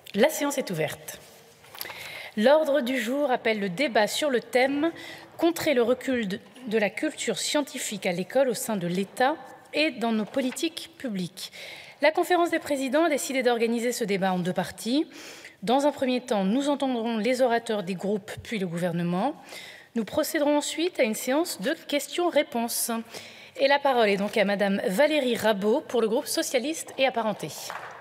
La séance est ouverte. L'ordre du jour appelle le débat sur le thème « Contrer le recul de la culture scientifique à l'école au sein de l'État et dans nos politiques publiques ». La conférence des présidents a décidé d'organiser ce débat en deux parties. Dans un premier temps, nous entendrons les orateurs des groupes puis le gouvernement. Nous procéderons ensuite à une séance de questions-réponses. Et la parole est donc à Madame Valérie Rabault pour le groupe socialiste et apparenté.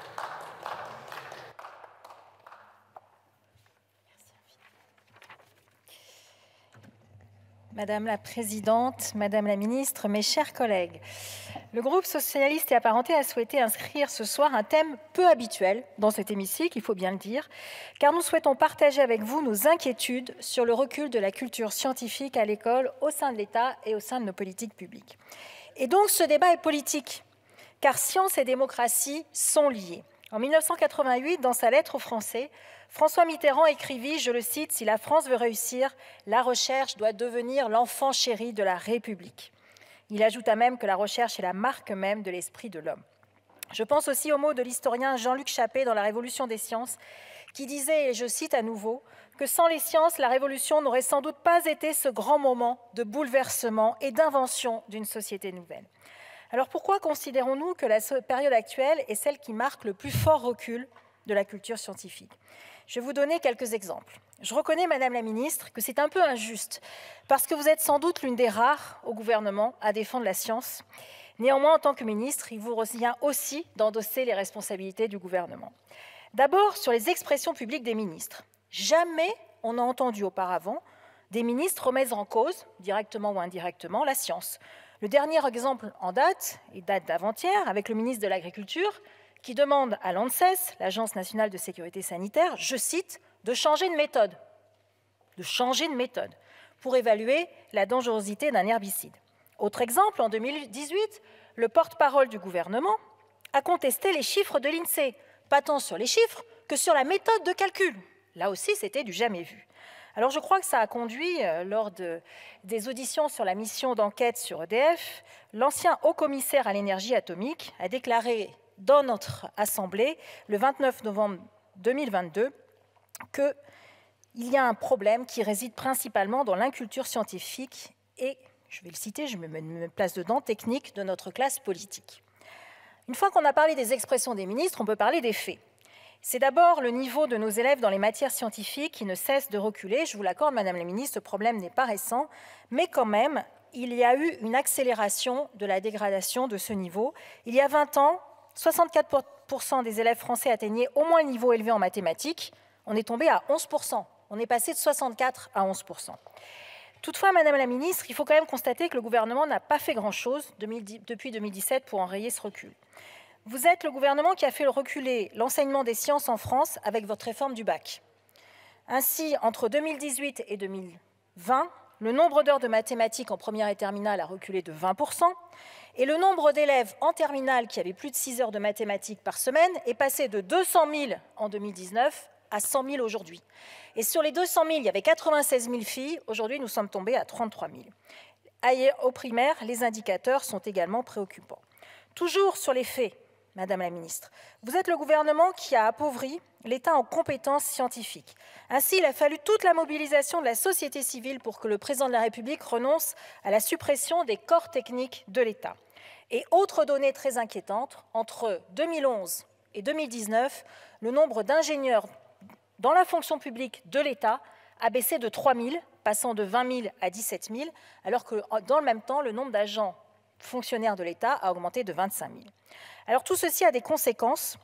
Madame la Présidente, Madame la Ministre, mes chers collègues, le groupe socialiste et apparenté a souhaité inscrire ce soir un thème peu habituel dans cet hémicycle, il faut bien le dire, car nous souhaitons partager avec vous nos inquiétudes sur le recul de la culture scientifique à l'école au sein de l'État et au sein de nos politiques publiques. Et donc ce débat est politique, car science et démocratie sont liées. En 1988, dans sa lettre aux Français, François Mitterrand écrivit, je le cite, « Si la France veut réussir, la recherche doit devenir l'enfant chéri de la République ». Il ajouta même que la recherche est la marque même de l'esprit de l'homme. Je pense aussi aux mots de l'historien Jean-Luc Chappé dans La Révolution des sciences, qui disait, et je cite à nouveau, que sans les sciences, la Révolution n'aurait sans doute pas été ce grand moment de bouleversement et d'invention d'une société nouvelle. Alors pourquoi considérons-nous que la période actuelle est celle qui marque le plus fort recul de la culture scientifique ? Je vais vous donner quelques exemples. Je reconnais, Madame la Ministre, que c'est un peu injuste, parce que vous êtes sans doute l'une des rares au gouvernement à défendre la science. Néanmoins, en tant que ministre, il vous revient aussi d'endosser les responsabilités du gouvernement. D'abord, sur les expressions publiques des ministres. Jamais on n'a entendu auparavant des ministres remettre en cause, directement ou indirectement, la science. Le dernier exemple en date, et date d'avant-hier, avec le ministre de l'Agriculture, qui demande à l'ANSES, l'Agence nationale de sécurité sanitaire, je cite, de changer de méthode pour évaluer la dangerosité d'un herbicide. Autre exemple, en 2018, le porte-parole du gouvernement a contesté les chiffres de l'INSEE, pas tant sur les chiffres que sur la méthode de calcul. Là aussi, c'était du jamais vu. Alors je crois que ça a conduit, lors des auditions sur la mission d'enquête sur EDF, l'ancien haut-commissaire à l'énergie atomique a déclaré dans notre Assemblée, le 29 novembre 2022, qu'il y a un problème qui réside principalement dans l'inculture scientifique et, je vais le citer, je me place dedans, technique de notre classe politique. Une fois qu'on a parlé des expressions des ministres, on peut parler des faits. C'est d'abord le niveau de nos élèves dans les matières scientifiques qui ne cesse de reculer. Je vous l'accorde, Madame la Ministre, ce problème n'est pas récent, mais quand même, il y a eu une accélération de la dégradation de ce niveau. Il y a 20 ans, 64% des élèves français atteignaient au moins le niveau élevé en mathématiques. On est tombé à 11%. On est passé de 64 à 11%. Toutefois, Madame la Ministre, il faut quand même constater que le gouvernement n'a pas fait grand-chose depuis 2017 pour enrayer ce recul. Vous êtes le gouvernement qui a fait reculer l'enseignement des sciences en France avec votre réforme du bac. Ainsi, entre 2018 et 2020, le nombre d'heures de mathématiques en première et terminale a reculé de 20%, et le nombre d'élèves en terminale qui avaient plus de 6 heures de mathématiques par semaine est passé de 200 000 en 2019 à 100 000 aujourd'hui. Et sur les 200 000, il y avait 96 000 filles. Aujourd'hui, nous sommes tombés à 33 000. Au primaire, les indicateurs sont également préoccupants. Toujours sur les faits, Madame la Ministre, vous êtes le gouvernement qui a appauvri l'État en compétences scientifiques. Ainsi, il a fallu toute la mobilisation de la société civile pour que le président de la République renonce à la suppression des corps techniques de l'État. Et autre donnée très inquiétante, entre 2011 et 2019, le nombre d'ingénieurs dans la fonction publique de l'État a baissé de 3 000, passant de 20 000 à 17 000, alors que dans le même temps, le nombre d'agents fonctionnaires de l'État a augmenté de 25 000. Alors tout ceci a des conséquences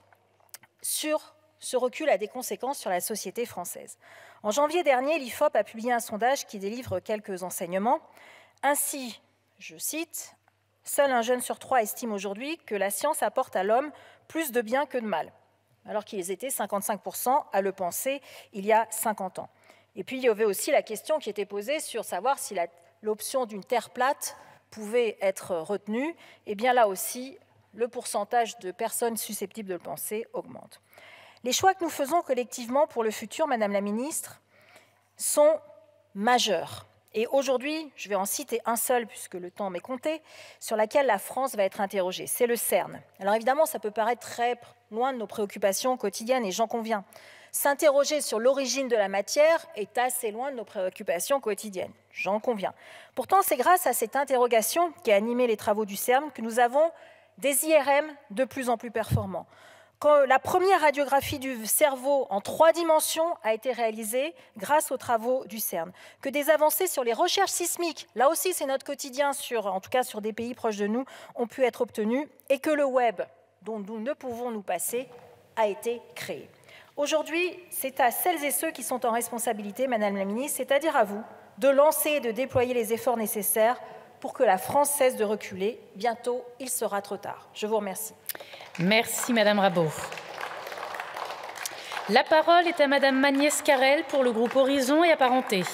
ce recul a des conséquences sur la société française. En janvier dernier, l'IFOP a publié un sondage qui délivre quelques enseignements. Ainsi, je cite, « Seul un jeune sur 3 estime aujourd'hui que la science apporte à l'homme plus de bien que de mal », alors qu'ils étaient 55% à le penser il y a 50 ans. Et puis, il y avait aussi la question qui était posée sur savoir si l'option d'une terre plate pouvait être retenue. Et bien là aussi, le pourcentage de personnes susceptibles de le penser augmente. Les choix que nous faisons collectivement pour le futur, Madame la Ministre, sont majeurs. Et aujourd'hui, je vais en citer un seul, puisque le temps m'est compté, sur laquelle la France va être interrogée. C'est le CERN. Alors évidemment, ça peut paraître très loin de nos préoccupations quotidiennes, et j'en conviens. S'interroger sur l'origine de la matière est assez loin de nos préoccupations quotidiennes, j'en conviens. Pourtant, c'est grâce à cette interrogation qui a animé les travaux du CERN que nous avons des IRM de plus en plus performants. Quand la première radiographie du cerveau en 3 dimensions a été réalisée grâce aux travaux du CERN, que des avancées sur les recherches sismiques, là aussi c'est notre quotidien, en tout cas sur des pays proches de nous, ont pu être obtenues, et que le web, dont nous ne pouvons nous passer, a été créé. Aujourd'hui, c'est à celles et ceux qui sont en responsabilité, Madame la Ministre, c'est-à-dire à vous, de lancer et de déployer les efforts nécessaires pour que la France cesse de reculer. Bientôt, il sera trop tard. Je vous remercie. Merci, Madame Rabault. La parole est à Madame Magnès Carrel pour le groupe Horizon et Apparentés.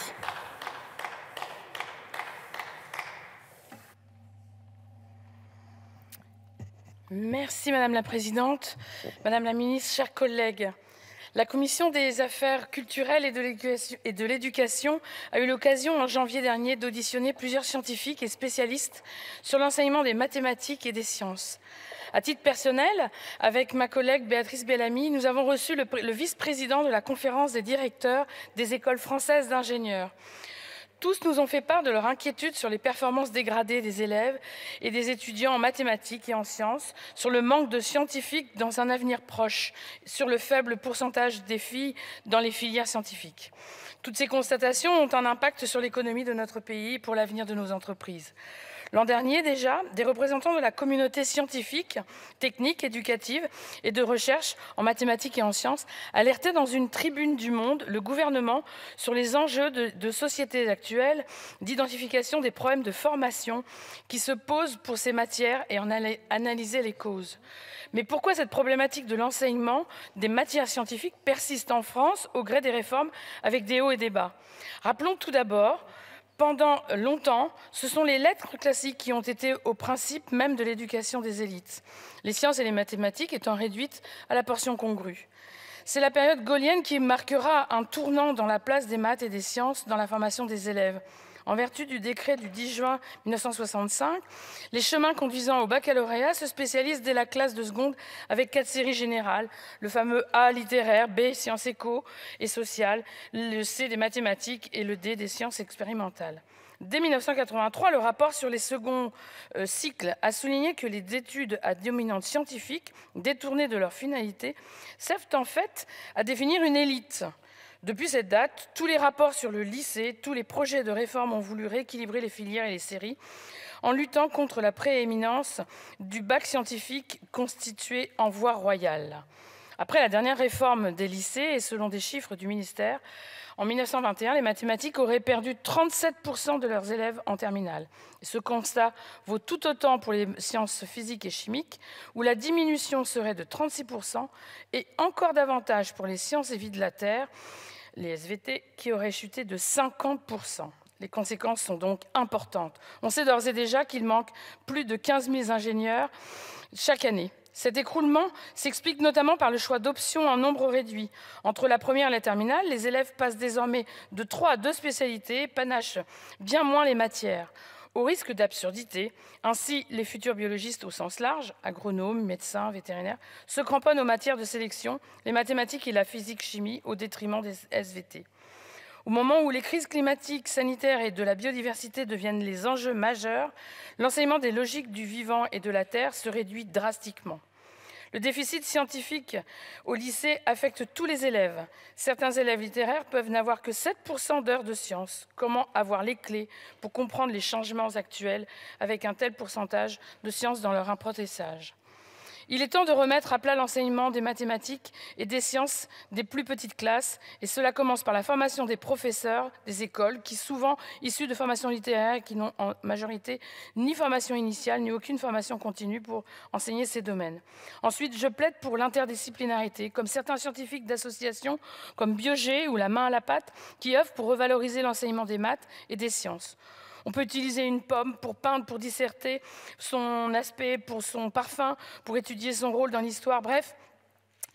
Merci Madame la Présidente, Madame la Ministre, chers collègues. La Commission des affaires culturelles et de l'éducation a eu l'occasion en janvier dernier d'auditionner plusieurs scientifiques et spécialistes sur l'enseignement des mathématiques et des sciences. À titre personnel, avec ma collègue Béatrice Bellamy, nous avons reçu le vice-président de la conférence des directeurs des écoles françaises d'ingénieurs. Tous nous ont fait part de leur inquiétude sur les performances dégradées des élèves et des étudiants en mathématiques et en sciences, sur le manque de scientifiques dans un avenir proche, sur le faible pourcentage des filles dans les filières scientifiques. Toutes ces constatations ont un impact sur l'économie de notre pays et pour l'avenir de nos entreprises. L'an dernier déjà, des représentants de la communauté scientifique, technique, éducative et de recherche en mathématiques et en sciences alertaient dans une tribune du Monde le gouvernement sur les enjeux de société actuelle d'identification des problèmes de formation qui se posent pour ces matières et en analyser les causes. Mais pourquoi cette problématique de l'enseignement des matières scientifiques persiste en France au gré des réformes avec des hauts et des bas? Rappelons tout d'abord, pendant longtemps, ce sont les lettres classiques qui ont été au principe même de l'éducation des élites, les sciences et les mathématiques étant réduites à la portion congrue. C'est la période gaullienne qui marquera un tournant dans la place des maths et des sciences dans la formation des élèves. En vertu du décret du 10 juin 1965, les chemins conduisant au baccalauréat se spécialisent dès la classe de seconde avec 4 séries générales, le fameux A littéraire, B sciences éco et sociales, le C des mathématiques et le D des sciences expérimentales. Dès 1983, le rapport sur les seconds cycles a souligné que les études à dominante scientifique, détournées de leur finalité, servent en fait à définir une élite. Depuis cette date, tous les rapports sur le lycée, tous les projets de réforme ont voulu rééquilibrer les filières et les séries en luttant contre la prééminence du bac scientifique constitué en voie royale. Après la dernière réforme des lycées, et selon des chiffres du ministère, en 1921, les mathématiques auraient perdu 37% de leurs élèves en terminale. Ce constat vaut tout autant pour les sciences physiques et chimiques, où la diminution serait de 36%, et encore davantage pour les sciences et vie de la Terre, les SVT, qui auraient chuté de 50%. Les conséquences sont donc importantes. On sait d'ores et déjà qu'il manque plus de 15 000 ingénieurs chaque année. Cet écroulement s'explique notamment par le choix d'options en nombre réduit. Entre la première et la terminale, les élèves passent désormais de 3 à 2 spécialités, panachent bien moins les matières. Au risque d'absurdité, ainsi les futurs biologistes au sens large, agronomes, médecins, vétérinaires, se cramponnent aux matières de sélection, les mathématiques et la physique-chimie, au détriment des SVT. Au moment où les crises climatiques, sanitaires et de la biodiversité deviennent les enjeux majeurs, l'enseignement des logiques du vivant et de la Terre se réduit drastiquement. Le déficit scientifique au lycée affecte tous les élèves. Certains élèves littéraires peuvent n'avoir que 7% d'heures de sciences. Comment avoir les clés pour comprendre les changements actuels avec un tel pourcentage de sciences dans leur apprentissage ? Il est temps de remettre à plat l'enseignement des mathématiques et des sciences des plus petites classes, et cela commence par la formation des professeurs des écoles, qui souvent issus de formations littéraires et qui n'ont en majorité ni formation initiale ni aucune formation continue pour enseigner ces domaines. Ensuite, je plaide pour l'interdisciplinarité, comme certains scientifiques d'associations comme Biogé ou la main à la pâte, qui œuvrent pour revaloriser l'enseignement des maths et des sciences. On peut utiliser une pomme pour peindre, pour disserter son aspect, pour son parfum, pour étudier son rôle dans l'histoire. Bref,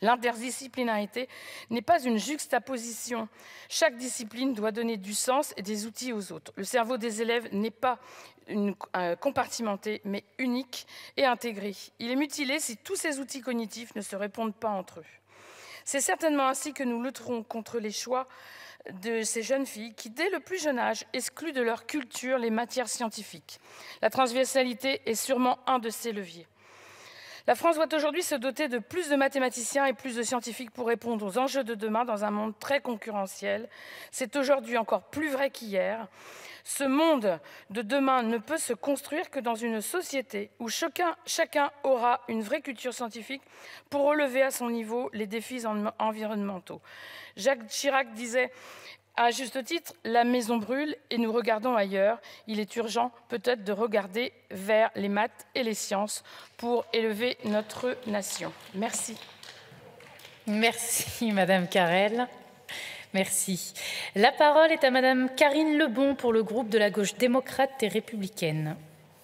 L'interdisciplinarité n'est pas une juxtaposition. Chaque discipline doit donner du sens et des outils aux autres. Le cerveau des élèves n'est pas compartimenté, mais unique et intégré. Il est mutilé si tous ces outils cognitifs ne se répondent pas entre eux. C'est certainement ainsi que nous lutterons contre les choix de ces jeunes filles qui, dès le plus jeune âge, excluent de leur culture les matières scientifiques. La transversalité est sûrement un de ces leviers. La France doit aujourd'hui se doter de plus de mathématiciens et plus de scientifiques pour répondre aux enjeux de demain dans un monde très concurrentiel. C'est aujourd'hui encore plus vrai qu'hier. Ce monde de demain ne peut se construire que dans une société où chacun aura une vraie culture scientifique pour relever à son niveau les défis environnementaux. Jacques Chirac disait à juste titre, la maison brûle et nous regardons ailleurs. Il est urgent peut-être de regarder vers les maths et les sciences pour élever notre nation. Merci. Merci, Madame Carrel. Merci. La parole est à Madame Karine Lebon pour le groupe de la gauche démocrate et républicaine.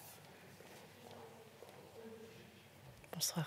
Bonsoir.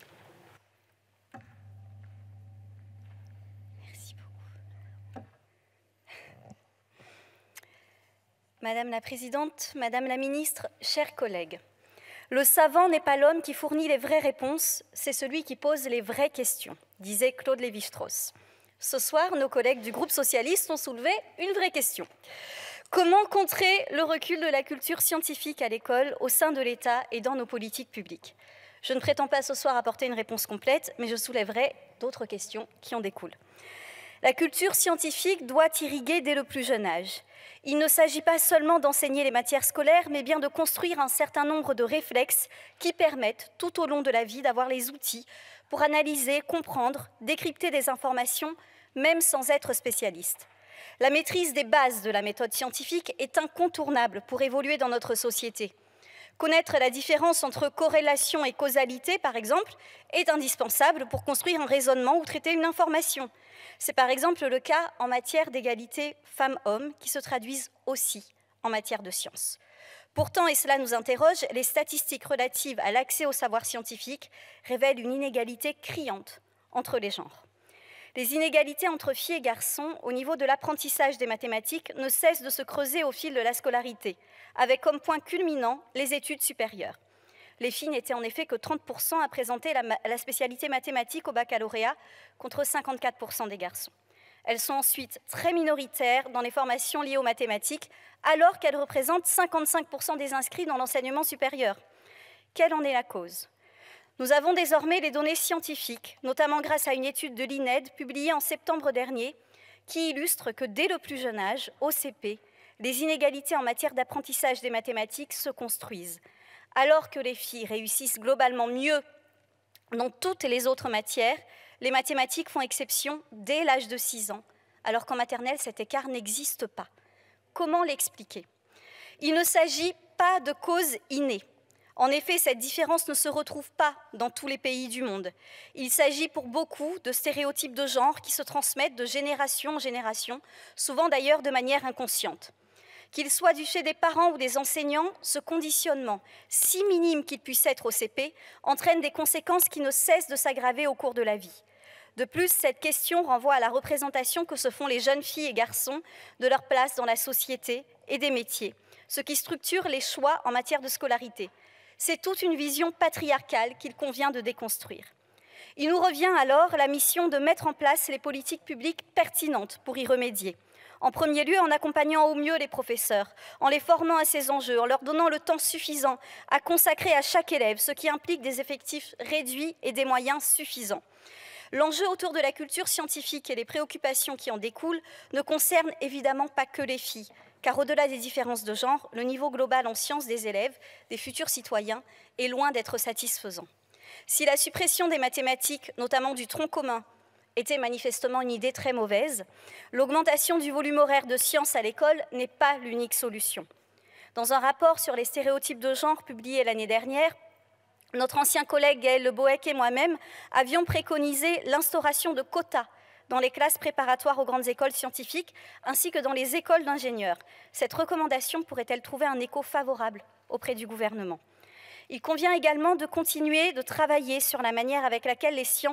Madame la Présidente, Madame la Ministre, chers collègues, le savant n'est pas l'homme qui fournit les vraies réponses, c'est celui qui pose les vraies questions, disait Claude Lévi-Strauss. Ce soir, nos collègues du groupe socialiste ont soulevé une vraie question. Comment contrer le recul de la culture scientifique à l'école, au sein de l'État et dans nos politiques publiques? Je ne prétends pas ce soir apporter une réponse complète, mais je soulèverai d'autres questions qui en découlent. La culture scientifique doit irriguer dès le plus jeune âge. Il ne s'agit pas seulement d'enseigner les matières scolaires, mais bien de construire un certain nombre de réflexes qui permettent, tout au long de la vie, d'avoir les outils pour analyser, comprendre, décrypter des informations, même sans être spécialiste. La maîtrise des bases de la méthode scientifique est incontournable pour évoluer dans notre société. Connaître la différence entre corrélation et causalité, par exemple, est indispensable pour construire un raisonnement ou traiter une information. C'est par exemple le cas en matière d'égalité femmes-hommes qui se traduisent aussi en matière de sciences. Pourtant, et cela nous interroge, les statistiques relatives à l'accès au savoir scientifique révèlent une inégalité criante entre les genres. Les inégalités entre filles et garçons au niveau de l'apprentissage des mathématiques ne cessent de se creuser au fil de la scolarité, avec comme point culminant les études supérieures. Les filles n'étaient en effet que 30% à présenter la spécialité mathématique au baccalauréat, contre 54% des garçons. Elles sont ensuite très minoritaires dans les formations liées aux mathématiques, alors qu'elles représentent 55% des inscrits dans l'enseignement supérieur. Quelle en est la cause ? Nous avons désormais les données scientifiques, notamment grâce à une étude de l'INED publiée en septembre dernier, qui illustre que dès le plus jeune âge, au CP, les inégalités en matière d'apprentissage des mathématiques se construisent. Alors que les filles réussissent globalement mieux dans toutes les autres matières, les mathématiques font exception dès l'âge de 6 ans, alors qu'en maternelle, cet écart n'existe pas. Comment l'expliquer? Il ne s'agit pas de cause innée. En effet, cette différence ne se retrouve pas dans tous les pays du monde. Il s'agit pour beaucoup de stéréotypes de genre qui se transmettent de génération en génération, souvent d'ailleurs de manière inconsciente. Qu'il soit du fait des parents ou des enseignants, ce conditionnement, si minime qu'il puisse être au CP, entraîne des conséquences qui ne cessent de s'aggraver au cours de la vie. De plus, cette question renvoie à la représentation que se font les jeunes filles et garçons de leur place dans la société et des métiers, ce qui structure les choix en matière de scolarité. C'est toute une vision patriarcale qu'il convient de déconstruire. Il nous revient alors la mission de mettre en place les politiques publiques pertinentes pour y remédier. En premier lieu, en accompagnant au mieux les professeurs, en les formant à ces enjeux, en leur donnant le temps suffisant à consacrer à chaque élève, ce qui implique des effectifs réduits et des moyens suffisants. L'enjeu autour de la culture scientifique et les préoccupations qui en découlent ne concernent évidemment pas que les filles, car au-delà des différences de genre, le niveau global en sciences des élèves, des futurs citoyens, est loin d'être satisfaisant. Si la suppression des mathématiques, notamment du tronc commun, était manifestement une idée très mauvaise, l'augmentation du volume horaire de sciences à l'école n'est pas l'unique solution. Dans un rapport sur les stéréotypes de genre publié l'année dernière, notre ancien collègue Gaël Le Bohec et moi-même avions préconisé l'instauration de quotas dans les classes préparatoires aux grandes écoles scientifiques, ainsi que dans les écoles d'ingénieurs. Cette recommandation pourrait-elle trouver un écho favorable auprès du gouvernement? Il convient également de continuer de travailler sur la manière avec laquelle les sciences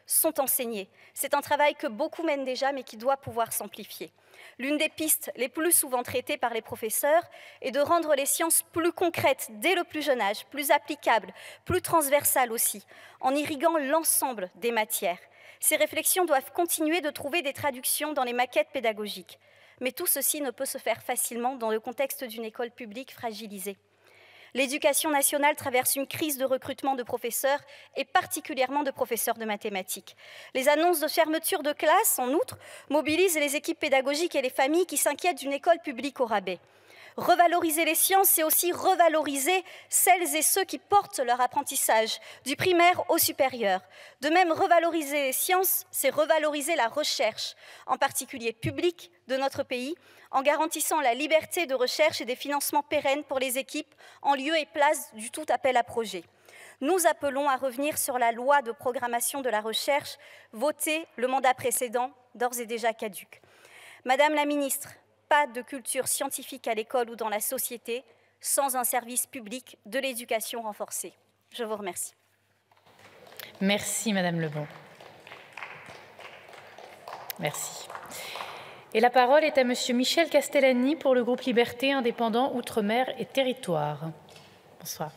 sont enseignés. C'est un travail que beaucoup mènent déjà, mais qui doit pouvoir s'amplifier. L'une des pistes les plus souvent traitées par les professeurs est de rendre les sciences plus concrètes dès le plus jeune âge, plus applicables, plus transversales aussi, en irriguant l'ensemble des matières. Ces réflexions doivent continuer de trouver des traductions dans les maquettes pédagogiques. Mais tout ceci ne peut se faire facilement dans le contexte d'une école publique fragilisée. L'éducation nationale traverse une crise de recrutement de professeurs et particulièrement de professeurs de mathématiques. Les annonces de fermeture de classes, en outre, mobilisent les équipes pédagogiques et les familles qui s'inquiètent d'une école publique au rabais. Revaloriser les sciences, c'est aussi revaloriser celles et ceux qui portent leur apprentissage, du primaire au supérieur. De même, revaloriser les sciences, c'est revaloriser la recherche, en particulier publique, de notre pays, en garantissant la liberté de recherche et des financements pérennes pour les équipes en lieu et place du tout appel à projet. Nous appelons à revenir sur la loi de programmation de la recherche votée le mandat précédent, d'ores et déjà caduque. Madame la ministre, pas de culture scientifique à l'école ou dans la société sans un service public de l'éducation renforcé. Je vous remercie. Merci, Madame Lebon. Merci. Et la parole est à Monsieur Michel Castellani pour le groupe Liberté, Indépendants, Outre-mer et Territoires. Bonsoir.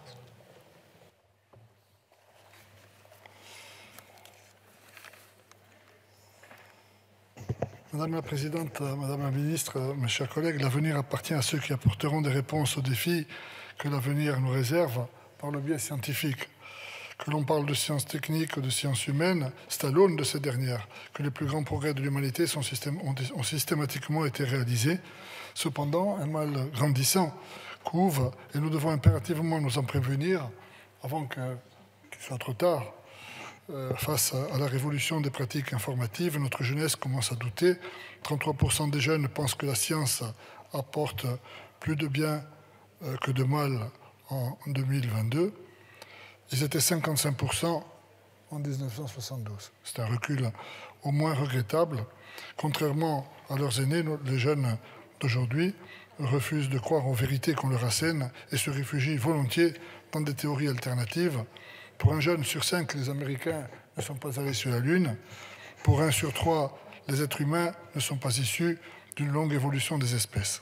Madame la Présidente, Madame la Ministre, mes chers collègues, l'avenir appartient à ceux qui apporteront des réponses aux défis que l'avenir nous réserve par le biais scientifique. Que l'on parle de sciences techniques ou de sciences humaines, c'est à l'aune de ces dernières que les plus grands progrès de l'humanité ont systématiquement été réalisés. Cependant, un mal grandissant couve et nous devons impérativement nous en prévenir avant qu'il soit trop tard. Face à la révolution des pratiques informatives, notre jeunesse commence à douter. 33% des jeunes pensent que la science apporte plus de bien que de mal en 2022. Ils étaient 55% en 1972. C'est un recul au moins regrettable. Contrairement à leurs aînés, les jeunes d'aujourd'hui refusent de croire aux vérités qu'on leur assène et se réfugient volontiers dans des théories alternatives. Pour un jeune sur 5, les Américains ne sont pas allés sur la Lune. Pour 1 sur 3, les êtres humains ne sont pas issus d'une longue évolution des espèces.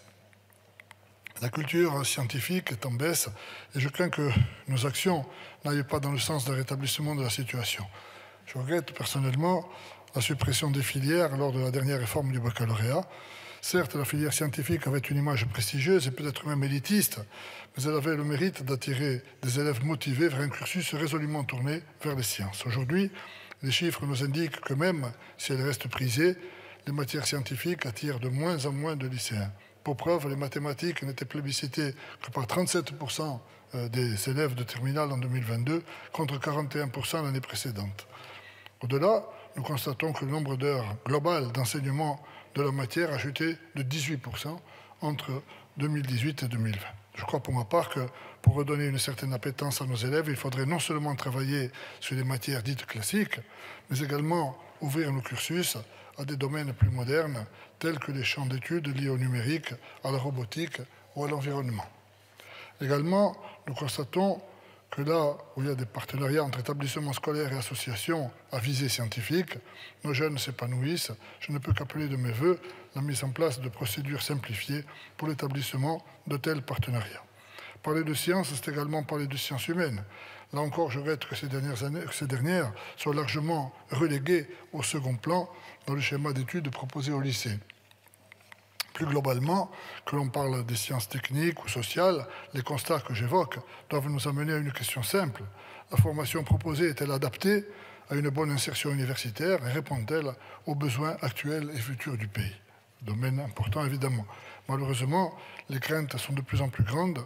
La culture scientifique est en baisse et je crains que nos actions n'aillent pas dans le sens d'un rétablissement de la situation. Je regrette personnellement la suppression des filières lors de la dernière réforme du baccalauréat. Certes, la filière scientifique avait une image prestigieuse et peut-être même élitiste, mais elle avait le mérite d'attirer des élèves motivés vers un cursus résolument tourné vers les sciences. Aujourd'hui, les chiffres nous indiquent que même si elles restent prisées, les matières scientifiques attirent de moins en moins de lycéens. Pour preuve, les mathématiques n'étaient plébiscitées que par 37% des élèves de terminale en 2022, contre 41% l'année précédente. Au-delà, nous constatons que le nombre d'heures globales d'enseignement de la matière a chuté de 18% entre 2018 et 2020. Je crois pour ma part que pour redonner une certaine appétence à nos élèves, il faudrait non seulement travailler sur les matières dites classiques, mais également ouvrir nos cursus à des domaines plus modernes, tels que les champs d'études liés au numérique, à la robotique ou à l'environnement. Également, nous constatons que là où il y a des partenariats entre établissements scolaires et associations à visée scientifique, nos jeunes s'épanouissent. Je ne peux qu'appeler de mes voeux la mise en place de procédures simplifiées pour l'établissement de tels partenariats. Parler de sciences, c'est également parler de sciences humaines. Là encore, je regrette que ces dernières soient largement reléguées au second plan dans le schéma d'études proposé au lycée. Plus globalement, que l'on parle des sciences techniques ou sociales, les constats que j'évoque doivent nous amener à une question simple. La formation proposée est-elle adaptée à une bonne insertion universitaire et répond-elle aux besoins actuels et futurs du pays? Domaine important, évidemment. Malheureusement, les craintes sont de plus en plus grandes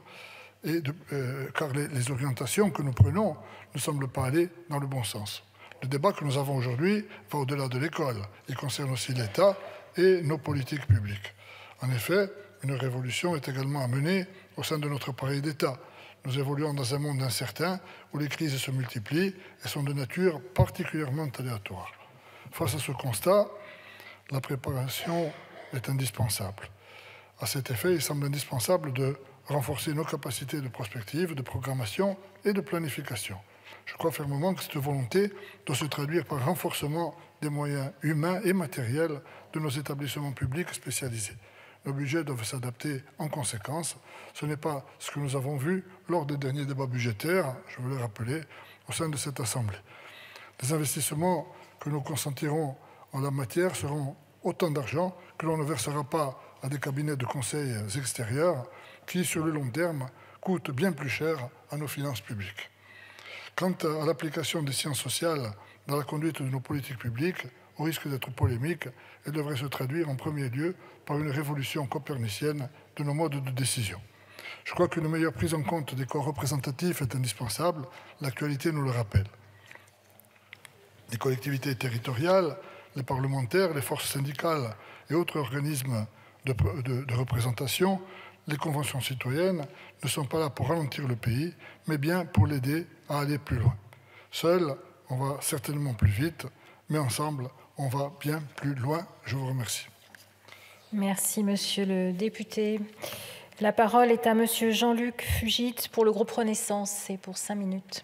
car les orientations que nous prenons ne semblent pas aller dans le bon sens. Le débat que nous avons aujourd'hui va au-delà de l'école. Il concerne aussi l'État et nos politiques publiques. En effet, une révolution est également à mener au sein de notre appareil d'État. Nous évoluons dans un monde incertain où les crises se multiplient et sont de nature particulièrement aléatoire. Face à ce constat, la préparation est indispensable. À cet effet, il semble indispensable de renforcer nos capacités de prospective, de programmation et de planification. Je crois fermement que cette volonté doit se traduire par un renforcement des moyens humains et matériels de nos établissements publics spécialisés. Nos budgets doivent s'adapter en conséquence. Ce n'est pas ce que nous avons vu lors des derniers débats budgétaires, je veux le rappeler, au sein de cette Assemblée. Les investissements que nous consentirons en la matière seront autant d'argent que l'on ne versera pas à des cabinets de conseil extérieurs qui, sur le long terme, coûtent bien plus cher à nos finances publiques. Quant à l'application des sciences sociales dans la conduite de nos politiques publiques, au risque d'être polémique, elle devrait se traduire en premier lieu par une révolution copernicienne de nos modes de décision. Je crois qu'une meilleure prise en compte des corps représentatifs est indispensable, l'actualité nous le rappelle. Les collectivités territoriales, les parlementaires, les forces syndicales et autres organismes de représentation, les conventions citoyennes ne sont pas là pour ralentir le pays, mais bien pour l'aider à aller plus loin. Seul, on va certainement plus vite, mais ensemble, on va bien plus loin. Je vous remercie. Merci, monsieur le député. La parole est à monsieur Jean-Luc Fugit pour le groupe Renaissance. C'est pour 5 minutes.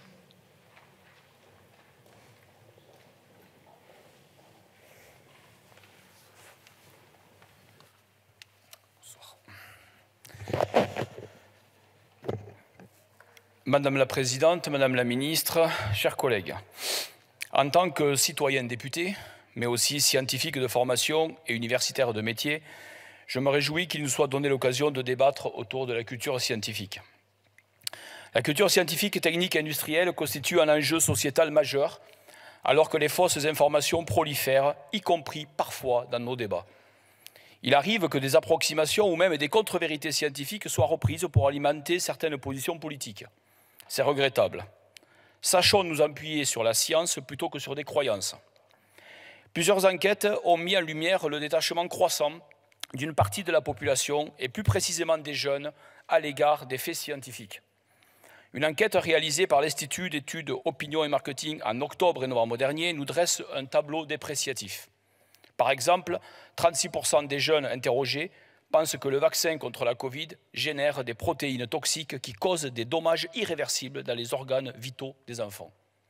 Madame la Présidente, Madame la Ministre, chers collègues, en tant que citoyen député, mais aussi scientifique de formation et universitaire de métier, je me réjouis qu'il nous soit donné l'occasion de débattre autour de la culture scientifique. La culture scientifique, technique et industrielle constitue un enjeu sociétal majeur, alors que les fausses informations prolifèrent, y compris parfois dans nos débats. Il arrive que des approximations ou même des contre-vérités scientifiques soient reprises pour alimenter certaines positions politiques. C'est regrettable. Sachons nous appuyer sur la science plutôt que sur des croyances. Plusieurs enquêtes ont mis en lumière le détachement croissant d'une partie de la population, et plus précisément des jeunes, à l'égard des faits scientifiques. Une enquête réalisée par l'Institut d'études opinion et marketing en octobre et novembre dernier nous dresse un tableau dépréciatif. Par exemple, 36% des jeunes interrogés pensent que le vaccin contre la Covid génère des protéines toxiques qui causent des dommages irréversibles dans les organes vitaux des enfants.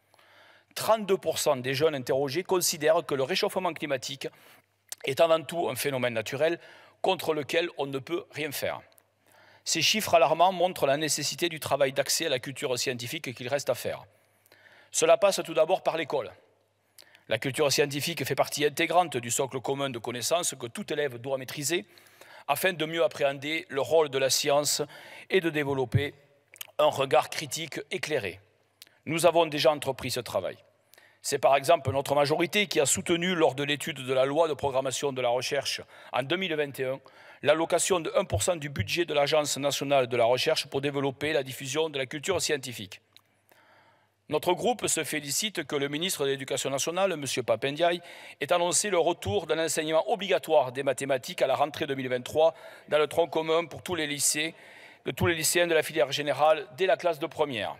32% des jeunes interrogés considèrent que le réchauffement climatique est avant tout un phénomène naturel contre lequel on ne peut rien faire. Ces chiffres alarmants montrent la nécessité du travail d'accès à la culture scientifique qu'il reste à faire. Cela passe tout d'abord par l'école. La culture scientifique fait partie intégrante du socle commun de connaissances que tout élève doit maîtriser afin de mieux appréhender le rôle de la science et de développer un regard critique éclairé. Nous avons déjà entrepris ce travail. C'est par exemple notre majorité qui a soutenu lors de l'étude de la loi de programmation de la recherche en 2021 l'allocation de 1% du budget de l'Agence nationale de la recherche pour développer la diffusion de la culture scientifique. Notre groupe se félicite que le ministre de l'Éducation nationale, M. Pap Ndiaye, ait annoncé le retour d'un enseignement obligatoire des mathématiques à la rentrée 2023 dans le tronc commun pour tous les lycéens de la filière générale dès la classe de première.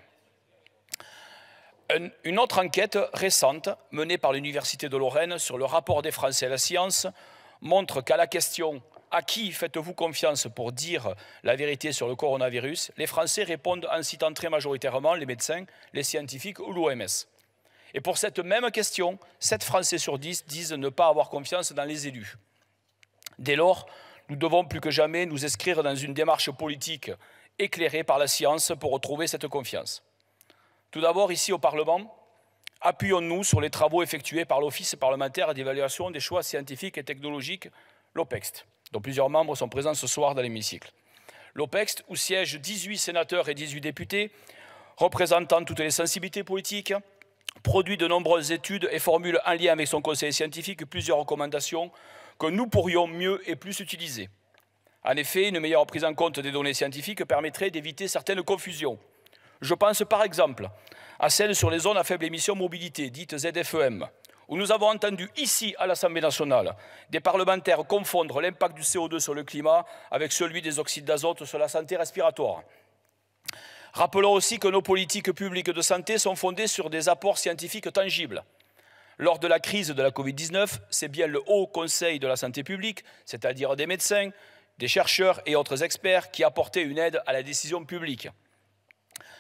Une autre enquête récente, menée par l'Université de Lorraine sur le rapport des Français à la science, montre qu'à la question « À qui faites-vous confiance pour dire la vérité sur le coronavirus ?», les Français répondent en citant très majoritairement les médecins, les scientifiques ou l'OMS. Et pour cette même question, 7 Français sur 10 disent ne pas avoir confiance dans les élus. Dès lors, nous devons plus que jamais nous inscrire dans une démarche politique éclairée par la science pour retrouver cette confiance. Tout d'abord, ici au Parlement, appuyons-nous sur les travaux effectués par l'Office parlementaire d'évaluation des choix scientifiques et technologiques, l'OPEXT, dont plusieurs membres sont présents ce soir dans l'hémicycle. L'OPEXT, où siègent 18 sénateurs et 18 députés, représentant toutes les sensibilités politiques, produit de nombreuses études et formule en lien avec son conseil scientifique plusieurs recommandations que nous pourrions mieux et plus utiliser. En effet, une meilleure prise en compte des données scientifiques permettrait d'éviter certaines confusions. Je pense par exemple à celle sur les zones à faible émission mobilité, dites ZFEM, où nous avons entendu ici à l'Assemblée nationale des parlementaires confondre l'impact du CO2 sur le climat avec celui des oxydes d'azote sur la santé respiratoire. Rappelons aussi que nos politiques publiques de santé sont fondées sur des apports scientifiques tangibles. Lors de la crise de la Covid-19, c'est bien le Haut Conseil de la santé publique, c'est-à-dire des médecins, des chercheurs et autres experts qui apportaient une aide à la décision publique.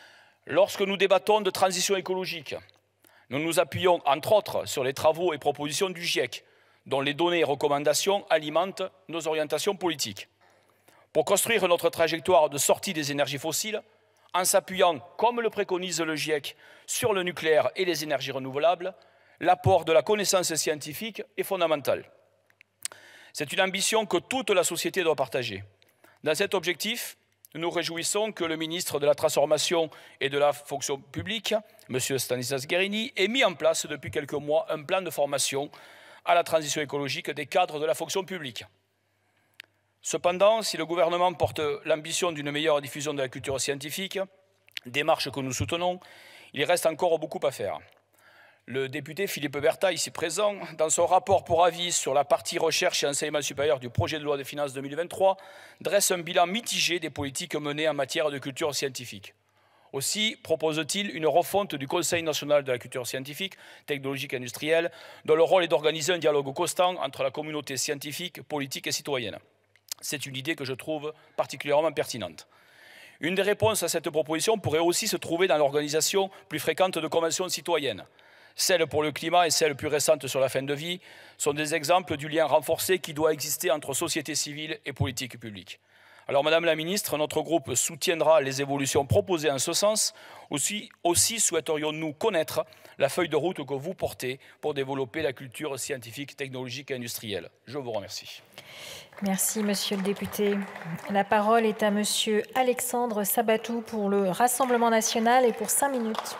Lorsque nous débattons de transition écologique, nous nous appuyons entre autres sur les travaux et propositions du GIEC, dont les données et recommandations alimentent nos orientations politiques. Pour construire notre trajectoire de sortie des énergies fossiles, en s'appuyant, comme le préconise le GIEC, sur le nucléaire et les énergies renouvelables, l'apport de la connaissance scientifique est fondamental. C'est une ambition que toute la société doit partager. Dans cet objectif, nous nous réjouissons que le ministre de la Transformation et de la Fonction publique, M. Stanislas Guerini, ait mis en place depuis quelques mois un plan de formation à la transition écologique des cadres de la fonction publique. Cependant, si le gouvernement porte l'ambition d'une meilleure diffusion de la culture scientifique, démarche que nous soutenons, il reste encore beaucoup à faire. Le député Philippe Berta, ici présent, dans son rapport pour avis sur la partie recherche et enseignement supérieur du projet de loi de finances 2023, dresse un bilan mitigé des politiques menées en matière de culture scientifique. Aussi propose-t-il une refonte du Conseil national de la culture scientifique, technologique et industrielle, dont le rôle est d'organiser un dialogue constant entre la communauté scientifique, politique et citoyenne. C'est une idée que je trouve particulièrement pertinente. Une des réponses à cette proposition pourrait aussi se trouver dans l'organisation plus fréquente de conventions citoyennes. Celles pour le climat et celles plus récentes sur la fin de vie sont des exemples du lien renforcé qui doit exister entre société civile et politique publique. Alors, Madame la Ministre, notre groupe soutiendra les évolutions proposées en ce sens. Aussi souhaiterions-nous connaître la feuille de route que vous portez pour développer la culture scientifique, technologique et industrielle. Je vous remercie. Merci, Monsieur le député. La parole est à Monsieur Alexandre Sabatou pour le Rassemblement national et pour 5 minutes.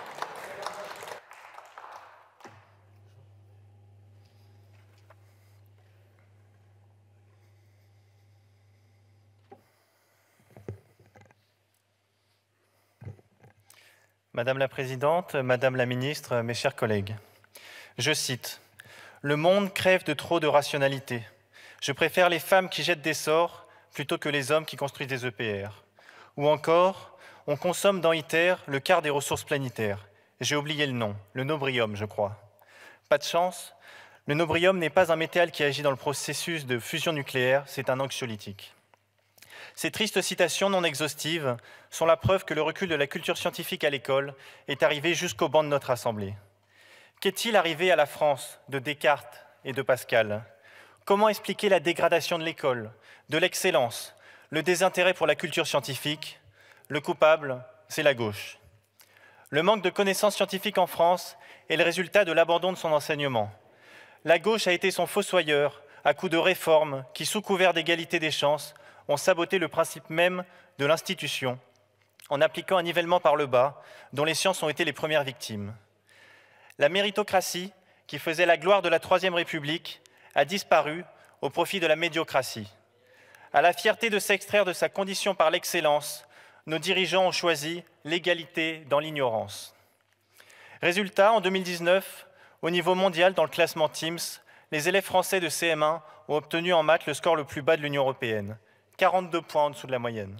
Madame la Présidente, Madame la Ministre, mes chers collègues, je cite « Le monde crève de trop de rationalité. Je préfère les femmes qui jettent des sorts plutôt que les hommes qui construisent des EPR. » Ou encore « On consomme dans ITER le quart des ressources planétaires. » J'ai oublié le nom, le nobrium, je crois. Pas de chance, le nobrium n'est pas un métal qui agit dans le processus de fusion nucléaire, c'est un anxiolytique. Ces tristes citations non exhaustives sont la preuve que le recul de la culture scientifique à l'école est arrivé jusqu'au banc de notre Assemblée. Qu'est-il arrivé à la France de Descartes et de Pascal? Comment expliquer la dégradation de l'école, de l'excellence, le désintérêt pour la culture scientifique? Le coupable, c'est la gauche. Le manque de connaissances scientifiques en France est le résultat de l'abandon de son enseignement. La gauche a été son fossoyeur à coups de réformes qui, sous couvert d'égalité des chances, ont saboté le principe même de l'institution en appliquant un nivellement par le bas dont les sciences ont été les premières victimes. La méritocratie, qui faisait la gloire de la Troisième République, a disparu au profit de la médiocratie. À la fierté de s'extraire de sa condition par l'excellence, nos dirigeants ont choisi l'égalité dans l'ignorance. Résultat, en 2019, au niveau mondial dans le classement TIMSS, les élèves français de CM1 ont obtenu en maths le score le plus bas de l'Union européenne. 42 points en dessous de la moyenne.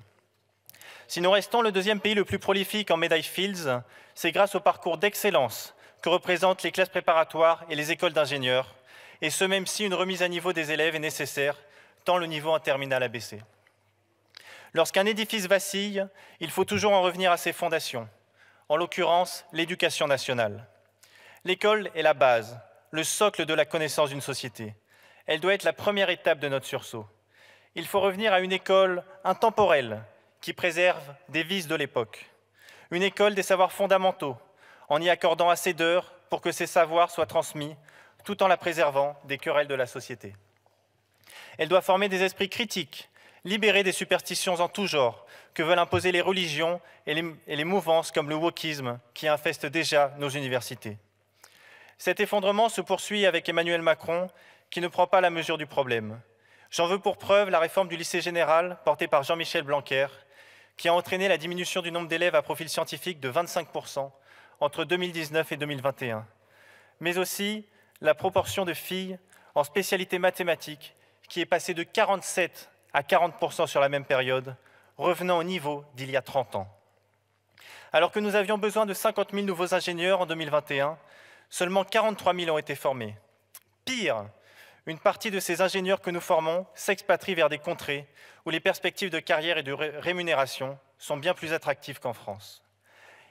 Si nous restons le deuxième pays le plus prolifique en médailles Fields, c'est grâce au parcours d'excellence que représentent les classes préparatoires et les écoles d'ingénieurs, et ce même si une remise à niveau des élèves est nécessaire, tant le niveau en terminale a baissé. Lorsqu'un édifice vacille, il faut toujours en revenir à ses fondations, en l'occurrence l'éducation nationale. L'école est la base, le socle de la connaissance d'une société. Elle doit être la première étape de notre sursaut. Il faut revenir à une école intemporelle qui préserve des vices de l'époque. Une école des savoirs fondamentaux, en y accordant assez d'heures pour que ces savoirs soient transmis, tout en la préservant des querelles de la société. Elle doit former des esprits critiques, libérés des superstitions en tout genre que veulent imposer les religions et les mouvances comme le wokisme qui infestent déjà nos universités. Cet effondrement se poursuit avec Emmanuel Macron qui ne prend pas la mesure du problème. J'en veux pour preuve la réforme du lycée général portée par Jean-Michel Blanquer, qui a entraîné la diminution du nombre d'élèves à profil scientifique de 25% entre 2019 et 2021, mais aussi la proportion de filles en spécialité mathématiques qui est passée de 47 à 40% sur la même période, revenant au niveau d'il y a 30 ans. Alors que nous avions besoin de 50 000 nouveaux ingénieurs en 2021, seulement 43 000 ont été formés. Pire, une partie de ces ingénieurs que nous formons s'expatrient vers des contrées où les perspectives de carrière et de rémunération sont bien plus attractives qu'en France.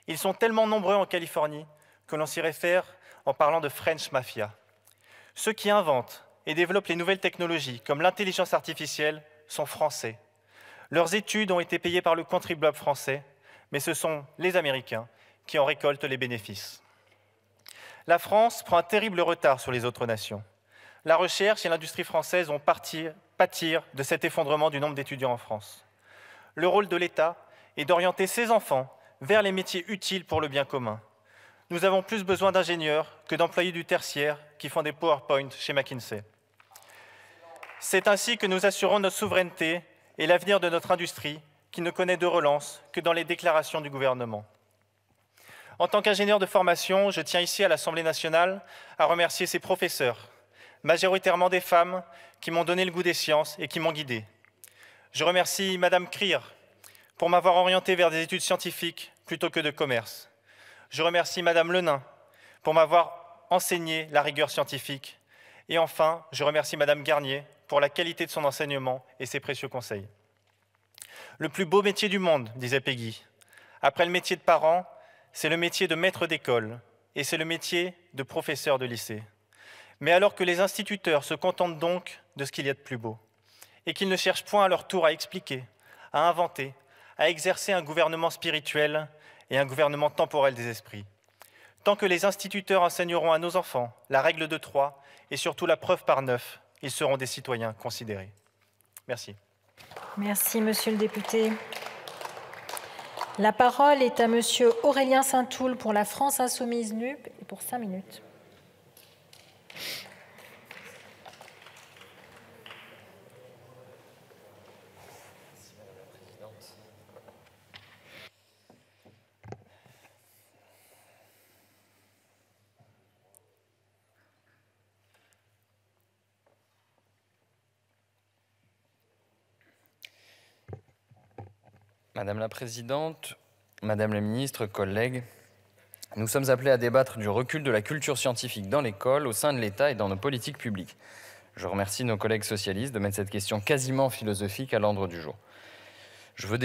Ils sont tellement nombreux en Californie que l'on s'y réfère en parlant de French Mafia. Ceux qui inventent et développent les nouvelles technologies, comme l'intelligence artificielle, sont français. Leurs études ont été payées par le contribuable français, mais ce sont les Américains qui en récoltent les bénéfices. La France prend un terrible retard sur les autres nations. La recherche et l'industrie française vont pâtir de cet effondrement du nombre d'étudiants en France. Le rôle de l'État est d'orienter ses enfants vers les métiers utiles pour le bien commun. Nous avons plus besoin d'ingénieurs que d'employés du tertiaire qui font des PowerPoint chez McKinsey. C'est ainsi que nous assurons notre souveraineté et l'avenir de notre industrie, qui ne connaît de relance que dans les déclarations du gouvernement. En tant qu'ingénieur de formation, je tiens ici à l'Assemblée nationale à remercier ces professeurs, majoritairement des femmes, qui m'ont donné le goût des sciences et qui m'ont guidé. Je remercie Madame Krier pour m'avoir orienté vers des études scientifiques plutôt que de commerce. Je remercie Madame Lenain pour m'avoir enseigné la rigueur scientifique. Et enfin, je remercie Madame Garnier pour la qualité de son enseignement et ses précieux conseils. Le plus beau métier du monde, disait Peggy. Après le métier de parent, c'est le métier de maître d'école et c'est le métier de professeur de lycée. Mais alors que les instituteurs se contentent donc de ce qu'il y a de plus beau et qu'ils ne cherchent point à leur tour à expliquer, à inventer, à exercer un gouvernement spirituel et un gouvernement temporel des esprits. Tant que les instituteurs enseigneront à nos enfants la règle de 3 et surtout la preuve par 9, ils seront des citoyens considérés. Merci. Merci, monsieur le député. La parole est à monsieur Aurélien Saint-Toul pour la France Insoumise NUP et pour 5 minutes. Madame la Présidente, Madame la Ministre, collègues, nous sommes appelés à débattre du recul de la culture scientifique dans l'école, au sein de l'État et dans nos politiques publiques. Je remercie nos collègues socialistes de mettre cette question quasiment philosophique à l'ordre du jour. Je veux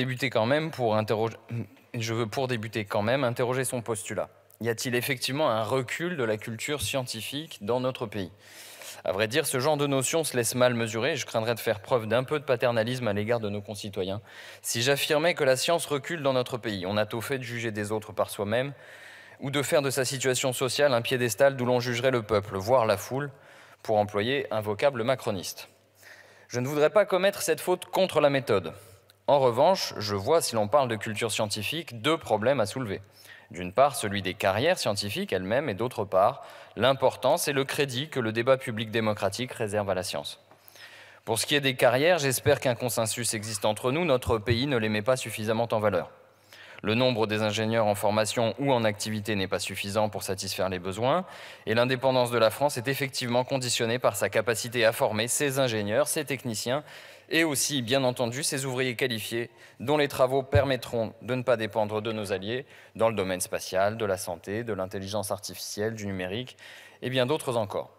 pour débuter quand même interroger son postulat. Y a-t-il effectivement un recul de la culture scientifique dans notre pays ? À vrai dire, ce genre de notion se laisse mal mesurer et je craindrais de faire preuve d'un peu de paternalisme à l'égard de nos concitoyens si j'affirmais que la science recule dans notre pays. On a tôt fait de juger des autres par soi-même ou de faire de sa situation sociale un piédestal d'où l'on jugerait le peuple, voire la foule, pour employer un vocable macroniste. Je ne voudrais pas commettre cette faute contre la méthode. En revanche, je vois, si l'on parle de culture scientifique, 2 problèmes à soulever. D'une part, celui des carrières scientifiques elles-mêmes, et d'autre part, l'importance et le crédit que le débat public démocratique réserve à la science. Pour ce qui est des carrières, j'espère qu'un consensus existe entre nous. Notre pays ne les met pas suffisamment en valeur. Le nombre des ingénieurs en formation ou en activité n'est pas suffisant pour satisfaire les besoins, et l'indépendance de la France est effectivement conditionnée par sa capacité à former ses ingénieurs, ses techniciens, et aussi, bien entendu, ces ouvriers qualifiés dont les travaux permettront de ne pas dépendre de nos alliés dans le domaine spatial, de la santé, de l'intelligence artificielle, du numérique et bien d'autres encore.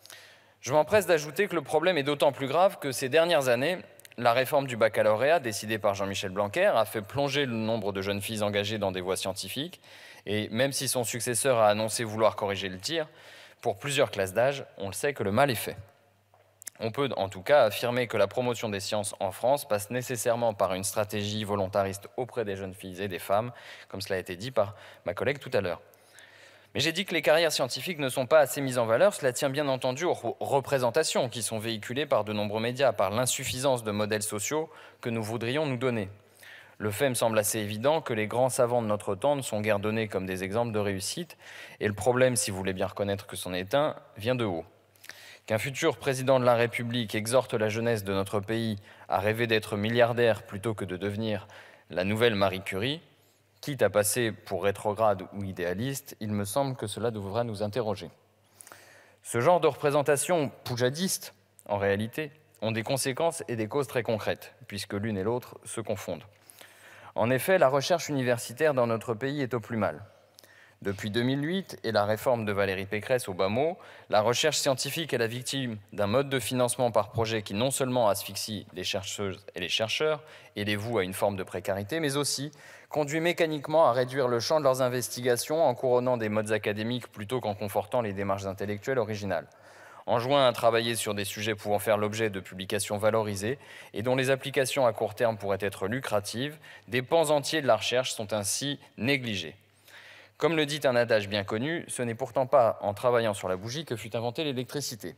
Je m'empresse d'ajouter que le problème est d'autant plus grave que ces dernières années, la réforme du baccalauréat décidée par Jean-Michel Blanquer a fait plonger le nombre de jeunes filles engagées dans des voies scientifiques et même si son successeur a annoncé vouloir corriger le tir, pour plusieurs classes d'âge, on le sait que le mal est fait. On peut en tout cas affirmer que la promotion des sciences en France passe nécessairement par une stratégie volontariste auprès des jeunes filles et des femmes, comme cela a été dit par ma collègue tout à l'heure. Mais j'ai dit que les carrières scientifiques ne sont pas assez mises en valeur, cela tient bien entendu aux représentations qui sont véhiculées par de nombreux médias, par l'insuffisance de modèles sociaux que nous voudrions nous donner. Le fait me semble assez évident que les grands savants de notre temps ne sont guère donnés comme des exemples de réussite, et le problème, si vous voulez bien reconnaître que c'en est un, vient de haut. Qu'un futur président de la République exhorte la jeunesse de notre pays à rêver d'être milliardaire plutôt que de devenir la nouvelle Marie Curie, quitte à passer pour rétrograde ou idéaliste, il me semble que cela devra nous interroger. Ce genre de représentation poujadiste, en réalité, ont des conséquences et des causes très concrètes, puisque l'une et l'autre se confondent. En effet, la recherche universitaire dans notre pays est au plus mal. Depuis 2008 et la réforme de Valérie Pécresse au bas mot, la recherche scientifique est la victime d'un mode de financement par projet qui non seulement asphyxie les chercheuses et les chercheurs et les voue à une forme de précarité, mais aussi conduit mécaniquement à réduire le champ de leurs investigations en couronnant des modes académiques plutôt qu'en confortant les démarches intellectuelles originales. Enjoint à travailler sur des sujets pouvant faire l'objet de publications valorisées et dont les applications à court terme pourraient être lucratives, des pans entiers de la recherche sont ainsi négligés. Comme le dit un adage bien connu, ce n'est pourtant pas en travaillant sur la bougie que fut inventée l'électricité.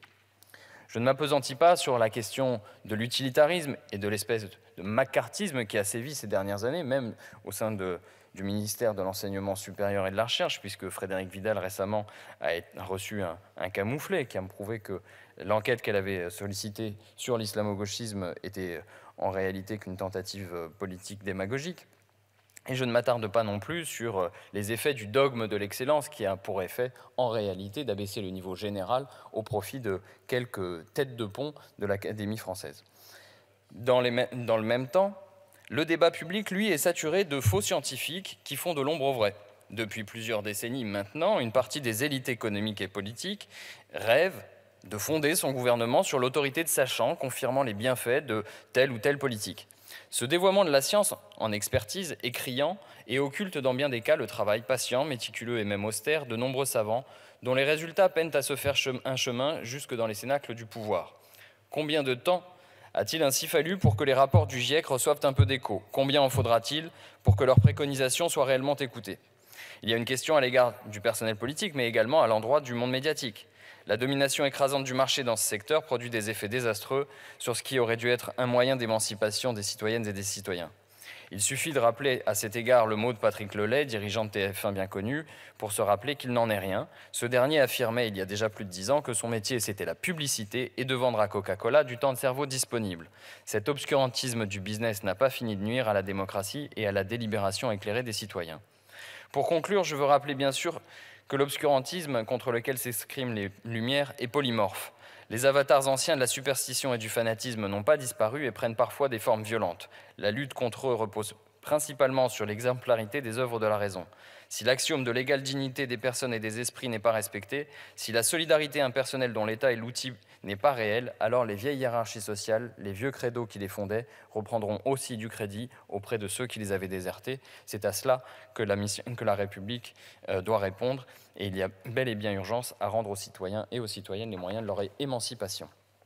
Je ne m'appesantis pas sur la question de l'utilitarisme et de l'espèce de macartisme qui a sévi ces dernières années, même au sein du ministère de l'Enseignement supérieur et de la Recherche, puisque Frédérique Vidal récemment a reçu un camouflet qui a prouvé que l'enquête qu'elle avait sollicitée sur l'islamo-gauchisme était en réalité qu'une tentative politique démagogique. Et je ne m'attarde pas non plus sur les effets du dogme de l'excellence qui a pour effet, en réalité, d'abaisser le niveau général au profit de quelques têtes de pont de l'Académie française. Dans le même temps, le débat public, lui, est saturé de faux scientifiques qui font de l'ombre au vrai. Depuis plusieurs décennies maintenant, une partie des élites économiques et politiques rêve de fonder son gouvernement sur l'autorité de sachants, confirmant les bienfaits de telle ou telle politique. Ce dévoiement de la science en expertise est criant et occulte dans bien des cas le travail patient, méticuleux et même austère de nombreux savants dont les résultats peinent à se faire un chemin jusque dans les cénacles du pouvoir. Combien de temps a-t-il ainsi fallu pour que les rapports du GIEC reçoivent un peu d'écho? Combien en faudra-t-il pour que leurs préconisations soient réellement écoutées? Il y a une question à l'égard du personnel politique, mais également à l'endroit du monde médiatique. La domination écrasante du marché dans ce secteur produit des effets désastreux sur ce qui aurait dû être un moyen d'émancipation des citoyennes et des citoyens. Il suffit de rappeler à cet égard le mot de Patrick Lelay, dirigeant de TF1 bien connu, pour se rappeler qu'il n'en est rien. Ce dernier affirmait il y a déjà plus de 10 ans que son métier c'était la publicité et de vendre à Coca-Cola du temps de cerveau disponible. Cet obscurantisme du business n'a pas fini de nuire à la démocratie et à la délibération éclairée des citoyens. Pour conclure, je veux rappeler bien sûr que l'obscurantisme contre lequel s'expriment les Lumières est polymorphe. Les avatars anciens de la superstition et du fanatisme n'ont pas disparu et prennent parfois des formes violentes. La lutte contre eux repose principalement sur l'exemplarité des œuvres de la raison. Si l'axiome de l'égale dignité des personnes et des esprits n'est pas respecté, si la solidarité impersonnelle dont l'État est l'outil n'est pas réelle, alors les vieilles hiérarchies sociales, les vieux credos qui les fondaient, reprendront aussi du crédit auprès de ceux qui les avaient désertés. C'est à cela que la République doit répondre, et il y a bel et bien urgence à rendre aux citoyens et aux citoyennes les moyens de leur émancipation.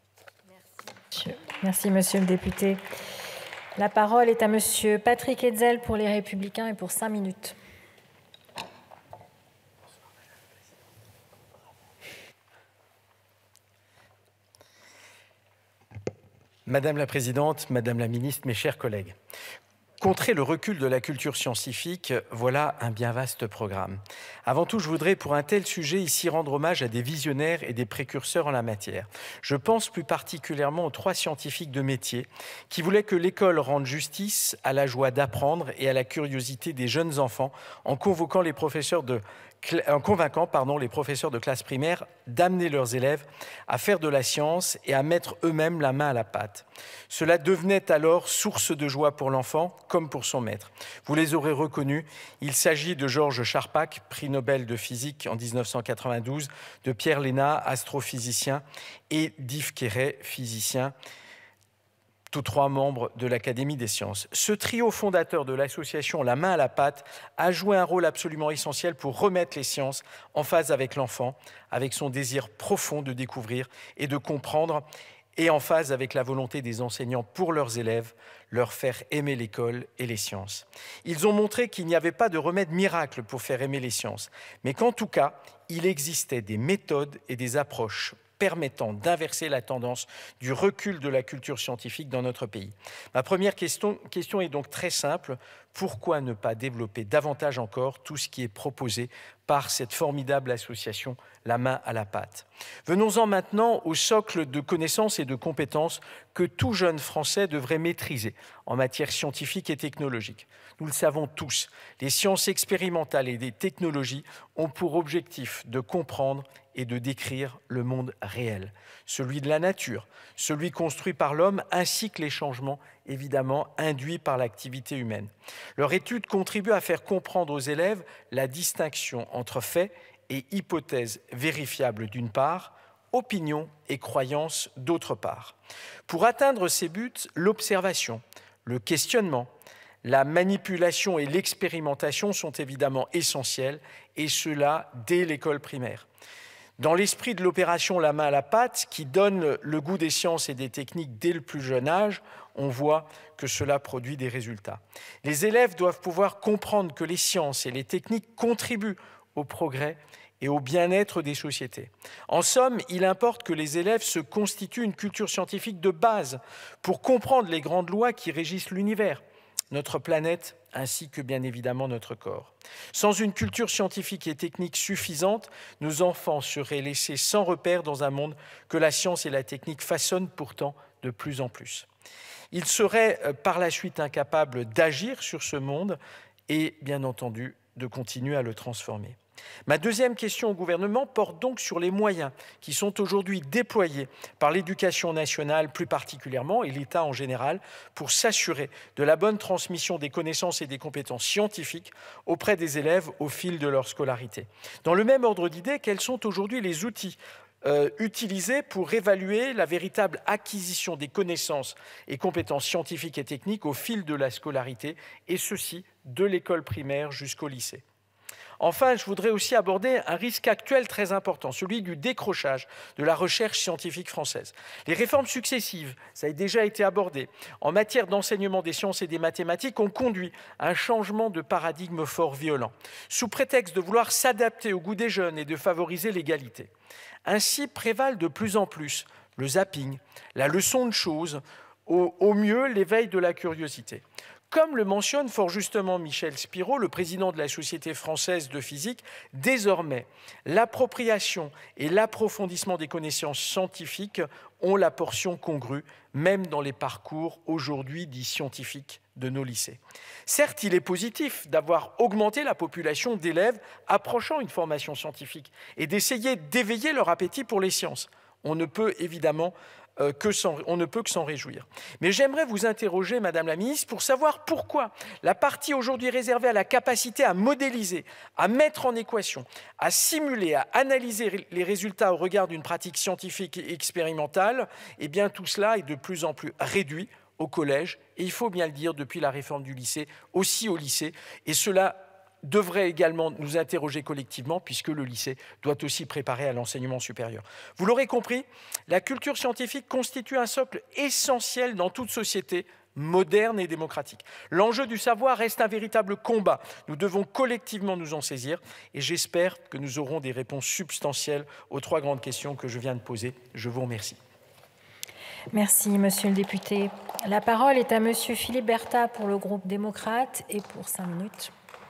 Merci, monsieur le député. La parole est à monsieur Patrick Hetzel pour les Républicains et pour 5 minutes. Madame la Présidente, Madame la Ministre, mes chers collègues, contrer le recul de la culture scientifique, voilà un bien vaste programme. Avant tout, je voudrais pour un tel sujet ici rendre hommage à des visionnaires et des précurseurs en la matière. Je pense plus particulièrement aux 3 scientifiques de métier qui voulaient que l'école rende justice à la joie d'apprendre et à la curiosité des jeunes enfants en convoquant les professeurs en convainquant les professeurs de classe primaire d'amener leurs élèves à faire de la science et à mettre eux-mêmes la main à la pâte. Cela devenait alors source de joie pour l'enfant comme pour son maître. Vous les aurez reconnus, il s'agit de Georges Charpak, prix Nobel de physique en 1992, de Pierre Léna, astrophysicien, et d'Yves Quéret, physicien, tous 3 membres de l'Académie des sciences. Ce trio fondateur de l'association La Main à la Pâte a joué un rôle absolument essentiel pour remettre les sciences en phase avec l'enfant, avec son désir profond de découvrir et de comprendre, et en phase avec la volonté des enseignants pour leurs élèves, leur faire aimer l'école et les sciences. Ils ont montré qu'il n'y avait pas de remède miracle pour faire aimer les sciences, mais qu'en tout cas, il existait des méthodes et des approches permettant d'inverser la tendance du recul de la culture scientifique dans notre pays. Ma première question est donc très simple. Pourquoi ne pas développer davantage encore tout ce qui est proposé par cette formidable association La Main à la Pâte? Venons-en maintenant au socle de connaissances et de compétences que tout jeune Français devrait maîtriser en matière scientifique et technologique. Nous le savons tous, les sciences expérimentales et les technologies ont pour objectif de comprendre et de décrire le monde réel, celui de la nature, celui construit par l'homme, ainsi que les changements, évidemment, induits par l'activité humaine. Leur étude contribue à faire comprendre aux élèves la distinction entre faits et hypothèses vérifiables d'une part, opinions et croyances d'autre part. Pour atteindre ces buts, l'observation, le questionnement, la manipulation et l'expérimentation sont évidemment essentiels, et cela dès l'école primaire. Dans l'esprit de l'opération La main à la pâte, qui donne le goût des sciences et des techniques dès le plus jeune âge, on voit que cela produit des résultats. Les élèves doivent pouvoir comprendre que les sciences et les techniques contribuent au progrès et au bien-être des sociétés. En somme, il importe que les élèves se constituent une culture scientifique de base pour comprendre les grandes lois qui régissent l'univers, notre planète, ainsi que bien évidemment notre corps. Sans une culture scientifique et technique suffisante, nos enfants seraient laissés sans repère dans un monde que la science et la technique façonnent pourtant de plus en plus. Ils seraient par la suite incapables d'agir sur ce monde et, bien entendu, de continuer à le transformer. Ma deuxième question au gouvernement porte donc sur les moyens qui sont aujourd'hui déployés par l'éducation nationale plus particulièrement et l'État en général pour s'assurer de la bonne transmission des connaissances et des compétences scientifiques auprès des élèves au fil de leur scolarité. Dans le même ordre d'idées, quels sont aujourd'hui les outils utilisés pour évaluer la véritable acquisition des connaissances et compétences scientifiques et techniques au fil de la scolarité, et ceci de l'école primaire jusqu'au lycée. Enfin, je voudrais aussi aborder un risque actuel très important, celui du décrochage de la recherche scientifique française. Les réformes successives, ça a déjà été abordé, en matière d'enseignement des sciences et des mathématiques, ont conduit à un changement de paradigme fort violent, sous prétexte de vouloir s'adapter au goût des jeunes et de favoriser l'égalité. Ainsi prévalent de plus en plus le zapping, la leçon de choses, au mieux l'éveil de la curiosité. Comme le mentionne fort justement Michel Spiro, le président de la Société française de physique, désormais, l'appropriation et l'approfondissement des connaissances scientifiques ont la portion congrue, même dans les parcours aujourd'hui dits scientifiques de nos lycées. Certes, il est positif d'avoir augmenté la population d'élèves approchant une formation scientifique et d'essayer d'éveiller leur appétit pour les sciences. On ne peut évidemment que s'en réjouir. Mais j'aimerais vous interroger, Madame la Ministre, pour savoir pourquoi la partie aujourd'hui réservée à la capacité à modéliser, à mettre en équation, à simuler, à analyser les résultats au regard d'une pratique scientifique et expérimentale, eh bien tout cela est de plus en plus réduit au collège, et il faut bien le dire, depuis la réforme du lycée, aussi au lycée, et cela devrait également nous interroger collectivement puisque le lycée doit aussi préparer à l'enseignement supérieur. Vous l'aurez compris, la culture scientifique constitue un socle essentiel dans toute société moderne et démocratique. L'enjeu du savoir reste un véritable combat. Nous devons collectivement nous en saisir et j'espère que nous aurons des réponses substantielles aux 3 grandes questions que je viens de poser. Je vous remercie. Merci, monsieur le député. La parole est à monsieur Philippe Berta pour le groupe démocrate et pour 5 minutes.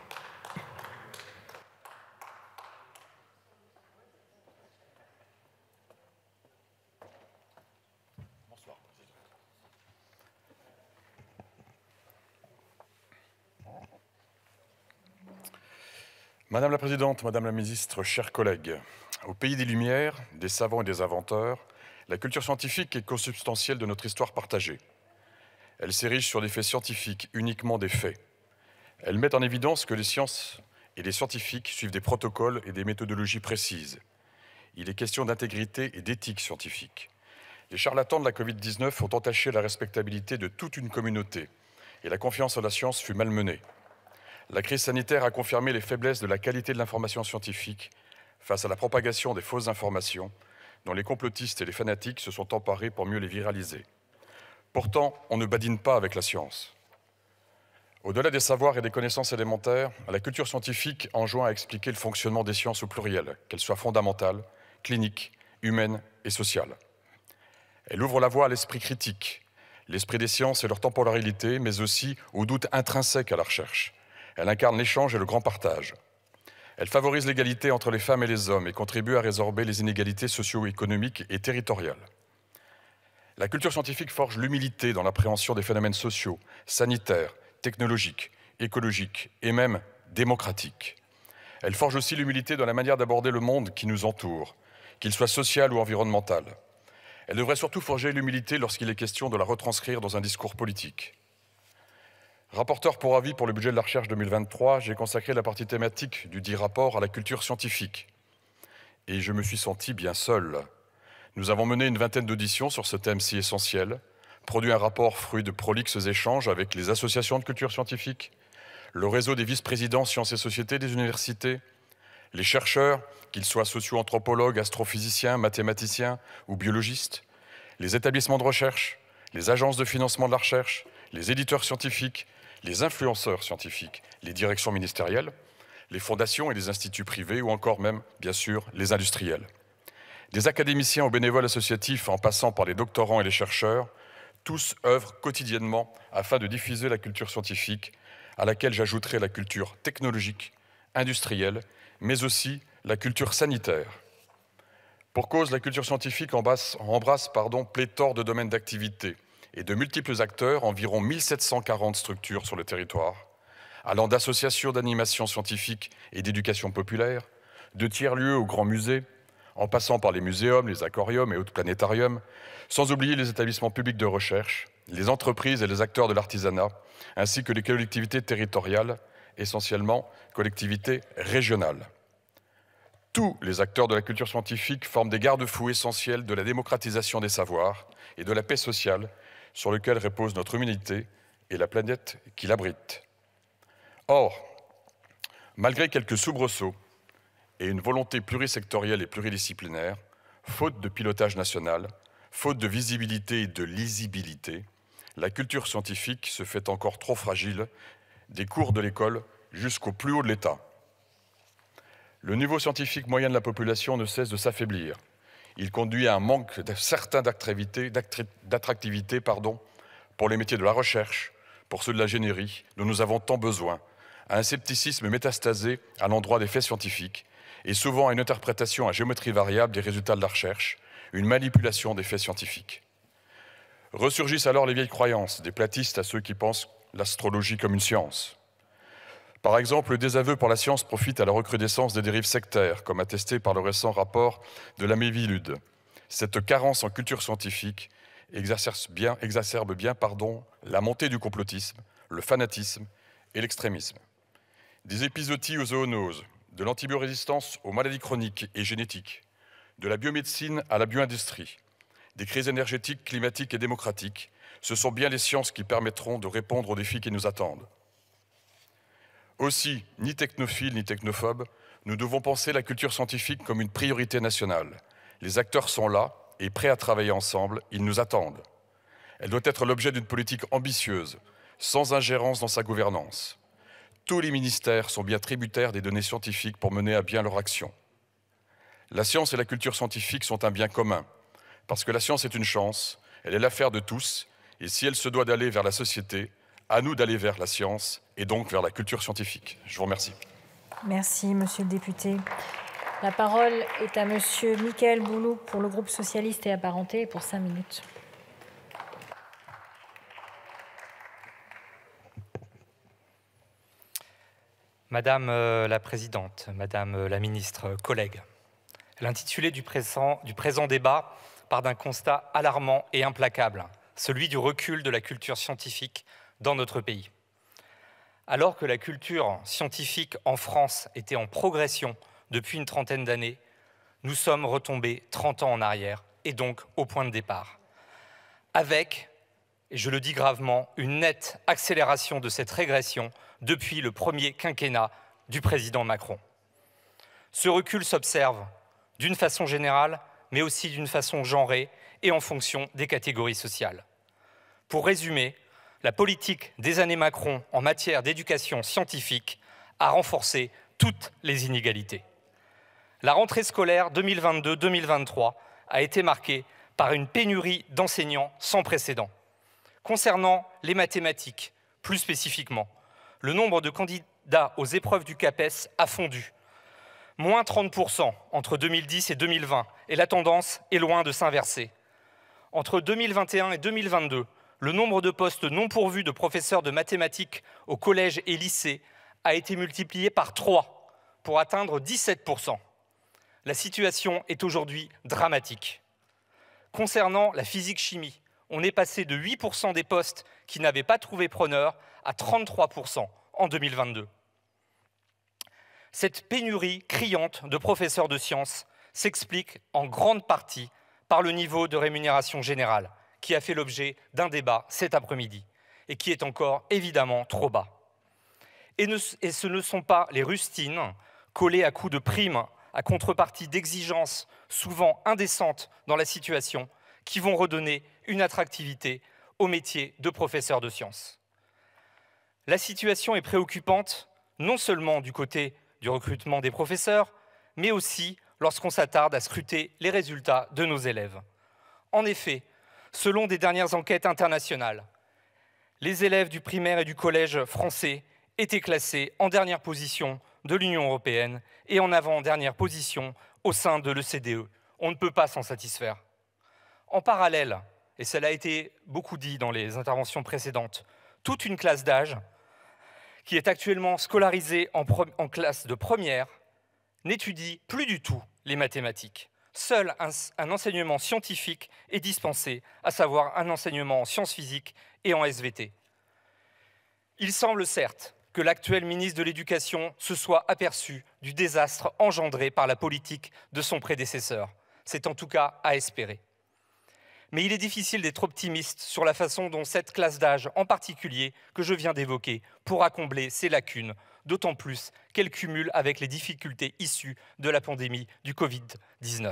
Madame la Présidente, Madame la Ministre, chers collègues, au pays des Lumières, des savants et des inventeurs, la culture scientifique est consubstantielle de notre histoire partagée. Elle s'érige sur des faits scientifiques, uniquement des faits. Elle met en évidence que les sciences et les scientifiques suivent des protocoles et des méthodologies précises. Il est question d'intégrité et d'éthique scientifique. Les charlatans de la Covid-19 ont entaché la respectabilité de toute une communauté et la confiance en la science fut malmenée. La crise sanitaire a confirmé les faiblesses de la qualité de l'information scientifique face à la propagation des fausses informations dont les complotistes et les fanatiques se sont emparés pour mieux les viraliser. Pourtant, on ne badine pas avec la science. Au-delà des savoirs et des connaissances élémentaires, la culture scientifique enjoint à expliquer le fonctionnement des sciences au pluriel, qu'elles soient fondamentales, cliniques, humaines et sociales. Elle ouvre la voie à l'esprit critique, l'esprit des sciences et leur temporalité, mais aussi au doute intrinsèque à la recherche. Elle incarne l'échange et le grand partage. Elle favorise l'égalité entre les femmes et les hommes et contribue à résorber les inégalités socio-économiques et territoriales. La culture scientifique forge l'humilité dans l'appréhension des phénomènes sociaux, sanitaires, technologiques, écologiques et même démocratiques. Elle forge aussi l'humilité dans la manière d'aborder le monde qui nous entoure, qu'il soit social ou environnemental. Elle devrait surtout forger l'humilité lorsqu'il est question de la retranscrire dans un discours politique. Rapporteur pour avis pour le budget de la recherche 2023, j'ai consacré la partie thématique du dit rapport à la culture scientifique. Et je me suis senti bien seul. Nous avons mené une vingtaine d'auditions sur ce thème si essentiel, produit un rapport fruit de prolixes échanges avec les associations de culture scientifique, le réseau des vice-présidents sciences et sociétés des universités, les chercheurs, qu'ils soient socio-anthropologues, astrophysiciens, mathématiciens ou biologistes, les établissements de recherche, les agences de financement de la recherche, les éditeurs scientifiques, les influenceurs scientifiques, les directions ministérielles, les fondations et les instituts privés ou encore même, bien sûr, les industriels. Des académiciens aux bénévoles associatifs en passant par les doctorants et les chercheurs, tous œuvrent quotidiennement afin de diffuser la culture scientifique, à laquelle j'ajouterai la culture technologique, industrielle, mais aussi la culture sanitaire. Pour cause, la culture scientifique embrasse pléthore de domaines d'activité et de multiples acteurs, environ 1740 structures sur le territoire, allant d'associations d'animation scientifique et d'éducation populaire, de tiers-lieux aux grands musées, en passant par les muséums, les aquariums et autres planétariums, sans oublier les établissements publics de recherche, les entreprises et les acteurs de l'artisanat, ainsi que les collectivités territoriales, essentiellement collectivités régionales. Tous les acteurs de la culture scientifique forment des garde-fous essentiels de la démocratisation des savoirs et de la paix sociale sur lequel repose notre humanité et la planète qui l'abrite. Or, malgré quelques soubresauts et une volonté plurisectorielle et pluridisciplinaire, faute de pilotage national, faute de visibilité et de lisibilité, la culture scientifique se fait encore trop fragile, des cours de l'école jusqu'au plus haut de l'État. Le niveau scientifique moyen de la population ne cesse de s'affaiblir. Il conduit à un manque certain d'attractivité pour les métiers de la recherche, pour ceux de l'ingénierie, dont nous avons tant besoin, à un scepticisme métastasé à l'endroit des faits scientifiques, et souvent à une interprétation à géométrie variable des résultats de la recherche, une manipulation des faits scientifiques. Ressurgissent alors les vieilles croyances, des platistes à ceux qui pensent l'astrologie comme une science. Par exemple, le désaveu pour la science profite à la recrudescence des dérives sectaires, comme attesté par le récent rapport de la Mévilude. Cette carence en culture scientifique exacerbe bien la montée du complotisme, le fanatisme et l'extrémisme. Des épizooties aux zoonoses, de l'antibiorésistance aux maladies chroniques et génétiques, de la biomédecine à la bioindustrie, des crises énergétiques, climatiques et démocratiques, ce sont bien les sciences qui permettront de répondre aux défis qui nous attendent. Aussi, ni technophiles ni technophobes, nous devons penser la culture scientifique comme une priorité nationale. Les acteurs sont là et prêts à travailler ensemble, ils nous attendent. Elle doit être l'objet d'une politique ambitieuse, sans ingérence dans sa gouvernance. Tous les ministères sont bien tributaires des données scientifiques pour mener à bien leur action. La science et la culture scientifique sont un bien commun, parce que la science est une chance, elle est l'affaire de tous, et si elle se doit d'aller vers la société, à nous d'aller vers la science et donc vers la culture scientifique. Je vous remercie. Merci, monsieur le député. La parole est à monsieur Mickaël Bouloux pour le groupe socialiste et apparenté pour 5 minutes. Madame la Présidente, Madame la Ministre, collègues, l'intitulé du présent débat part d'un constat alarmant et implacable, celui du recul de la culture scientifique dans notre pays. Alors que la culture scientifique en France était en progression depuis une trentaine d'années, nous sommes retombés 30 ans en arrière et donc au point de départ. Avec, et je le dis gravement, une nette accélération de cette régression depuis le premier quinquennat du président Macron. Ce recul s'observe d'une façon générale, mais aussi d'une façon genrée et en fonction des catégories sociales. Pour résumer, la politique des années Macron en matière d'éducation scientifique a renforcé toutes les inégalités. La rentrée scolaire 2022-2023 a été marquée par une pénurie d'enseignants sans précédent. Concernant les mathématiques, plus spécifiquement, le nombre de candidats aux épreuves du CAPES a fondu. Moins 30% entre 2010 et 2020, et la tendance est loin de s'inverser. Entre 2021 et 2022, le nombre de postes non pourvus de professeurs de mathématiques au collège et lycée a été multiplié par 3 pour atteindre 17%. La situation est aujourd'hui dramatique. Concernant la physique-chimie, on est passé de 8% des postes qui n'avaient pas trouvé preneur à 33% en 2022. Cette pénurie criante de professeurs de sciences s'explique en grande partie par le niveau de rémunération générale qui a fait l'objet d'un débat cet après-midi et qui est encore évidemment trop bas. Et ce ne sont pas les rustines collées à coups de primes à contrepartie d'exigences souvent indécentes dans la situation qui vont redonner une attractivité au métier de professeur de sciences. La situation est préoccupante non seulement du côté du recrutement des professeurs, mais aussi lorsqu'on s'attarde à scruter les résultats de nos élèves. En effet, selon des dernières enquêtes internationales, les élèves du primaire et du collège français étaient classés en dernière position de l'Union européenne et en avant-dernière position au sein de l'OCDE. On ne peut pas s'en satisfaire. En parallèle, et cela a été beaucoup dit dans les interventions précédentes, toute une classe d'âge qui est actuellement scolarisée en classe de première n'étudie plus du tout les mathématiques. Seul un enseignement scientifique est dispensé, à savoir un enseignement en sciences physiques et en SVT. Il semble certes que l'actuel ministre de l'Éducation se soit aperçu du désastre engendré par la politique de son prédécesseur. C'est en tout cas à espérer. Mais il est difficile d'être optimiste sur la façon dont cette classe d'âge, en particulier, que je viens d'évoquer, pourra combler ses lacunes, d'autant plus qu'elle cumule avec les difficultés issues de la pandémie du Covid-19.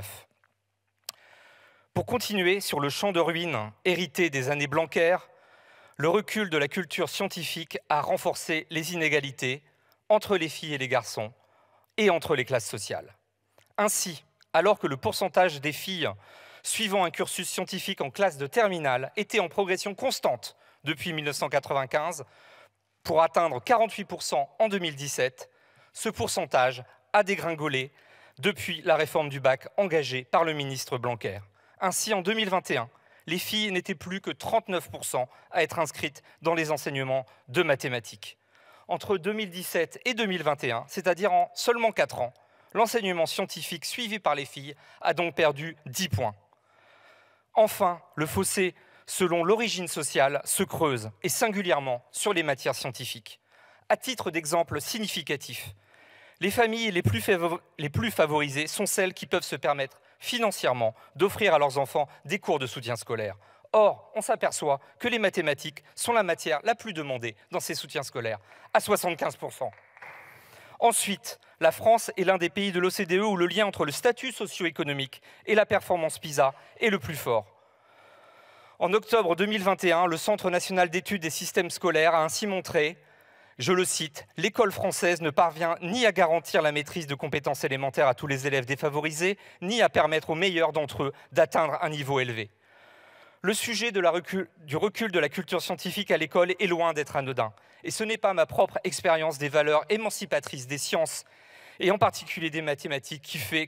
Pour continuer sur le champ de ruines hérité des années Blanquer, le recul de la culture scientifique a renforcé les inégalités entre les filles et les garçons et entre les classes sociales. Ainsi, alors que le pourcentage des filles suivant un cursus scientifique en classe de terminale était en progression constante depuis 1995, pour atteindre 48% en 2017, ce pourcentage a dégringolé depuis la réforme du bac engagée par le ministre Blanquer. Ainsi, en 2021, les filles n'étaient plus que 39% à être inscrites dans les enseignements de mathématiques. Entre 2017 et 2021, c'est-à-dire en seulement 4 ans, l'enseignement scientifique suivi par les filles a donc perdu 10 points. Enfin, le fossé selon l'origine sociale se creuse, et singulièrement sur les matières scientifiques. À titre d'exemple significatif, les familles les plus favorisées sont celles qui peuvent se permettre financièrement d'offrir à leurs enfants des cours de soutien scolaire. Or, on s'aperçoit que les mathématiques sont la matière la plus demandée dans ces soutiens scolaires, à 75%. Ensuite, la France est l'un des pays de l'OCDE où le lien entre le statut socio-économique et la performance PISA est le plus fort. En octobre 2021, le Centre national d'études des systèmes scolaires a ainsi montré, je le cite, « L'école française ne parvient ni à garantir la maîtrise de compétences élémentaires à tous les élèves défavorisés, ni à permettre aux meilleurs d'entre eux d'atteindre un niveau élevé. » Le sujet du recul de la culture scientifique à l'école est loin d'être anodin. Et ce n'est pas ma propre expérience des valeurs émancipatrices des sciences, et en particulier des mathématiques,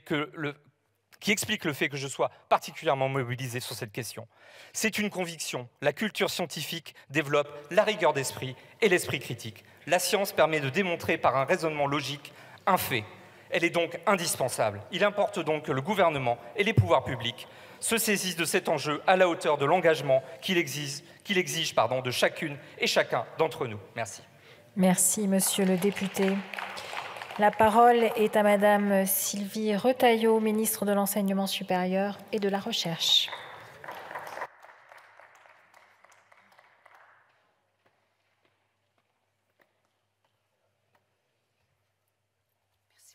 qui explique le fait que je sois particulièrement mobilisé sur cette question. C'est une conviction. La culture scientifique développe la rigueur d'esprit et l'esprit critique. La science permet de démontrer par un raisonnement logique un fait. Elle est donc indispensable. Il importe donc que le gouvernement et les pouvoirs publics se saisissent de cet enjeu à la hauteur de l'engagement qu'il exige de chacune et chacun d'entre nous. Merci. Merci, monsieur le député. La parole est à madame Sylvie Retailleau, ministre de l'Enseignement supérieur et de la Recherche. Merci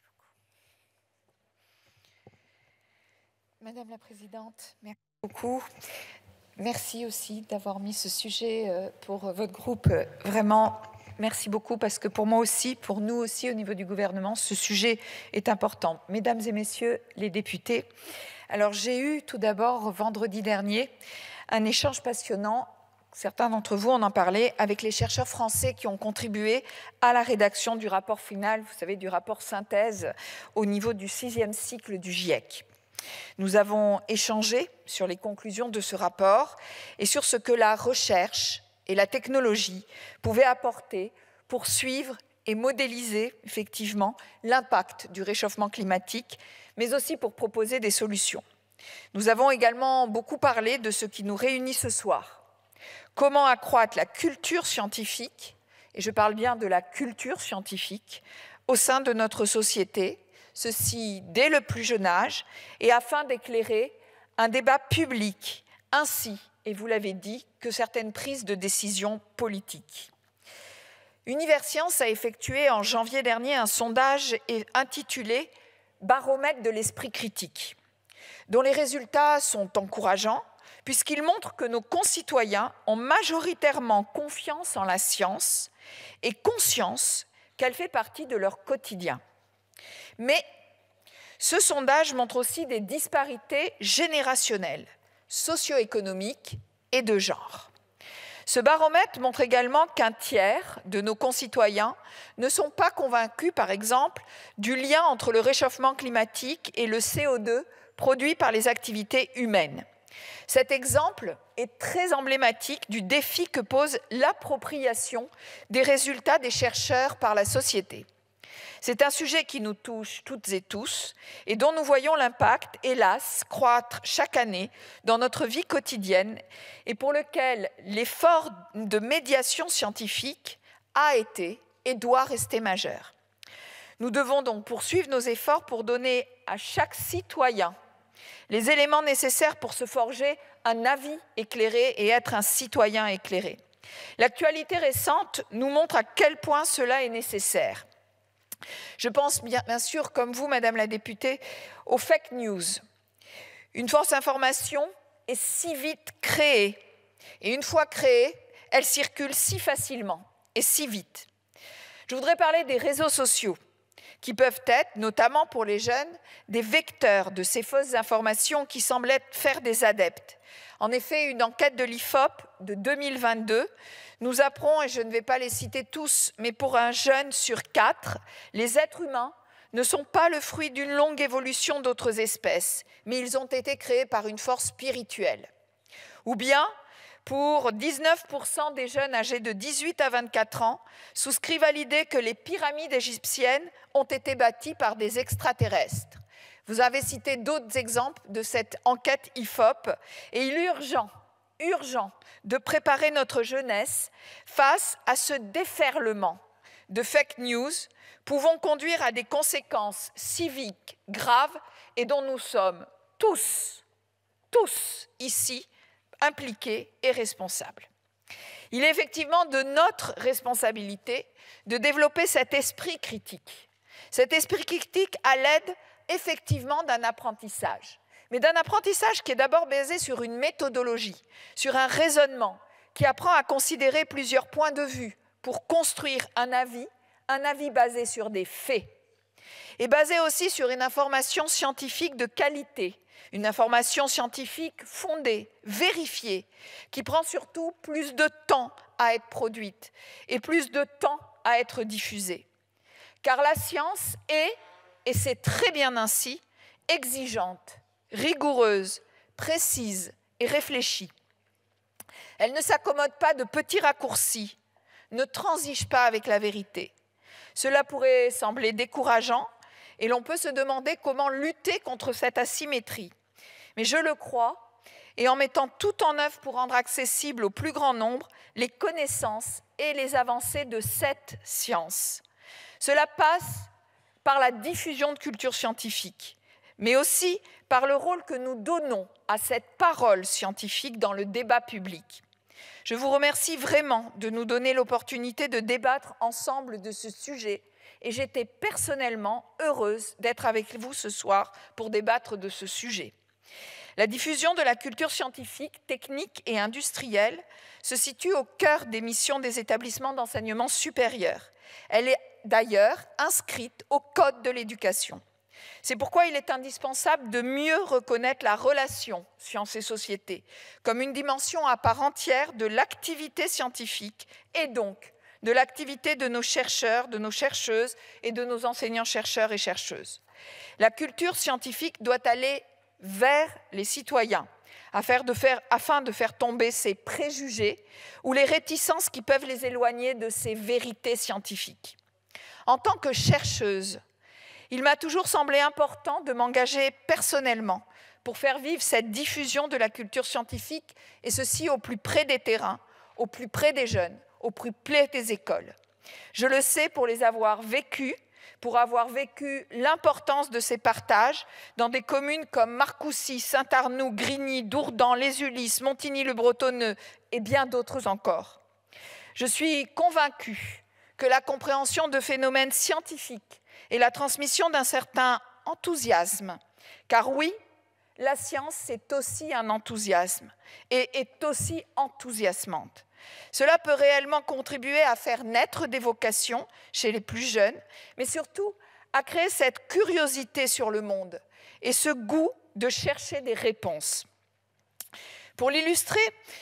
beaucoup. Madame la Présidente, merci beaucoup. Merci aussi d'avoir mis ce sujet pour votre groupe. Vraiment, merci beaucoup parce que pour moi aussi, pour nous aussi au niveau du gouvernement, ce sujet est important. Mesdames et messieurs les députés, alors j'ai eu tout d'abord vendredi dernier un échange passionnant, certains d'entre vous en ont parlé, avec les chercheurs français qui ont contribué à la rédaction du rapport final, vous savez, du rapport synthèse au niveau du 6e cycle du GIEC. Nous avons échangé sur les conclusions de ce rapport et sur ce que la recherche et la technologie pouvaient apporter pour suivre et modéliser effectivement l'impact du réchauffement climatique, mais aussi pour proposer des solutions. Nous avons également beaucoup parlé de ce qui nous réunit ce soir. Comment accroître la culture scientifique, et je parle bien de la culture scientifique, au sein de notre société, ceci dès le plus jeune âge, et afin d'éclairer un débat public, ainsi, et vous l'avez dit, que certaines prises de décision politiques. Universcience a effectué en janvier dernier un sondage intitulé « Baromètre de l'esprit critique », dont les résultats sont encourageants, puisqu'ils montrent que nos concitoyens ont majoritairement confiance en la science et conscience qu'elle fait partie de leur quotidien. Mais ce sondage montre aussi des disparités générationnelles, socio-économiques et de genre. Ce baromètre montre également qu'un tiers de nos concitoyens ne sont pas convaincus, par exemple, du lien entre le réchauffement climatique et le CO2 produit par les activités humaines. Cet exemple est très emblématique du défi que pose l'appropriation des résultats des chercheurs par la société. C'est un sujet qui nous touche toutes et tous et dont nous voyons l'impact, hélas, croître chaque année dans notre vie quotidienne et pour lequel l'effort de médiation scientifique a été et doit rester majeur. Nous devons donc poursuivre nos efforts pour donner à chaque citoyen les éléments nécessaires pour se forger un avis éclairé et être un citoyen éclairé. L'actualité récente nous montre à quel point cela est nécessaire. Je pense bien sûr, comme vous, Madame la députée, aux fake news. Une fausse information est si vite créée, et une fois créée, elle circule si facilement et si vite. Je voudrais parler des réseaux sociaux, qui peuvent être, notamment pour les jeunes, des vecteurs de ces fausses informations qui semblent faire des adeptes. En effet, une enquête de l'IFOP de 2022 nous apprend, et je ne vais pas les citer tous, mais pour un jeune sur 4, les êtres humains ne sont pas le fruit d'une longue évolution d'autres espèces, mais ils ont été créés par une force spirituelle. Ou bien, pour 19% des jeunes âgés de 18 à 24 ans, souscrivent à l'idée que les pyramides égyptiennes ont été bâties par des extraterrestres. Vous avez cité d'autres exemples de cette enquête IFOP, et il est urgent de préparer notre jeunesse face à ce déferlement de fake news pouvant conduire à des conséquences civiques graves et dont nous sommes tous ici impliqués et responsables. Il est effectivement de notre responsabilité de développer cet esprit critique. Cet esprit critique à l'aide effectivement d'un apprentissage, mais d'un apprentissage qui est d'abord basé sur une méthodologie, sur un raisonnement qui apprend à considérer plusieurs points de vue pour construire un avis basé sur des faits, et basé aussi sur une information scientifique de qualité, une information scientifique fondée, vérifiée, qui prend surtout plus de temps à être produite et plus de temps à être diffusée. Car la science est, et c'est très bien ainsi, exigeante, rigoureuse, précise et réfléchie. Elle ne s'accommode pas de petits raccourcis, ne transige pas avec la vérité. Cela pourrait sembler décourageant et l'on peut se demander comment lutter contre cette asymétrie. Mais je le crois, et en mettant tout en œuvre pour rendre accessible au plus grand nombre les connaissances et les avancées de cette science. Cela passe par la diffusion de culture scientifique, mais aussi par le rôle que nous donnons à cette parole scientifique dans le débat public. Je vous remercie vraiment de nous donner l'opportunité de débattre ensemble de ce sujet et j'étais personnellement heureuse d'être avec vous ce soir pour débattre de ce sujet. La diffusion de la culture scientifique, technique et industrielle se situe au cœur des missions des établissements d'enseignement supérieur. Elle est d'ailleurs inscrite au Code de l'éducation. C'est pourquoi il est indispensable de mieux reconnaître la relation sciences et société comme une dimension à part entière de l'activité scientifique et donc de l'activité de nos chercheurs, de nos chercheuses et de nos enseignants-chercheurs et chercheuses. La culture scientifique doit aller vers les citoyens afin de faire tomber ces préjugés ou les réticences qui peuvent les éloigner de ces vérités scientifiques. En tant que chercheuse, il m'a toujours semblé important de m'engager personnellement pour faire vivre cette diffusion de la culture scientifique, et ceci au plus près des terrains, au plus près des jeunes, au plus près des écoles. Je le sais pour les avoir vécus, pour avoir vécu l'importance de ces partages dans des communes comme Marcoussis, Saint-Arnoux, Grigny, Dourdan, Les Ulisses, Montigny-le-Bretonneux et bien d'autres encore. Je suis convaincue que la compréhension de phénomènes scientifiques et la transmission d'un certain enthousiasme, car oui, la science, c'est aussi un enthousiasme et est aussi enthousiasmante. Cela peut réellement contribuer à faire naître des vocations chez les plus jeunes, mais surtout à créer cette curiosité sur le monde et ce goût de chercher des réponses. Pour l'illustrer,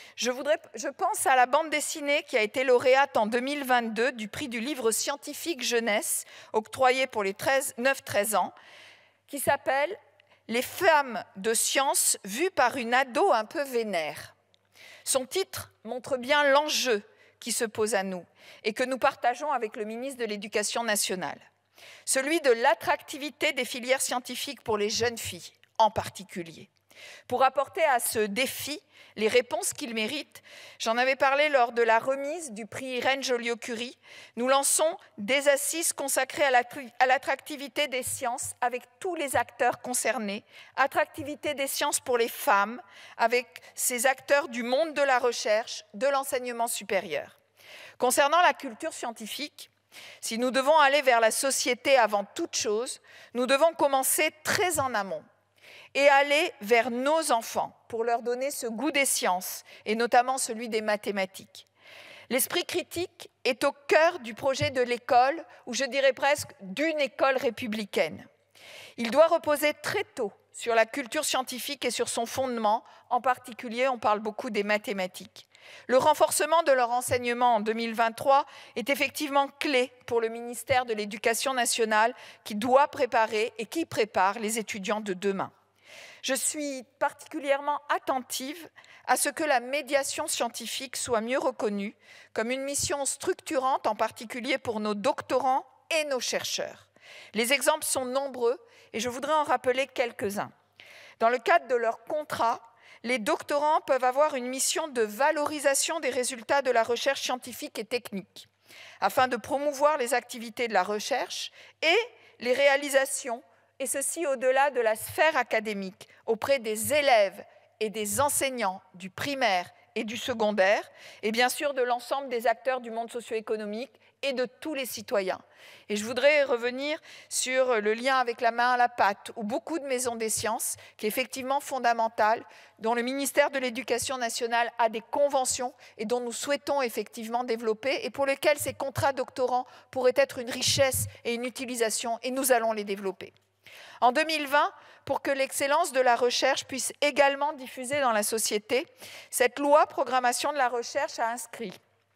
je pense à la bande dessinée qui a été lauréate en 2022 du prix du livre scientifique jeunesse, octroyé pour les 9-13 ans, qui s'appelle « Les femmes de science vues par une ado un peu vénère ». Son titre montre bien l'enjeu qui se pose à nous et que nous partageons avec le ministre de l'Éducation nationale. Celui de l'attractivité des filières scientifiques pour les jeunes filles en particulier. Pour apporter à ce défi les réponses qu'il mérite, j'en avais parlé lors de la remise du prix Irène Joliot-Curie, nous lançons des assises consacrées à l'attractivité des sciences avec tous les acteurs concernés, attractivité des sciences pour les femmes avec ces acteurs du monde de la recherche, de l'enseignement supérieur. Concernant la culture scientifique, si nous devons aller vers la société avant toute chose, nous devons commencer très en amont et aller vers nos enfants pour leur donner ce goût des sciences, et notamment celui des mathématiques. L'esprit critique est au cœur du projet de l'école, ou je dirais presque d'une école républicaine. Il doit reposer très tôt sur la culture scientifique et sur son fondement, en particulier, on parle beaucoup des mathématiques. Le renforcement de leur enseignement en 2023 est effectivement clé pour le ministère de l'Éducation nationale qui doit préparer et qui prépare les étudiants de demain. Je suis particulièrement attentive à ce que la médiation scientifique soit mieux reconnue comme une mission structurante, en particulier pour nos doctorants et nos chercheurs. Les exemples sont nombreux et je voudrais en rappeler quelques-uns. Dans le cadre de leur contrat, les doctorants peuvent avoir une mission de valorisation des résultats de la recherche scientifique et technique, afin de promouvoir les activités de la recherche et les réalisations, et ceci au-delà de la sphère académique, auprès des élèves et des enseignants du primaire et du secondaire, et bien sûr de l'ensemble des acteurs du monde socio-économique et de tous les citoyens. Et je voudrais revenir sur le lien avec la main à la pâte, ou beaucoup de maisons des sciences, qui est effectivement fondamental, dont le ministère de l'Éducation nationale a des conventions et dont nous souhaitons effectivement développer, et pour lesquelles ces contrats doctorants pourraient être une richesse et une utilisation, et nous allons les développer. En 2020, pour que l'excellence de la recherche puisse également diffuser dans la société, cette loi programmation de la recherche a inscrit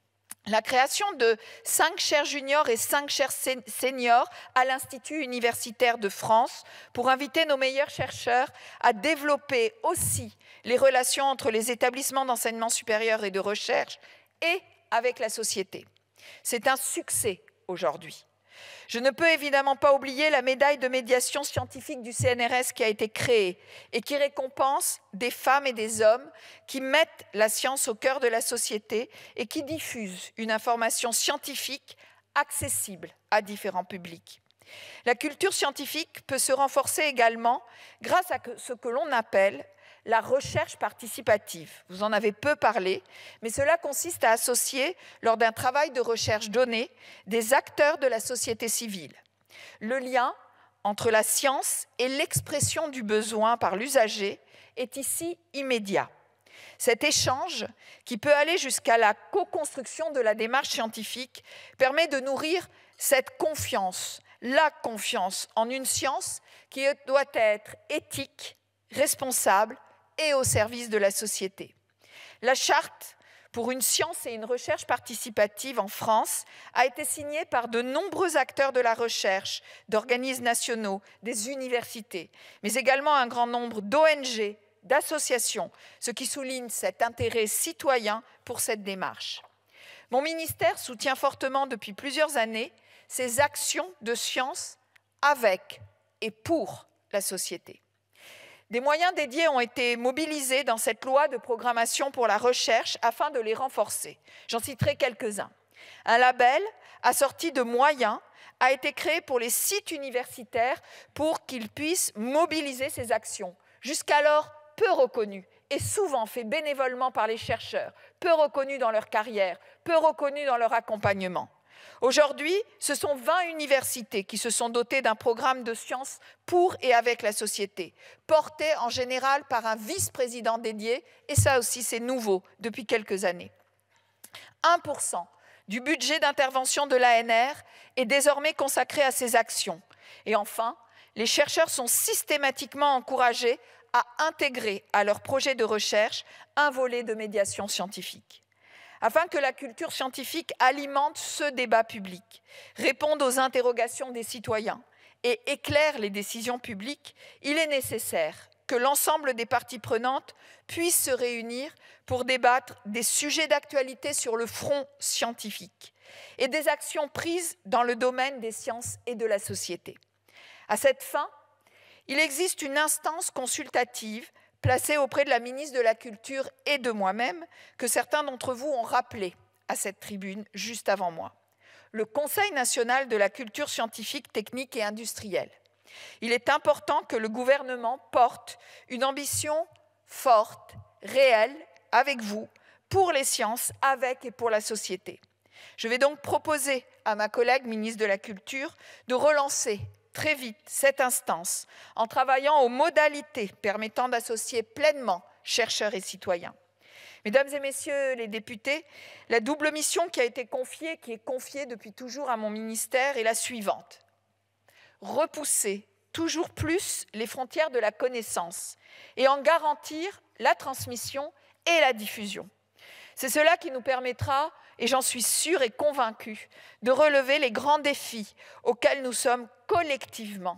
la création de 5 chaires juniors et 5 chaires seniors à l'Institut universitaire de France pour inviter nos meilleurs chercheurs à développer aussi les relations entre les établissements d'enseignement supérieur et de recherche et avec la société. C'est un succès aujourd'hui. Je ne peux évidemment pas oublier la médaille de médiation scientifique du CNRS qui a été créée et qui récompense des femmes et des hommes qui mettent la science au cœur de la société et qui diffusent une information scientifique accessible à différents publics. La culture scientifique peut se renforcer également grâce à ce que l'on appelle la recherche participative. Vous en avez peu parlé, mais cela consiste à associer, lors d'un travail de recherche donné, des acteurs de la société civile. Le lien entre la science et l'expression du besoin par l'usager est ici immédiat. Cet échange, qui peut aller jusqu'à la co-construction de la démarche scientifique, permet de nourrir cette confiance, la confiance en une science qui doit être éthique, responsable et au service de la société. La charte pour une science et une recherche participative en France a été signée par de nombreux acteurs de la recherche, d'organismes nationaux, des universités, mais également un grand nombre d'ONG, d'associations, ce qui souligne cet intérêt citoyen pour cette démarche. Mon ministère soutient fortement depuis plusieurs années ces actions de science avec et pour la société. Des moyens dédiés ont été mobilisés dans cette loi de programmation pour la recherche afin de les renforcer. J'en citerai quelques-uns. Un label assorti de moyens a été créé pour les sites universitaires pour qu'ils puissent mobiliser ces actions, jusqu'alors peu reconnues et souvent fait bénévolement par les chercheurs, peu reconnus dans leur carrière, peu reconnus dans leur accompagnement. Aujourd'hui, ce sont 20 universités qui se sont dotées d'un programme de sciences pour et avec la société, porté en général par un vice-président dédié, et ça aussi c'est nouveau depuis quelques années. 1% du budget d'intervention de l'ANR est désormais consacré à ces actions. Et enfin, les chercheurs sont systématiquement encouragés à intégrer à leur projet de recherche un volet de médiation scientifique. Afin que la culture scientifique alimente ce débat public, réponde aux interrogations des citoyens et éclaire les décisions publiques, il est nécessaire que l'ensemble des parties prenantes puissent se réunir pour débattre des sujets d'actualité sur le front scientifique et des actions prises dans le domaine des sciences et de la société. À cette fin, il existe une instance consultative placée auprès de la ministre de la Culture et de moi-même, que certains d'entre vous ont rappelé à cette tribune juste avant moi. Le Conseil national de la culture scientifique, technique et industrielle. Il est important que le gouvernement porte une ambition forte, réelle, avec vous, pour les sciences, avec et pour la société. Je vais donc proposer à ma collègue ministre de la Culture de relancer très vite cette instance en travaillant aux modalités permettant d'associer pleinement chercheurs et citoyens. Mesdames et messieurs les députés, la double mission qui est confiée depuis toujours à mon ministère est la suivante. Repousser toujours plus les frontières de la connaissance et en garantir la transmission et la diffusion. C'est cela qui nous permettra, et j'en suis sûre et convaincue, de relever les grands défis auxquels nous sommes collectivement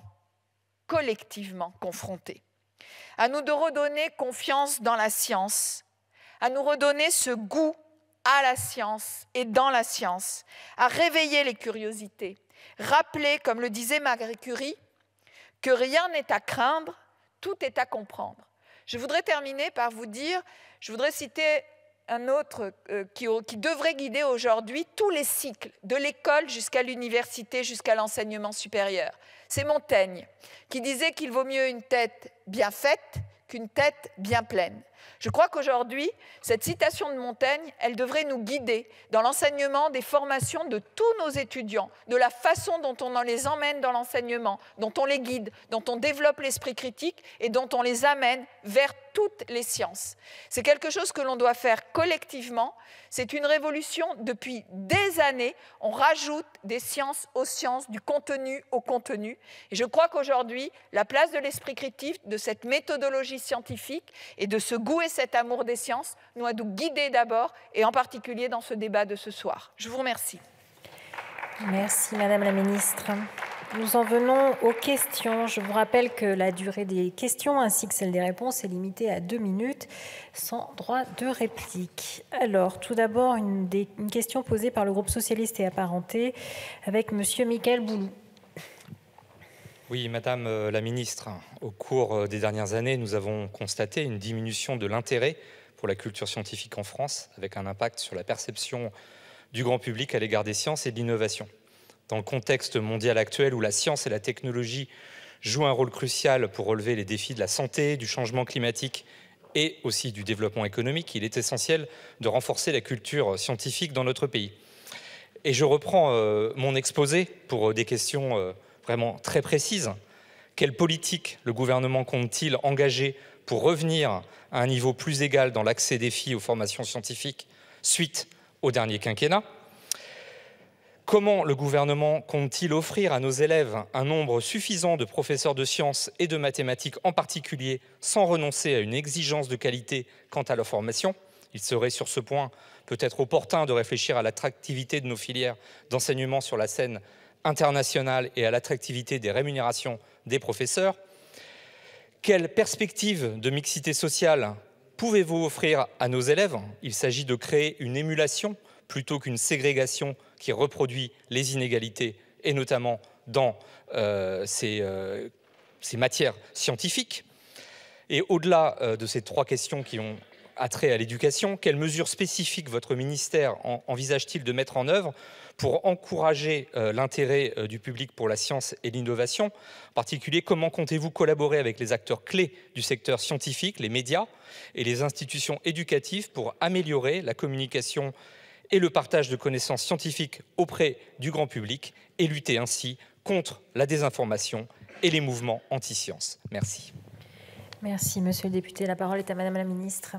confrontés. À nous de redonner confiance dans la science, à nous redonner ce goût à la science et dans la science, à réveiller les curiosités, rappeler, comme le disait Marie Curie, que rien n'est à craindre, tout est à comprendre. Je voudrais terminer par vous dire, je voudrais citer un autre qui devrait guider aujourd'hui tous les cycles, de l'école jusqu'à l'université, jusqu'à l'enseignement supérieur. C'est Montaigne qui disait qu'il vaut mieux une tête bien faite qu'une tête bien pleine. Je crois qu'aujourd'hui, cette citation de Montaigne, elle devrait nous guider dans l'enseignement des formations de tous nos étudiants, de la façon dont on les emmène dans l'enseignement, dont on les guide, dont on développe l'esprit critique et dont on les amène vers toutes les sciences. C'est quelque chose que l'on doit faire collectivement. C'est une révolution depuis des années. On rajoute des sciences aux sciences, du contenu au contenu. Et je crois qu'aujourd'hui, la place de l'esprit critique, de cette méthodologie scientifique et de ce goût et cet amour des sciences doit nous guider d'abord et en particulier dans ce débat de ce soir. Je vous remercie. Merci Madame la Ministre. Nous en venons aux questions. Je vous rappelle que la durée des questions ainsi que celle des réponses est limitée à 2 minutes, sans droit de réplique. Alors, tout d'abord, une question posée par le groupe socialiste et apparenté avec Monsieur Michael Boulou. Oui, Madame la Ministre, au cours des dernières années, nous avons constaté une diminution de l'intérêt pour la culture scientifique en France, avec un impact sur la perception du grand public à l'égard des sciences et de l'innovation. Dans le contexte mondial actuel où la science et la technologie jouent un rôle crucial pour relever les défis de la santé, du changement climatique et aussi du développement économique, il est essentiel de renforcer la culture scientifique dans notre pays. Et je reprends mon exposé pour des questions vraiment très précises. Quelle politique le gouvernement compte-t-il engager pour revenir à un niveau plus égal dans l'accès des filles aux formations scientifiques suite au dernier quinquennat ? Comment le gouvernement compte-t-il offrir à nos élèves un nombre suffisant de professeurs de sciences et de mathématiques en particulier, sans renoncer à une exigence de qualité quant à leur formation ? Il serait sur ce point peut-être opportun de réfléchir à l'attractivité de nos filières d'enseignement sur la scène internationale et à l'attractivité des rémunérations des professeurs. Quelle perspective de mixité sociale pouvez-vous offrir à nos élèves ? Il s'agit de créer une émulation plutôt qu'une ségrégation qui reproduit les inégalités et notamment dans ces matières scientifiques. Et au-delà de ces 3 questions qui ont attrait à l'éducation, quelles mesures spécifiques votre ministère envisage-t-il de mettre en œuvre pour encourager l'intérêt du public pour la science et l'innovation? En particulier, comment comptez-vous collaborer avec les acteurs clés du secteur scientifique, les médias et les institutions éducatives pour améliorer la communication et le partage de connaissances scientifiques auprès du grand public et lutter ainsi contre la désinformation et les mouvements anti-science? Merci. Merci, monsieur le député. La parole est à madame la ministre.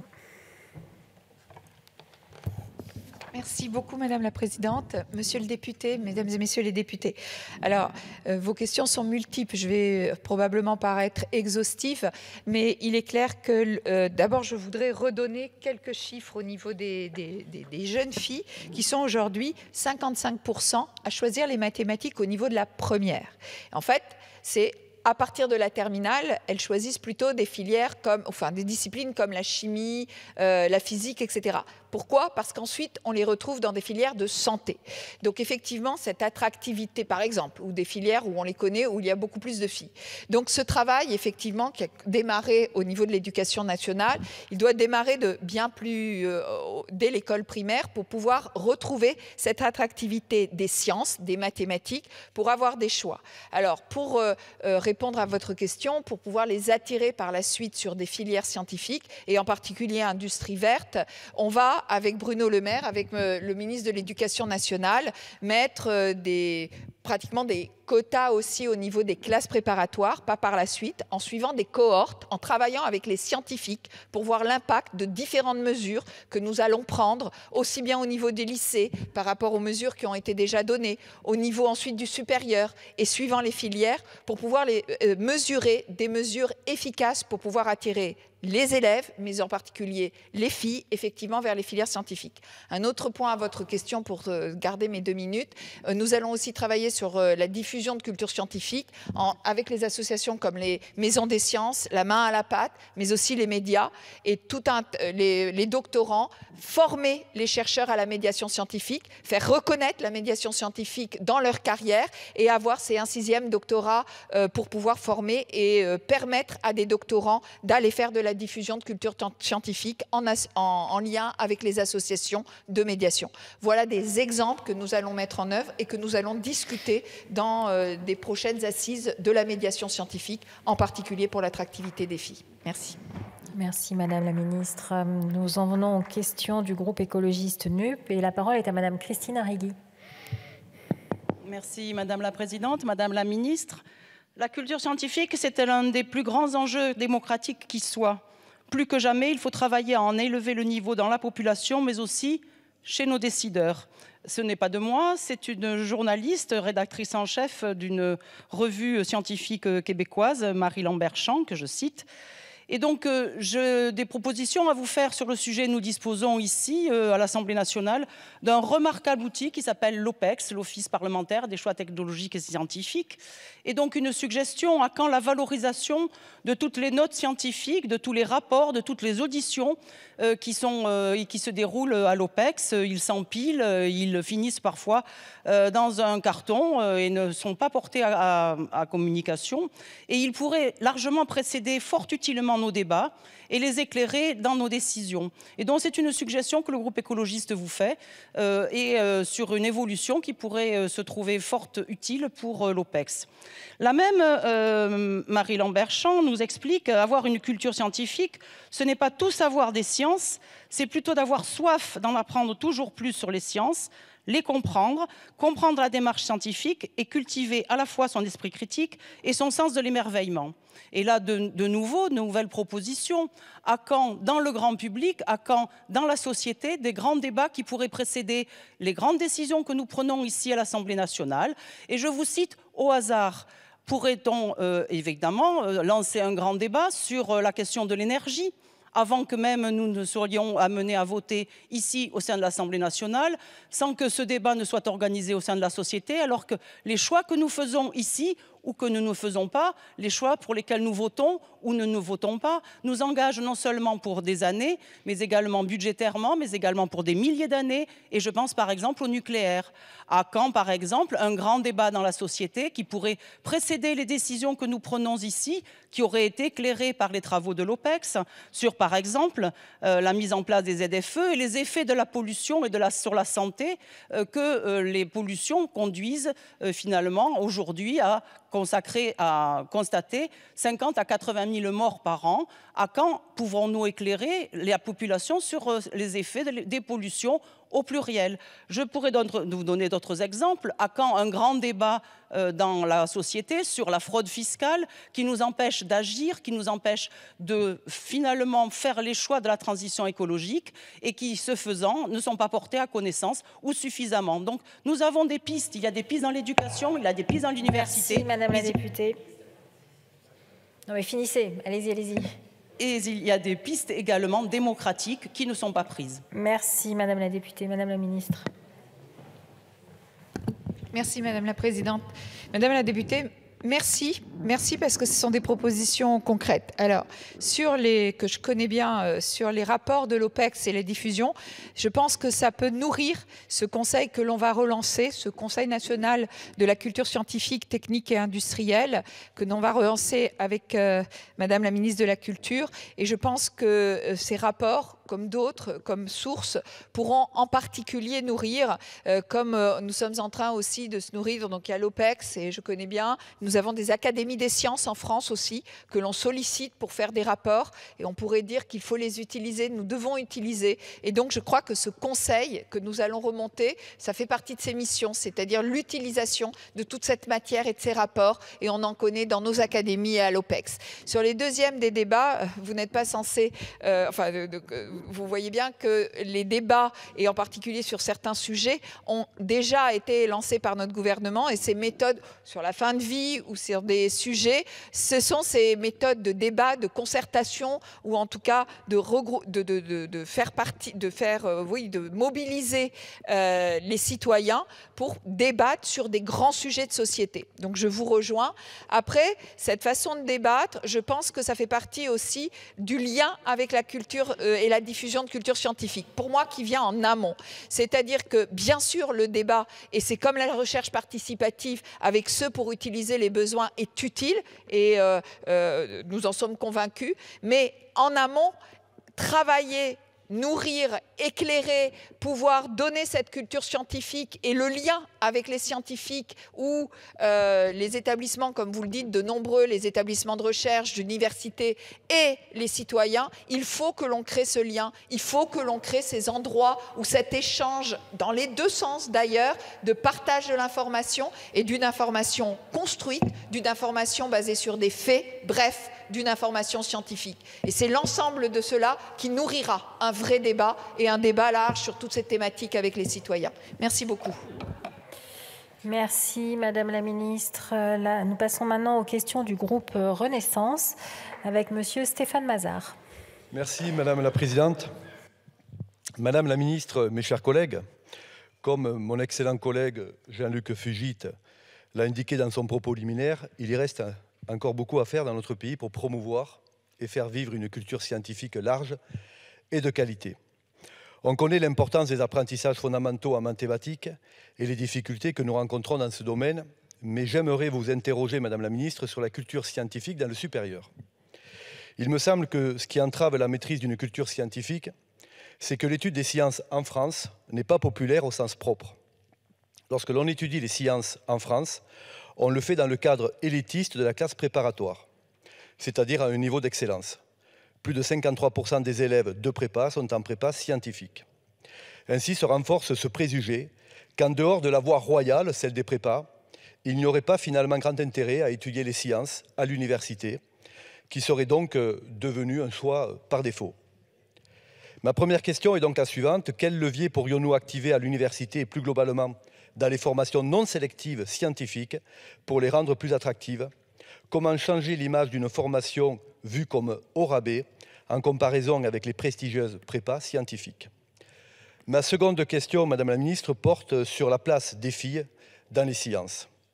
Merci beaucoup, Madame la Présidente. Monsieur le député, Mesdames et Messieurs les députés. Alors, vos questions sont multiples. Je vais probablement paraître exhaustive, mais il est clair que, d'abord, je voudrais redonner quelques chiffres au niveau des jeunes filles qui sont aujourd'hui 55% à choisir les mathématiques au niveau de la première. En fait, c'est à partir de la terminale, elles choisissent plutôt des filières comme, enfin, des disciplines comme la chimie, la physique, etc. Pourquoi? Parce qu'ensuite, on les retrouve dans des filières de santé. Donc, effectivement, cette attractivité, par exemple, ou des filières où on les connaît, où il y a beaucoup plus de filles. Donc, ce travail, effectivement, qui a démarré au niveau de l'éducation nationale, il doit démarrer de bien plus dès l'école primaire pour pouvoir retrouver cette attractivité des sciences, des mathématiques, pour avoir des choix. Alors, pour répondre à votre question, pour pouvoir les attirer par la suite sur des filières scientifiques, et en particulier industrie verte, on va, avec Bruno Le Maire, avec le ministre de l'Éducation nationale, mettre pratiquement des quotas aussi au niveau des classes préparatoires, pas par la suite, en suivant des cohortes, en travaillant avec les scientifiques pour voir l'impact de différentes mesures que nous allons prendre, aussi bien au niveau des lycées, par rapport aux mesures qui ont été déjà données, au niveau ensuite du supérieur, et suivant les filières, pour pouvoir mesurer des mesures efficaces pour pouvoir attirer les élèves, mais en particulier les filles, effectivement, vers les filières scientifiques. Un autre point à votre question, pour garder mes 2 minutes, nous allons aussi travailler sur la diffusion de culture scientifique avec les associations comme les Maisons des Sciences, la main à la pâte, mais aussi les médias et les doctorants, former les chercheurs à la médiation scientifique, faire reconnaître la médiation scientifique dans leur carrière et avoir ces 1 6e doctorat pour pouvoir former et permettre à des doctorants d'aller faire de la diffusion de culture scientifique en lien avec les associations de médiation. Voilà des exemples que nous allons mettre en œuvre et que nous allons discuter dans des prochaines assises de la médiation scientifique, en particulier pour l'attractivité des filles. Merci. Merci Madame la Ministre. Nous en venons aux questions du groupe écologiste NUP et la parole est à Madame Christine Arrigui. Merci Madame la Présidente, Madame la Ministre. La culture scientifique, c'est l'un des plus grands enjeux démocratiques qui soit. Plus que jamais, il faut travailler à en élever le niveau dans la population, mais aussi chez nos décideurs. Ce n'est pas de moi, c'est une journaliste, rédactrice en chef d'une revue scientifique québécoise, Marie Lambert-Champ, que je cite. Et donc, j'ai des propositions à vous faire sur le sujet. Nous disposons ici, à l'Assemblée nationale, d'un remarquable outil qui s'appelle l'OPEX, l'Office parlementaire des choix technologiques et scientifiques. Et donc, une suggestion à quand la valorisation de toutes les notes scientifiques, de tous les rapports, de toutes les auditions qui se déroulent à l'OPEX. Ils s'empilent, ils finissent parfois dans un carton et ne sont pas portés à communication. Et ils pourraient largement précéder fort utilement nos débats et les éclairer dans nos décisions. Et donc c'est une suggestion que le groupe écologiste vous fait sur une évolution qui pourrait se trouver fort utile pour l'OPEX. La même Marie Lambert-Champ nous explique avoir une culture scientifique, ce n'est pas tout savoir des sciences, c'est plutôt d'avoir soif d'en apprendre toujours plus sur les sciences, les comprendre la démarche scientifique et cultiver à la fois son esprit critique et son sens de l'émerveillement. Et là, de nouveau, de nouvelles propositions. À quand, dans le grand public, à quand, dans la société, des grands débats qui pourraient précéder les grandes décisions que nous prenons ici à l'Assemblée nationale. Et je vous cite au hasard. Pourrait-on évidemment lancer un grand débat sur la question de l'énergie avant que même nous ne serions amenés à voter ici au sein de l'Assemblée nationale, sans que ce débat ne soit organisé au sein de la société, alors que les choix que nous faisons ici ou que nous ne faisons pas, les choix pour lesquels nous votons ou ne nous votons pas, nous engagent non seulement pour des années, mais également budgétairement, mais également pour des milliers d'années. Et je pense par exemple au nucléaire. À quand, par exemple, un grand débat dans la société qui pourrait précéder les décisions que nous prenons ici, qui auraient été éclairées par les travaux de l'OPEX, sur, par exemple, la mise en place des ZFE et les effets de la pollution et sur la santé que les pollutions conduisent finalement aujourd'hui à constater 50 à 80 000 morts par an. À quand pouvons-nous éclairer la population sur les effets des pollutions au pluriel? Je pourrais vous donner d'autres exemples. À quand un grand débat dans la société sur la fraude fiscale qui nous empêche d'agir, qui nous empêche de finalement faire les choix de la transition écologique et qui, ce faisant, ne sont pas portés à connaissance ou suffisamment. Donc nous avons des pistes. Il y a des pistes dans l'éducation, il y a des pistes dans l'université. Merci, Madame la députée. Non mais finissez, allez-y, allez-y. Et il y a des pistes également démocratiques qui ne sont pas prises. Merci, Madame la députée. Madame la ministre. Merci, Madame la Présidente. Madame la députée, merci parce que ce sont des propositions concrètes. Alors, que je connais bien, sur les rapports de l'OPEX et les diffusions, je pense que ça peut nourrir ce conseil que l'on va relancer, ce Conseil national de la culture scientifique, technique et industrielle, que l'on va relancer avec Madame la ministre de la Culture. Et je pense que ces rapports, comme d'autres, comme sources, pourront en particulier nourrir, comme nous sommes en train aussi de se nourrir, donc il y a l'OPEX, et je connais bien, nous avons des académies des sciences en France aussi, que l'on sollicite pour faire des rapports, et on pourrait dire qu'il faut les utiliser, nous devons utiliser. Et donc je crois que ce conseil que nous allons remonter, ça fait partie de ses missions, c'est-à-dire l'utilisation de toute cette matière et de ces rapports, et on en connaît dans nos académies et à l'OPEX. Sur les deuxièmes des débats, vous n'êtes pas censé... vous voyez bien que les débats, et en particulier sur certains sujets, ont déjà été lancés par notre gouvernement, et ces méthodes sur la fin de vie ou sur des sujets, ce sont ces méthodes de débat, de concertation, ou en tout cas de mobiliser les citoyens pour débattre sur des grands sujets de société. Donc je vous rejoins. Après, cette façon de débattre, je pense que ça fait partie aussi du lien avec la culture et la diffusion de culture scientifique, pour moi qui vient en amont. C'est-à-dire que bien sûr le débat, et c'est comme la recherche participative avec ceux pour utiliser les besoins, est utile, et nous en sommes convaincus, mais en amont, travailler, nourrir, éclairer, pouvoir donner cette culture scientifique et le lien avec les scientifiques ou les établissements, comme vous le dites, de nombreux, les établissements de recherche, d'université et les citoyens, il faut que l'on crée ce lien, il faut que l'on crée ces endroits où cet échange, dans les deux sens d'ailleurs, de partage de l'information et d'une information construite, d'une information basée sur des faits, bref, d'une information scientifique. Et c'est l'ensemble de cela qui nourrira un vrai débat et un débat large sur toute cette thématique avec les citoyens. Merci beaucoup. Merci Madame la Ministre. Là, nous passons maintenant aux questions du groupe Renaissance avec Monsieur Stéphane Mazard. Merci Madame la Présidente. Madame la Ministre, mes chers collègues, comme mon excellent collègue Jean-Luc Fugit l'a indiqué dans son propos liminaire, il y reste encore beaucoup à faire dans notre pays pour promouvoir et faire vivre une culture scientifique large et de qualité. On connaît l'importance des apprentissages fondamentaux en mathématiques et les difficultés que nous rencontrons dans ce domaine, mais j'aimerais vous interroger, Madame la Ministre, sur la culture scientifique dans le supérieur. Il me semble que ce qui entrave la maîtrise d'une culture scientifique, c'est que l'étude des sciences en France n'est pas populaire au sens propre. Lorsque l'on étudie les sciences en France, on le fait dans le cadre élitiste de la classe préparatoire, c'est-à-dire à un niveau d'excellence. Plus de 53% des élèves de prépa sont en prépa scientifique. Ainsi se renforce ce préjugé qu'en dehors de la voie royale, celle des prépas, il n'y aurait pas finalement grand intérêt à étudier les sciences à l'université, qui serait donc devenu un choix par défaut. Ma première question est donc la suivante. Quel levier pourrions-nous activer à l'université et plus globalement dans les formations non sélectives scientifiques pour les rendre plus attractives? Comment changer l'image d'une formation vue comme au rabais en comparaison avec les prestigieuses prépas scientifiques? Ma seconde question, Madame la Ministre, porte sur la place des filles dans les sciences.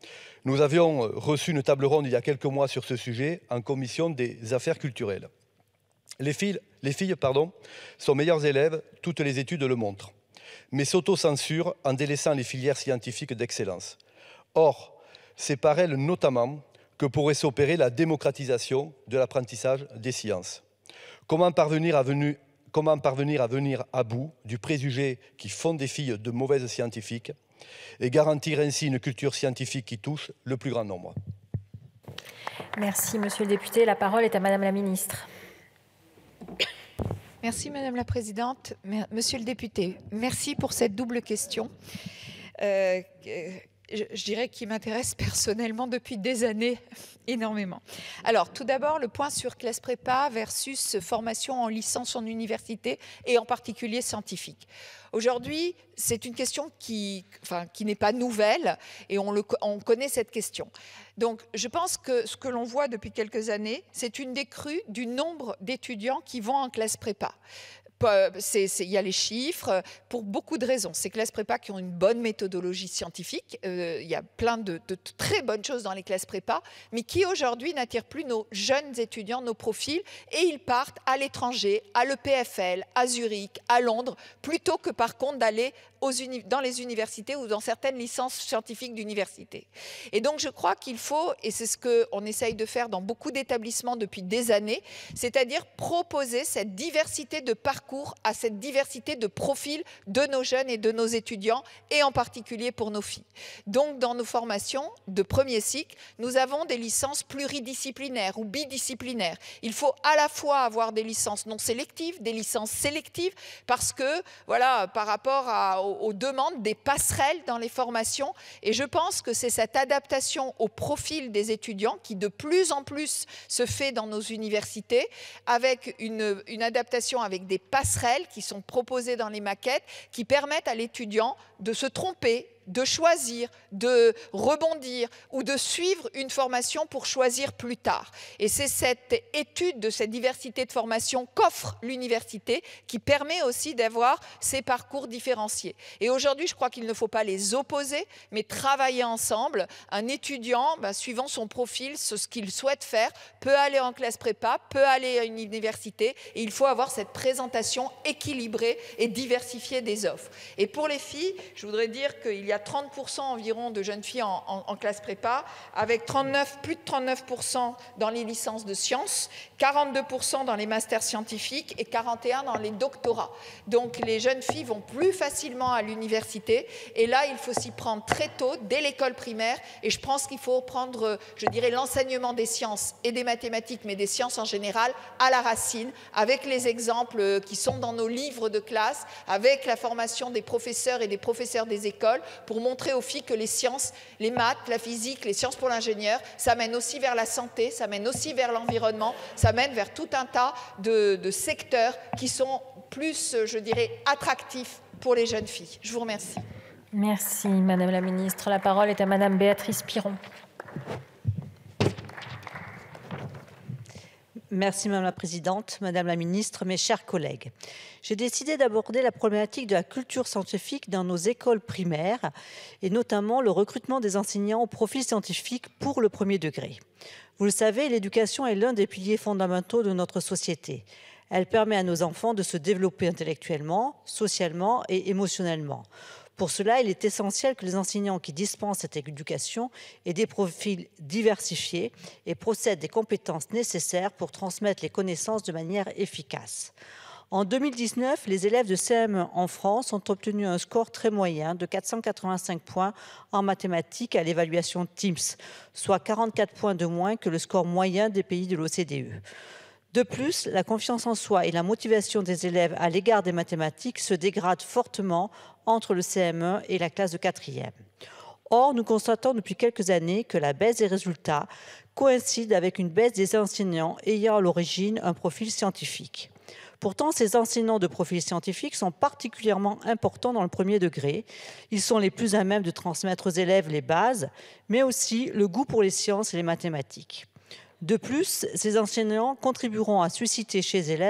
Nous avions reçu une table ronde il y a quelques mois sur ce sujet en commission des affaires culturelles. Les filles, sont meilleures élèves, toutes les études le montrent, mais s'autocensurent en délaissant les filières scientifiques d'excellence. Or, c'est par elles notamment que pourrait s'opérer la démocratisation de l'apprentissage des sciences. Comment parvenir à venir à bout du préjugé qui font des filles de mauvaises scientifiques et garantir ainsi une culture scientifique qui touche le plus grand nombre? Merci, Monsieur le député. La parole est à Madame la ministre. Merci, Madame la Présidente. Monsieur le député, merci pour cette double question. Je dirais qu'il m'intéresse personnellement depuis des années énormément. Alors, tout d'abord, le point sur classe prépa versus formation en licence en université et en particulier scientifique. Aujourd'hui, c'est une question qui n'est pas nouvelle et on connaît cette question. Donc, je pense que ce que l'on voit depuis quelques années, c'est une décrue du nombre d'étudiants qui vont en classe prépa. Il y a les chiffres pour beaucoup de raisons. Ces classes prépa qui ont une bonne méthodologie scientifique, il y a plein de très bonnes choses dans les classes prépa, mais qui aujourd'hui n'attirent plus nos jeunes étudiants, nos profils, et ils partent à l'étranger, à l'EPFL, à Zurich, à Londres, plutôt que par contre d'aller dans les universités ou dans certaines licences scientifiques d'université. Et donc je crois qu'il faut, et c'est ce qu'on essaye de faire dans beaucoup d'établissements depuis des années, c'est-à-dire proposer cette diversité de parcours à cette diversité de profils de nos jeunes et de nos étudiants, et en particulier pour nos filles. Donc dans nos formations de premier cycle, nous avons des licences pluridisciplinaires ou bidisciplinaires. Il faut à la fois avoir des licences non sélectives, des licences sélectives, parce que, voilà, par rapport aux demandes, des passerelles dans les formations. Et je pense que c'est cette adaptation au profil des étudiants qui de plus en plus se fait dans nos universités, avec une adaptation avec des passerelles qui sont proposées dans les maquettes, qui permettent à l'étudiant de se tromper, de choisir, de rebondir ou de suivre une formation pour choisir plus tard. Et c'est cette étude de cette diversité de formation qu'offre l'université qui permet aussi d'avoir ces parcours différenciés. Et aujourd'hui, je crois qu'il ne faut pas les opposer, mais travailler ensemble. Un étudiant, suivant son profil, ce qu'il souhaite faire, peut aller en classe prépa, peut aller à une université, et il faut avoir cette présentation équilibrée et diversifiée des offres. Et pour les filles, je voudrais dire qu'il y a 30% environ de jeunes filles en classe prépa, avec plus de 39% dans les licences de sciences, 42% dans les masters scientifiques et 41% dans les doctorats. Donc les jeunes filles vont plus facilement à l'université, et là il faut s'y prendre très tôt, dès l'école primaire, et je pense qu'il faut prendre, je dirais, l'enseignement des sciences et des mathématiques, mais des sciences en général, à la racine, avec les exemples qui sont dans nos livres de classe, avec la formation des professeurs et des professeurs des écoles, pour montrer aux filles que les sciences, les maths, la physique, les sciences pour l'ingénieur, ça mène aussi vers la santé, ça mène aussi vers l'environnement, ça mène vers tout un tas de secteurs qui sont plus, je dirais, attractifs pour les jeunes filles. Je vous remercie. Merci, Madame la Ministre. La parole est à Madame Béatrice Piron. Merci Madame la Présidente, Madame la Ministre, mes chers collègues. J'ai décidé d'aborder la problématique de la culture scientifique dans nos écoles primaires et notamment le recrutement des enseignants au profil scientifique pour le premier degré. Vous le savez, l'éducation est l'un des piliers fondamentaux de notre société. Elle permet à nos enfants de se développer intellectuellement, socialement et émotionnellement. Pour cela, il est essentiel que les enseignants qui dispensent cette éducation aient des profils diversifiés et possèdent des compétences nécessaires pour transmettre les connaissances de manière efficace. En 2019, les élèves de CM1 en France ont obtenu un score très moyen de 485 points en mathématiques à l'évaluation TIMSS, soit 44 points de moins que le score moyen des pays de l'OCDE. De plus, la confiance en soi et la motivation des élèves à l'égard des mathématiques se dégradent fortement entre le CM1 et la classe de 4e. Or, nous constatons depuis quelques années que la baisse des résultats coïncide avec une baisse des enseignants ayant à l'origine un profil scientifique. Pourtant, ces enseignants de profil scientifique sont particulièrement importants dans le premier degré. Ils sont les plus à même de transmettre aux élèves les bases, mais aussi le goût pour les sciences et les mathématiques. De plus, ces enseignants contribueront à susciter chez les élèves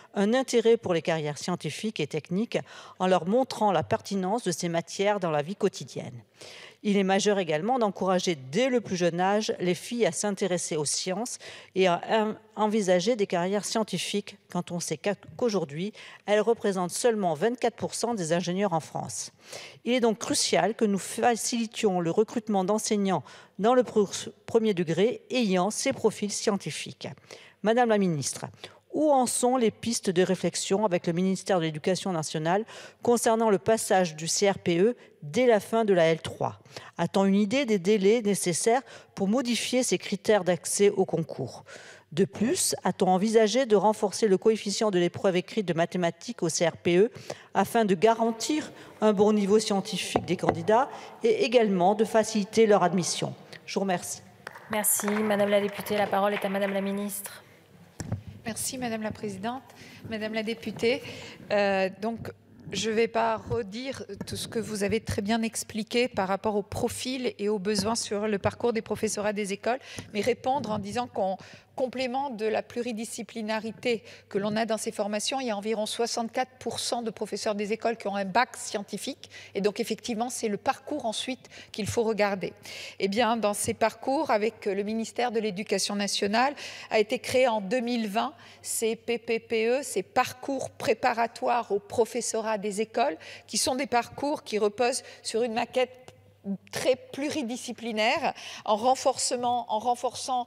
un intérêt pour les carrières scientifiques et techniques en leur montrant la pertinence de ces matières dans la vie quotidienne. Il est majeur également d'encourager dès le plus jeune âge les filles à s'intéresser aux sciences et à envisager des carrières scientifiques quand on sait qu'aujourd'hui, elles représentent seulement 24% des ingénieurs en France. Il est donc crucial que nous facilitions le recrutement d'enseignants dans le premier degré ayant ces profils scientifiques. Madame la ministre, où en sont les pistes de réflexion avec le ministère de l'Éducation nationale concernant le passage du CRPE dès la fin de la L3 ? A-t-on une idée des délais nécessaires pour modifier ces critères d'accès au concours ? De plus, a-t-on envisagé de renforcer le coefficient de l'épreuve écrite de mathématiques au CRPE afin de garantir un bon niveau scientifique des candidats et également de faciliter leur admission ? Je vous remercie. Merci, Madame la députée. La parole est à Madame la ministre. Merci Madame la Présidente, Madame la députée. Donc, je ne vais pas redire tout ce que vous avez très bien expliqué par rapport au profil et aux besoins sur le parcours des professorats des écoles, mais répondre en disant qu'en complément de la pluridisciplinarité que l'on a dans ces formations, il y a environ 64% de professeurs des écoles qui ont un bac scientifique. Et donc, effectivement, c'est le parcours ensuite qu'il faut regarder. Eh bien, dans ces parcours, avec le ministère de l'Éducation nationale, a été créé en 2020 ces PPPE, ces parcours préparatoires au professorat des écoles, qui sont des parcours qui reposent sur une maquette très pluridisciplinaire, en renforçant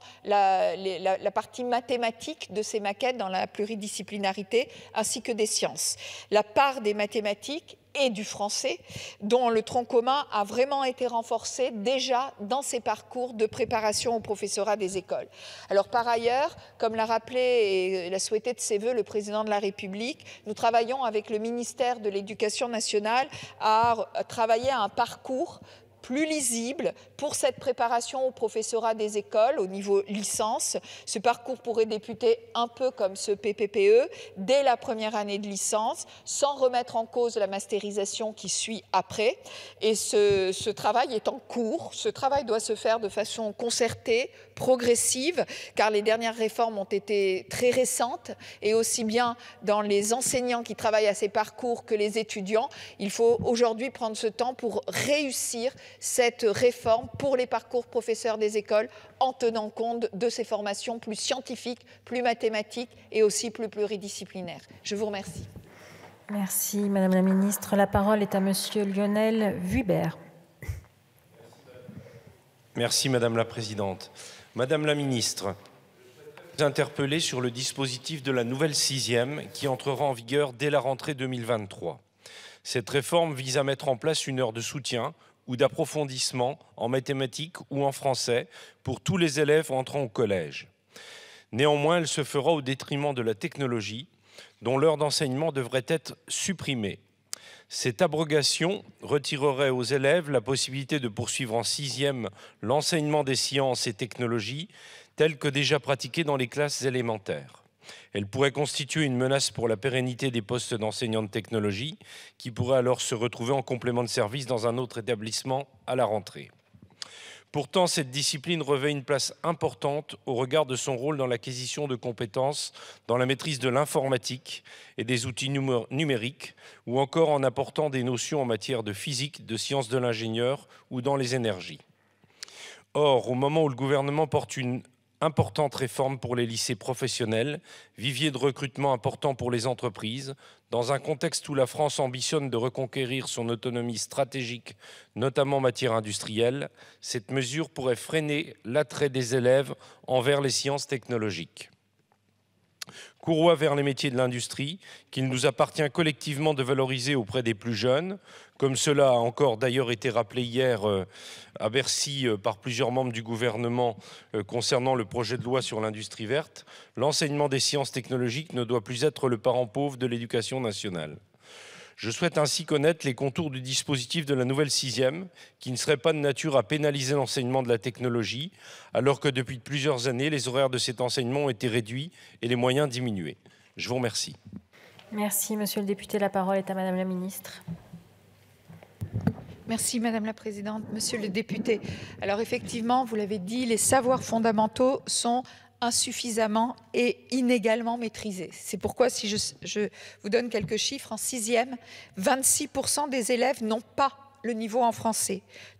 la partie mathématique de ces maquettes dans la pluridisciplinarité, ainsi que des sciences. La part des mathématiques et du français, dont le tronc commun a vraiment été renforcé déjà dans ces parcours de préparation au professorat des écoles. Alors par ailleurs, comme l'a rappelé et l'a souhaité de ses voeux le président de la République, nous travaillons avec le ministère de l'Éducation nationale à travailler à un parcours plus lisible pour cette préparation au professorat des écoles au niveau licence. Ce parcours pourrait débuter un peu comme ce PPPE dès la première année de licence, sans remettre en cause la masterisation qui suit après. Et ce travail est en cours. Ce travail doit se faire de façon concertée, progressive, car les dernières réformes ont été très récentes, et aussi bien dans les enseignants qui travaillent à ces parcours que les étudiants. Il faut aujourd'hui prendre ce temps pour réussir cette réforme pour les parcours professeurs des écoles en tenant compte de ces formations plus scientifiques, plus mathématiques et aussi plus pluridisciplinaires. Je vous remercie. Merci Madame la Ministre. La parole est à Monsieur Lionel Vuibert. Merci Madame la Présidente. Madame la Ministre, vous interpellez sur le dispositif de la nouvelle 6e qui entrera en vigueur dès la rentrée 2023. Cette réforme vise à mettre en place une heure de soutien ou d'approfondissement en mathématiques ou en français pour tous les élèves entrant au collège. Néanmoins, elle se fera au détriment de la technologie, dont l'heure d'enseignement devrait être supprimée. Cette abrogation retirerait aux élèves la possibilité de poursuivre en 6e l'enseignement des sciences et technologies telles que déjà pratiquées dans les classes élémentaires. Elle pourrait constituer une menace pour la pérennité des postes d'enseignants de technologie qui pourraient alors se retrouver en complément de service dans un autre établissement à la rentrée. Pourtant, cette discipline revêt une place importante au regard de son rôle dans l'acquisition de compétences, dans la maîtrise de l'informatique et des outils numériques, ou encore en apportant des notions en matière de physique, de sciences de l'ingénieur ou dans les énergies. Or, au moment où le gouvernement porte une importante réforme pour les lycées professionnels, vivier de recrutement important pour les entreprises, dans un contexte où la France ambitionne de reconquérir son autonomie stratégique, notamment en matière industrielle, cette mesure pourrait freiner l'attrait des élèves envers les sciences technologiques. Courroie vers les métiers de l'industrie, qu'il nous appartient collectivement de valoriser auprès des plus jeunes, comme cela a encore d'ailleurs été rappelé hier à Bercy par plusieurs membres du gouvernement concernant le projet de loi sur l'industrie verte, l'enseignement des sciences technologiques ne doit plus être le parent pauvre de l'éducation nationale. Je souhaite ainsi connaître les contours du dispositif de la nouvelle 6e, qui ne serait pas de nature à pénaliser l'enseignement de la technologie, alors que depuis plusieurs années, les horaires de cet enseignement ont été réduits et les moyens diminués. Je vous remercie. Merci, Monsieur le député. La parole est à Madame la Ministre. Merci Madame la Présidente. Monsieur le député, alors effectivement, vous l'avez dit, les savoirs fondamentaux sont insuffisamment et inégalement maîtrisés. C'est pourquoi, si je vous donne quelques chiffres, en 6e, 26% des élèves n'ont pas le niveau en français,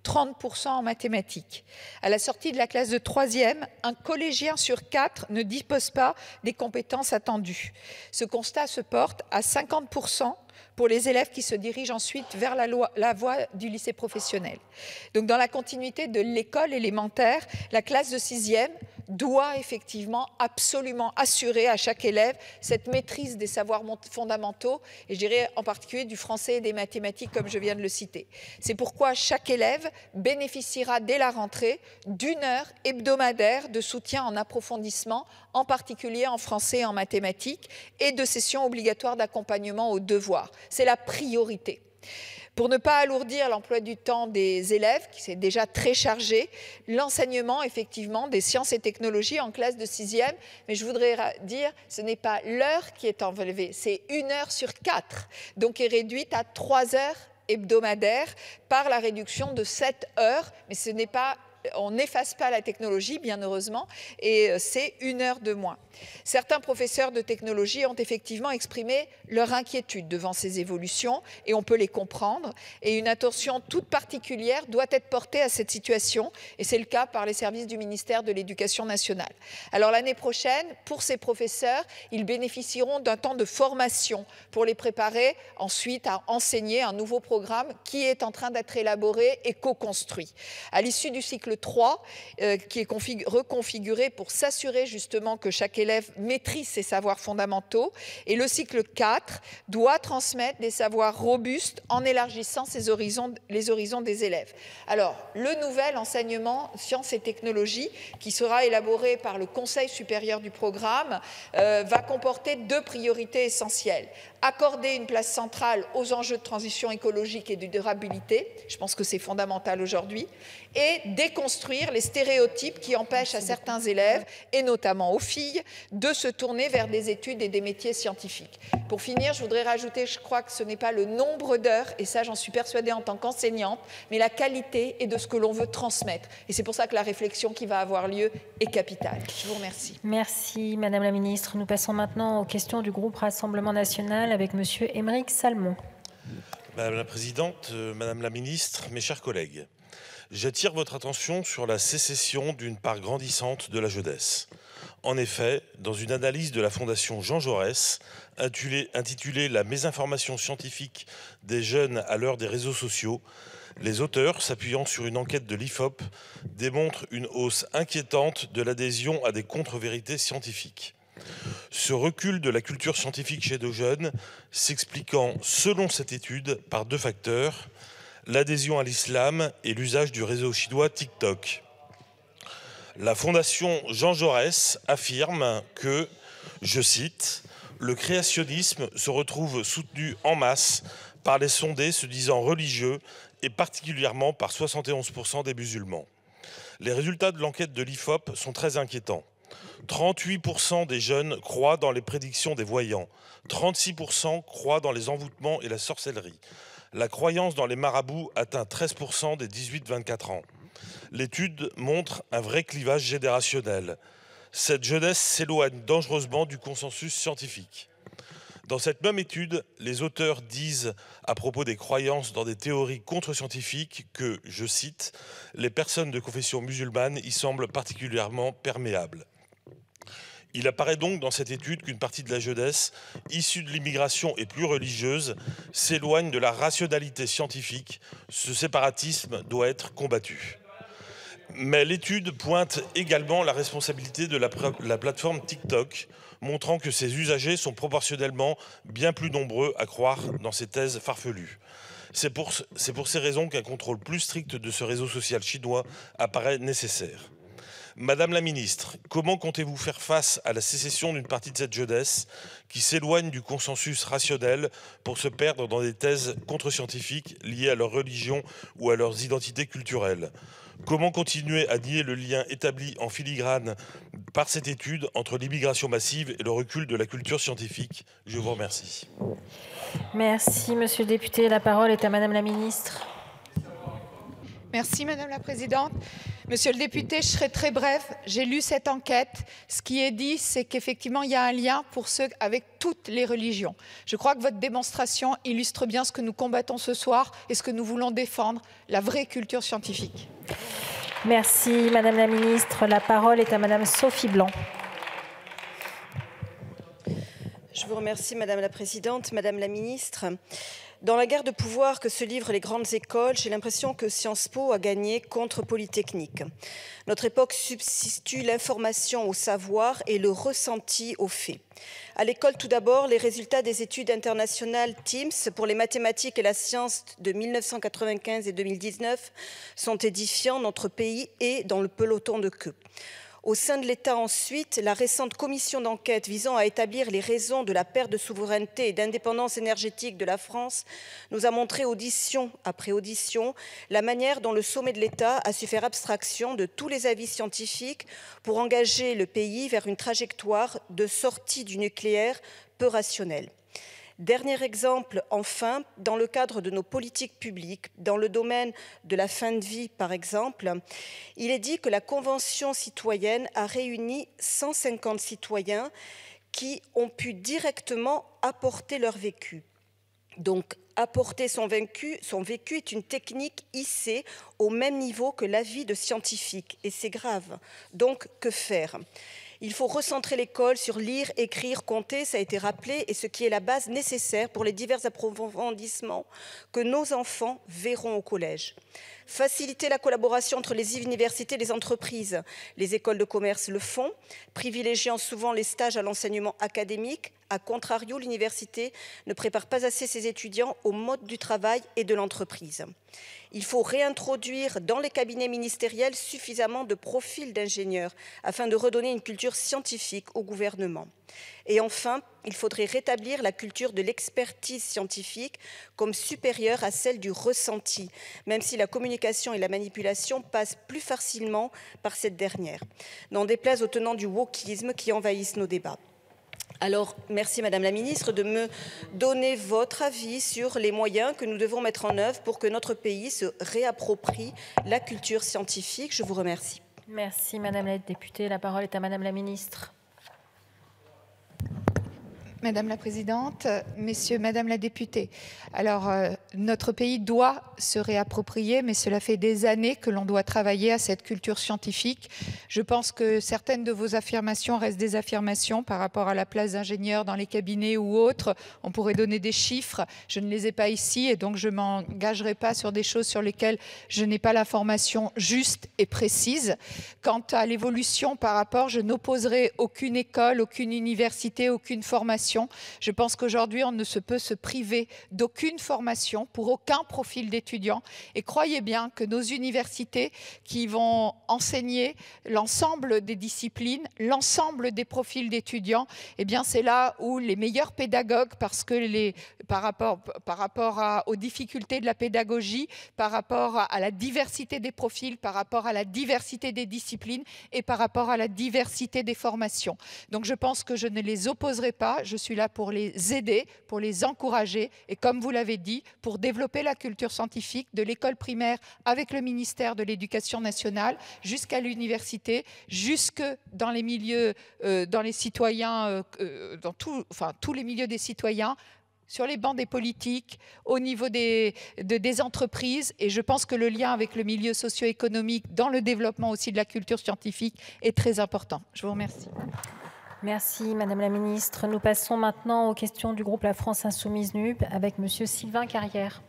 30% en mathématiques. À la sortie de la classe de 3e, un collégien sur 4 ne dispose pas des compétences attendues. Ce constat se porte à 50% pour les élèves qui se dirigent ensuite vers la voie du lycée professionnel. Donc dans la continuité de l'école élémentaire, la classe de 6e doit effectivement absolument assurer à chaque élève cette maîtrise des savoirs fondamentaux, et je dirais en particulier du français et des mathématiques comme je viens de le citer. C'est pourquoi chaque élève bénéficiera dès la rentrée d'1 heure hebdomadaire de soutien en approfondissement, en particulier en français et en mathématiques, et de sessions obligatoires d'accompagnement aux devoirs. C'est la priorité. Pour ne pas alourdir l'emploi du temps des élèves, qui est déjà très chargé, l'enseignement effectivement des sciences et technologies en classe de 6e, mais je voudrais dire, ce n'est pas l'heure qui est enlevée, c'est 1 heure sur 4, donc est réduite à 3 heures hebdomadaires par la réduction de 7 heures, mais ce n'est pas... On n'efface pas la technologie, bien heureusement, et c'est 1 heure de moins. Certains professeurs de technologie ont effectivement exprimé leur inquiétude devant ces évolutions, et on peut les comprendre. Et une attention toute particulière doit être portée à cette situation, et c'est le cas par les services du ministère de l'Éducation nationale. Alors l'année prochaine, pour ces professeurs, ils bénéficieront d'un temps de formation pour les préparer ensuite à enseigner un nouveau programme qui est en train d'être élaboré et co-construit. À l'issue du cycle 3, qui est reconfiguré pour s'assurer justement que chaque élève maîtrise ses savoirs fondamentaux. Et le cycle 4 doit transmettre des savoirs robustes en élargissant les horizons des élèves. Alors, le nouvel enseignement sciences et technologies, qui sera élaboré par le Conseil supérieur du programme, va comporter 2 priorités essentielles. Accorder une place centrale aux enjeux de transition écologique et de durabilité, je pense que c'est fondamental aujourd'hui, et déconstruire les stéréotypes qui empêchent à certains élèves, et notamment aux filles, de se tourner vers des études et des métiers scientifiques. Pour finir, je voudrais rajouter, je crois que ce n'est pas le nombre d'heures, et ça j'en suis persuadée en tant qu'enseignante, mais la qualité et de ce que l'on veut transmettre. Et c'est pour ça que la réflexion qui va avoir lieu est capitale. Je vous remercie. Merci Madame la Ministre. Nous passons maintenant aux questions du groupe Rassemblement National avec Monsieur Aymeric Salmon. Madame la Présidente, Madame la Ministre, mes chers collègues, j'attire votre attention sur la sécession d'une part grandissante de la jeunesse. En effet, dans une analyse de la Fondation Jean Jaurès, intitulée « La mésinformation scientifique des jeunes à l'heure des réseaux sociaux », les auteurs, s'appuyant sur une enquête de l'IFOP, démontrent une hausse inquiétante de l'adhésion à des contre-vérités scientifiques. Ce recul de la culture scientifique chez nos jeunes s'expliquant, selon cette étude, par 2 facteurs, l'adhésion à l'islam et l'usage du réseau chinois TikTok. La Fondation Jean Jaurès affirme que, je cite, « le créationnisme se retrouve soutenu en masse par les sondés se disant religieux et particulièrement par 71% des musulmans. » Les résultats de l'enquête de l'IFOP sont très inquiétants. 38% des jeunes croient dans les prédictions des voyants. 36% croient dans les envoûtements et la sorcellerie. La croyance dans les marabouts atteint 13% des 18-24 ans. L'étude montre un vrai clivage générationnel. Cette jeunesse s'éloigne dangereusement du consensus scientifique. Dans cette même étude, les auteurs disent à propos des croyances dans des théories contre-scientifiques que, je cite, « les personnes de confession musulmane y semblent particulièrement perméables ». Il apparaît donc dans cette étude qu'une partie de la jeunesse, issue de l'immigration et plus religieuse, s'éloigne de la rationalité scientifique. Ce séparatisme doit être combattu. Mais l'étude pointe également la responsabilité de la plateforme TikTok, montrant que ses usagers sont proportionnellement bien plus nombreux à croire dans ces thèses farfelues. C'est pour ces raisons qu'un contrôle plus strict de ce réseau social chinois apparaît nécessaire. Madame la Ministre, comment comptez-vous faire face à la sécession d'une partie de cette jeunesse qui s'éloigne du consensus rationnel pour se perdre dans des thèses contre-scientifiques liées à leur religion ou à leurs identités culturelles? Comment continuer à nier le lien établi en filigrane par cette étude entre l'immigration massive et le recul de la culture scientifique? Je vous remercie. Merci, Monsieur le député. La parole est à Madame la Ministre. Merci Madame la Présidente. Monsieur le député, je serai très brève. J'ai lu cette enquête. Ce qui est dit, c'est qu'effectivement, il y a un lien pour ceux avec toutes les religions. Je crois que votre démonstration illustre bien ce que nous combattons ce soir et ce que nous voulons défendre, la vraie culture scientifique. Merci Madame la Ministre. La parole est à Madame Sophie Blanc. Je vous remercie Madame la Présidente, Madame la Ministre. Dans la guerre de pouvoir que se livrent les grandes écoles, j'ai l'impression que Sciences Po a gagné contre Polytechnique. Notre époque substitue l'information au savoir et le ressenti aux faits. À l'école, tout d'abord, les résultats des études internationales TIMSS pour les mathématiques et la science de 1995 et 2019 sont édifiants. Notre pays est dans le peloton de queue. Au sein de l'État ensuite, la récente commission d'enquête visant à établir les raisons de la perte de souveraineté et d'indépendance énergétique de la France nous a montré audition après audition la manière dont le sommet de l'État a su faire abstraction de tous les avis scientifiques pour engager le pays vers une trajectoire de sortie du nucléaire peu rationnelle. Dernier exemple, enfin, dans le cadre de nos politiques publiques, dans le domaine de la fin de vie, par exemple, il est dit que la Convention citoyenne a réuni 150 citoyens qui ont pu directement apporter leur vécu. Donc, apporter son vécu est une technique hissée au même niveau que l'avis de scientifiques, et c'est grave. Donc, que faire ? Il faut recentrer l'école sur lire, écrire, compter, ça a été rappelé, et ce qui est la base nécessaire pour les divers approfondissements que nos enfants verront au collège. Faciliter la collaboration entre les universités et les entreprises. Les écoles de commerce le font, privilégiant souvent les stages à l'enseignement académique. A contrario, l'université ne prépare pas assez ses étudiants au mode du travail et de l'entreprise. Il faut réintroduire dans les cabinets ministériels suffisamment de profils d'ingénieurs afin de redonner une culture scientifique au gouvernement. Et enfin, il faudrait rétablir la culture de l'expertise scientifique comme supérieure à celle du ressenti, même si la communication et la manipulation passent plus facilement par cette dernière. N'en déplaise aux tenants du wokisme qui envahissent nos débats. Alors, merci Madame la Ministre de me donner votre avis sur les moyens que nous devons mettre en œuvre pour que notre pays se réapproprie la culture scientifique. Je vous remercie. Merci Madame la députée. La parole est à Madame la Ministre. Madame la Présidente, Messieurs, Madame la députée, alors notre pays doit se réapproprier, mais cela fait des années que l'on doit travailler à cette culture scientifique. Je pense que certaines de vos affirmations restent des affirmations par rapport à la place d'ingénieurs dans les cabinets ou autres. On pourrait donner des chiffres, je ne les ai pas ici et donc je ne m'engagerai pas sur des choses sur lesquelles je n'ai pas l'information juste et précise. Quant à l'évolution par rapport, je n'opposerai aucune école, aucune université, aucune formation. Je pense qu'aujourd'hui, on ne peut se priver d'aucune formation pour aucun profil d'étudiant. Et croyez bien que nos universités qui vont enseigner l'ensemble des disciplines, l'ensemble des profils d'étudiants, eh bien c'est là où les meilleurs pédagogues, parce que par rapport aux difficultés de la pédagogie, par rapport à la diversité des profils, par rapport à la diversité des disciplines et par rapport à la diversité des formations. Donc je pense que je ne les opposerai pas. Je suis là pour les aider, pour les encourager et comme vous l'avez dit, pour développer la culture scientifique de l'école primaire avec le ministère de l'Éducation nationale jusqu'à l'université, jusque dans les milieux, dans les citoyens, dans tous les milieux des citoyens, sur les bancs des politiques, au niveau des entreprises. Et je pense que le lien avec le milieu socio-économique dans le développement aussi de la culture scientifique est très important. Je vous remercie. Merci Madame la Ministre. Nous passons maintenant aux questions du groupe La France Insoumise NUP avec Monsieur Sylvain Carrière.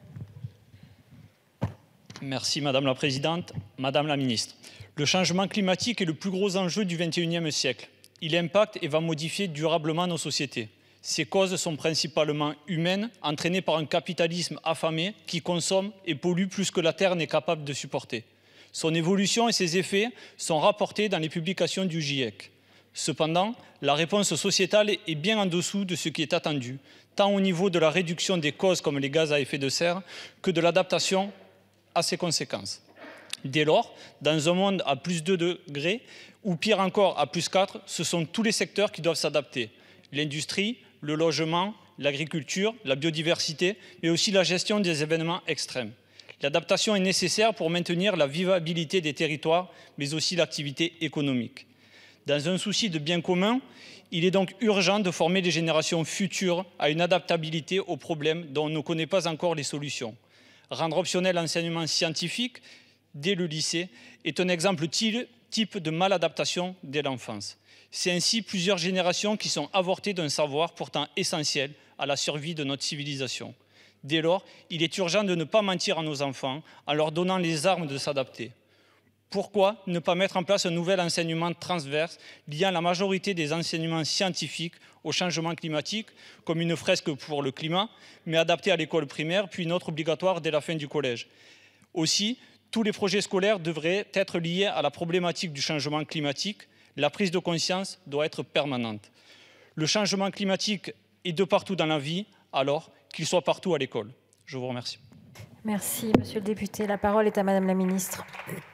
Merci Madame la Présidente. Madame la Ministre, le changement climatique est le plus gros enjeu du XXIe siècle. Il impacte et va modifier durablement nos sociétés. Ces causes sont principalement humaines, entraînées par un capitalisme affamé qui consomme et pollue plus que la Terre n'est capable de supporter. Son évolution et ses effets sont rapportés dans les publications du GIEC. Cependant, la réponse sociétale est bien en dessous de ce qui est attendu, tant au niveau de la réduction des causes comme les gaz à effet de serre que de l'adaptation à ses conséquences. Dès lors, dans un monde à plus 2 degrés, ou pire encore à plus 4, ce sont tous les secteurs qui doivent s'adapter. L'industrie, le logement, l'agriculture, la biodiversité, mais aussi la gestion des événements extrêmes. L'adaptation est nécessaire pour maintenir la vivabilité des territoires, mais aussi l'activité économique. Dans un souci de bien commun, il est donc urgent de former les générations futures à une adaptabilité aux problèmes dont on ne connaît pas encore les solutions. Rendre optionnel l'enseignement scientifique dès le lycée est un exemple type de maladaptation dès l'enfance. C'est ainsi plusieurs générations qui sont avortées d'un savoir pourtant essentiel à la survie de notre civilisation. Dès lors, il est urgent de ne pas mentir à nos enfants en leur donnant les armes de s'adapter. Pourquoi ne pas mettre en place un nouvel enseignement transverse liant la majorité des enseignements scientifiques au changement climatique, comme une fresque pour le climat, mais adapté à l'école primaire, puis une autre obligatoire dès la fin du collège. Aussi, tous les projets scolaires devraient être liés à la problématique du changement climatique. La prise de conscience doit être permanente. Le changement climatique est de partout dans la vie, alors qu'il soit partout à l'école. Je vous remercie. Merci, Monsieur le député. La parole est à Madame la ministre.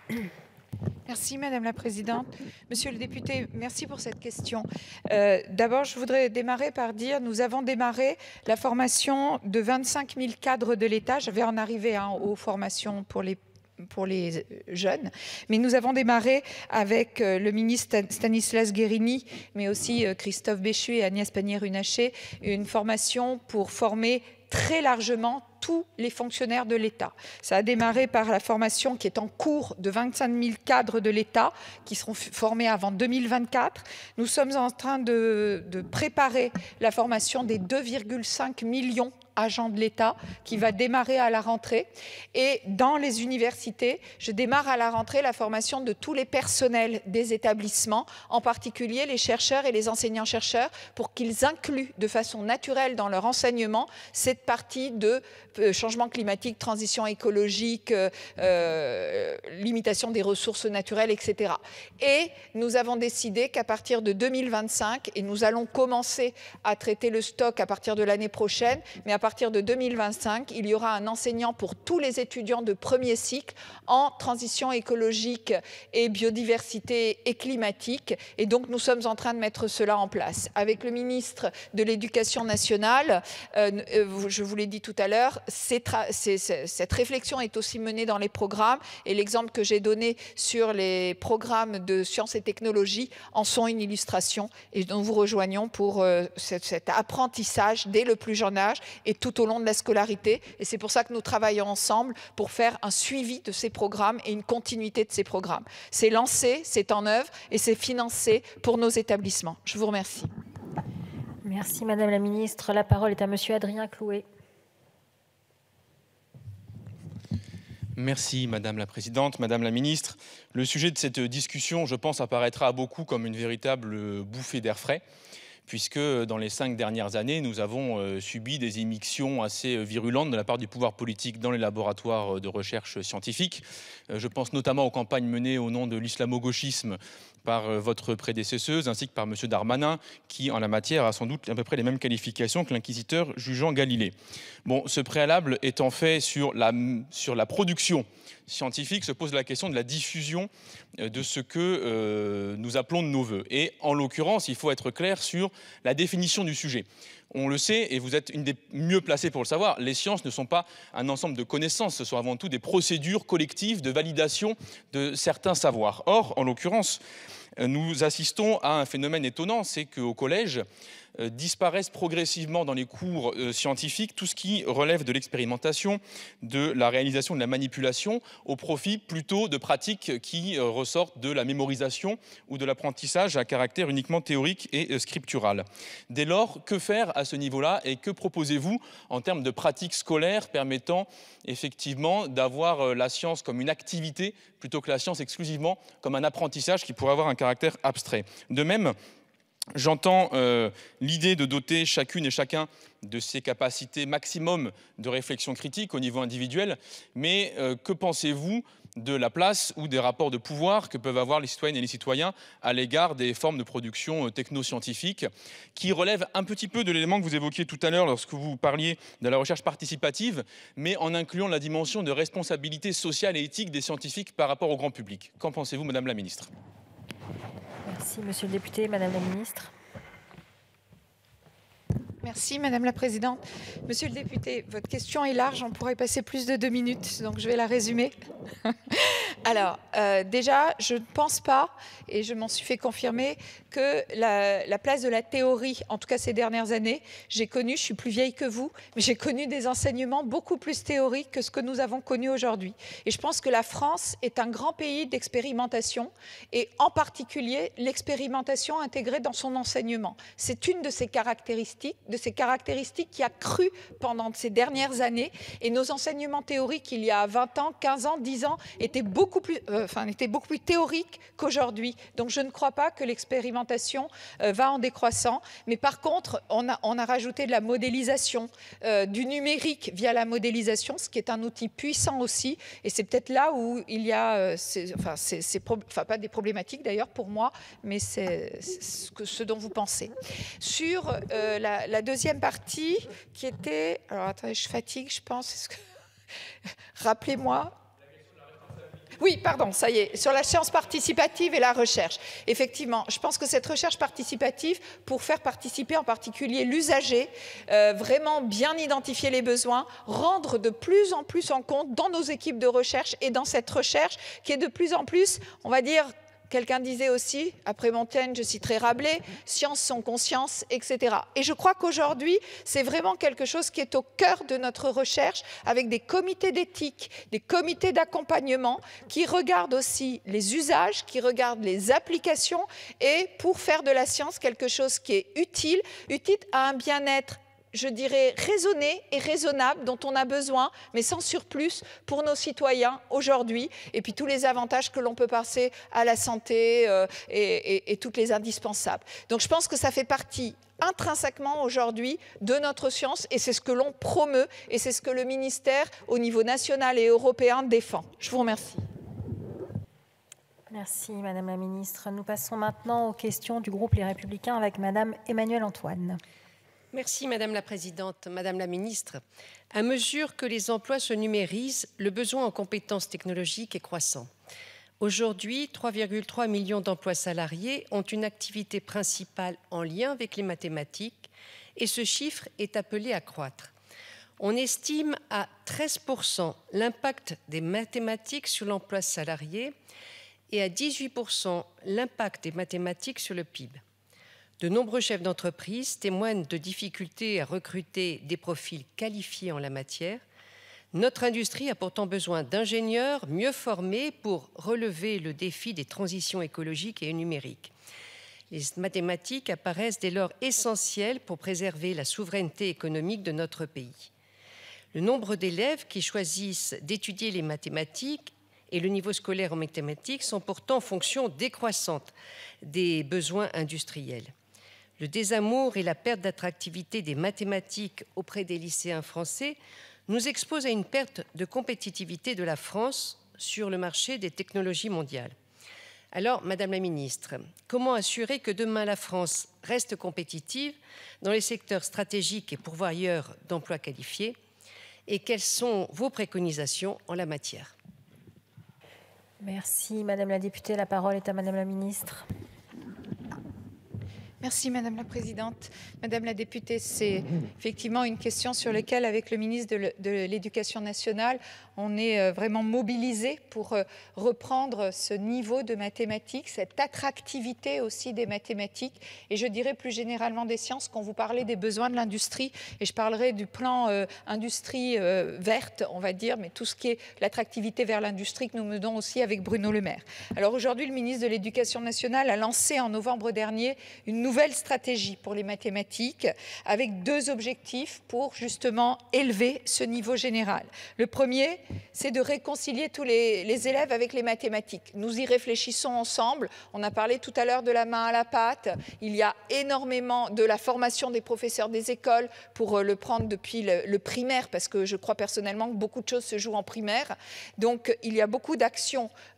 Merci Madame la Présidente. Monsieur le député, merci pour cette question. D'abord, je voudrais démarrer par dire nous avons démarré la formation de 25 000 cadres de l'État. Je vais en arriver aux formations pour les jeunes. Mais nous avons démarré avec le ministre Stanislas Guerini, mais aussi Christophe Béchu et Agnès Pannier-Runacher, une formation pour former très largement tous les fonctionnaires de l'État. Ça a démarré par la formation qui est en cours de 25 000 cadres de l'État qui seront formés avant 2024. Nous sommes en train de préparer la formation des 2,5 millions agents de l'État qui va démarrer à la rentrée. Et dans les universités, je démarre à la rentrée la formation de tous les personnels des établissements, en particulier les chercheurs et les enseignants-chercheurs, pour qu'ils incluent de façon naturelle dans leur enseignement cette partie de changement climatique, transition écologique, limitation des ressources naturelles, etc. Et nous avons décidé qu'à partir de 2025, et nous allons commencer à traiter le stock à partir de l'année prochaine, mais à partir de 2025, il y aura un enseignant pour tous les étudiants de premier cycle en transition écologique et biodiversité et climatique. Et donc, nous sommes en train de mettre cela en place. Avec le ministre de l'Éducation nationale, je vous l'ai dit tout à l'heure, cette réflexion est aussi menée dans les programmes. Et l'exemple que j'ai donné sur les programmes de sciences et technologies en sont une illustration. Et nous vous rejoignons pour cet apprentissage dès le plus jeune âge et tout au long de la scolarité. Et c'est pour ça que nous travaillons ensemble pour faire un suivi de ces programmes et une continuité de ces programmes. C'est lancé, c'est en œuvre et c'est financé pour nos établissements. Je vous remercie. Merci Madame la Ministre. La parole est à Monsieur Adrien Clouet. Merci Madame la Présidente, Madame la Ministre. Le sujet de cette discussion, je pense, apparaîtra à beaucoup comme une véritable bouffée d'air frais, puisque dans les 5 dernières années, nous avons subi des immixtions assez virulentes de la part du pouvoir politique dans les laboratoires de recherche scientifique. Je pense notamment aux campagnes menées au nom de l'islamo-gauchisme par votre prédécesseuse, ainsi que par M. Darmanin, qui, en la matière, a sans doute à peu près les mêmes qualifications que l'inquisiteur jugeant Galilée. Bon, ce préalable étant fait sur la production scientifique, se pose la question de la diffusion de ce que nous appelons de nos voeux. Et en l'occurrence, il faut être clair sur la définition du sujet. On le sait, et vous êtes une des mieux placées pour le savoir, les sciences ne sont pas un ensemble de connaissances, ce sont avant tout des procédures collectives de validation de certains savoirs. Or, en l'occurrence, nous assistons à un phénomène étonnant, c'est qu'au collège, disparaissent progressivement dans les cours scientifiques tout ce qui relève de l'expérimentation, de la réalisation de la manipulation, au profit plutôt de pratiques qui ressortent de la mémorisation ou de l'apprentissage à caractère uniquement théorique et scriptural. Dès lors, que faire à ce niveau-là et que proposez-vous en termes de pratiques scolaires permettant effectivement d'avoir la science comme une activité plutôt que la science exclusivement comme un apprentissage qui pourrait avoir un caractère abstrait? De même, j'entends l'idée de doter chacune et chacun de ses capacités maximum de réflexion critique au niveau individuel, mais que pensez-vous de la place ou des rapports de pouvoir que peuvent avoir les citoyennes et les citoyens à l'égard des formes de production technoscientifique qui relèvent un petit peu de l'élément que vous évoquiez tout à l'heure lorsque vous parliez de la recherche participative, mais en incluant la dimension de responsabilité sociale et éthique des scientifiques par rapport au grand public. Qu'en pensez-vous, Madame la Ministre ? Merci, Monsieur le député. Madame la Ministre. Merci Madame la Présidente. Monsieur le député, votre question est large, on pourrait passer plus de 2 minutes, donc je vais la résumer. Alors, déjà, je ne pense pas, et je m'en suis fait confirmer, que la place de la théorie, en tout cas ces dernières années, j'ai connu, je suis plus vieille que vous, mais j'ai connu des enseignements beaucoup plus théoriques que ce que nous avons connu aujourd'hui. Et je pense que la France est un grand pays d'expérimentation, et en particulier l'expérimentation intégrée dans son enseignement. C'est une de ces caractéristiques qui a cru pendant ces dernières années, et nos enseignements théoriques il y a 20 ans, 15 ans, 10 ans étaient beaucoup plus théoriques qu'aujourd'hui. Donc je ne crois pas que l'expérimentation va en décroissant, mais par contre on a rajouté de la modélisation, du numérique via la modélisation, ce qui est un outil puissant aussi, et c'est peut-être là où il y a, pas des problématiques d'ailleurs pour moi, mais c'est ce dont vous pensez. Sur la deuxième partie qui était, alors attendez, je fatigue, je pense, rappelez-moi. Oui, pardon, ça y est, sur la science participative et la recherche. Effectivement, je pense que cette recherche participative, pour faire participer en particulier l'usager, vraiment bien identifier les besoins, rendre de plus en plus en compte dans nos équipes de recherche et dans cette recherche qui est de plus en plus, on va dire, quelqu'un disait aussi, après Montaigne, je citerai Rabelais, « science sans conscience », etc. Et je crois qu'aujourd'hui, c'est vraiment quelque chose qui est au cœur de notre recherche, avec des comités d'éthique, des comités d'accompagnement, qui regardent aussi les usages, qui regardent les applications, et pour faire de la science quelque chose qui est utile à un bien-être, je dirais, raisonné et raisonnable, dont on a besoin, mais sans surplus pour nos citoyens aujourd'hui, et puis tous les avantages que l'on peut passer à la santé et toutes les indispensables. Donc je pense que ça fait partie intrinsèquement aujourd'hui de notre science, et c'est ce que l'on promeut, et c'est ce que le ministère, au niveau national et européen, défend. Je vous remercie. Merci Madame la Ministre. Nous passons maintenant aux questions du groupe Les Républicains avec Madame Emmanuelle Antoine. Merci Madame la Présidente. Madame la Ministre, à mesure que les emplois se numérisent, le besoin en compétences technologiques est croissant. Aujourd'hui, 3,3 millions d'emplois salariés ont une activité principale en lien avec les mathématiques, et ce chiffre est appelé à croître. On estime à 13% l'impact des mathématiques sur l'emploi salarié et à 18% l'impact des mathématiques sur le PIB. De nombreux chefs d'entreprise témoignent de difficultés à recruter des profils qualifiés en la matière. Notre industrie a pourtant besoin d'ingénieurs mieux formés pour relever le défi des transitions écologiques et numériques. Les mathématiques apparaissent dès lors essentielles pour préserver la souveraineté économique de notre pays. Le nombre d'élèves qui choisissent d'étudier les mathématiques et le niveau scolaire en mathématiques sont pourtant en fonction décroissante des besoins industriels. Le désamour et la perte d'attractivité des mathématiques auprès des lycéens français nous exposent à une perte de compétitivité de la France sur le marché des technologies mondiales. Alors, Madame la Ministre, comment assurer que demain la France reste compétitive dans les secteurs stratégiques et pourvoyeurs d'emplois qualifiés, et quelles sont vos préconisations en la matière? Merci Madame la députée. La parole est à Madame la Ministre. Merci Madame la Présidente. Madame la députée, c'est effectivement une question sur laquelle, avec le ministre de l'Éducation nationale, on est vraiment mobilisé pour reprendre ce niveau de mathématiques, cette attractivité aussi des mathématiques, et je dirais plus généralement des sciences, quand vous parlez des besoins de l'industrie, et je parlerai du plan industrie verte, on va dire, mais tout ce qui est l'attractivité vers l'industrie que nous menons aussi avec Bruno Le Maire. Alors aujourd'hui, le ministre de l'Éducation nationale a lancé en novembre dernier une nouvelle stratégie pour les mathématiques avec 2 objectifs pour justement élever ce niveau général. Le premier, c'est de réconcilier tous les élèves avec les mathématiques. Nous y réfléchissons ensemble. On a parlé tout à l'heure de la main à la pâte. Il y a énormément de la formation des professeurs des écoles pour le prendre depuis le primaire, parce que je crois personnellement que beaucoup de choses se jouent en primaire. Donc il y a beaucoup d'actions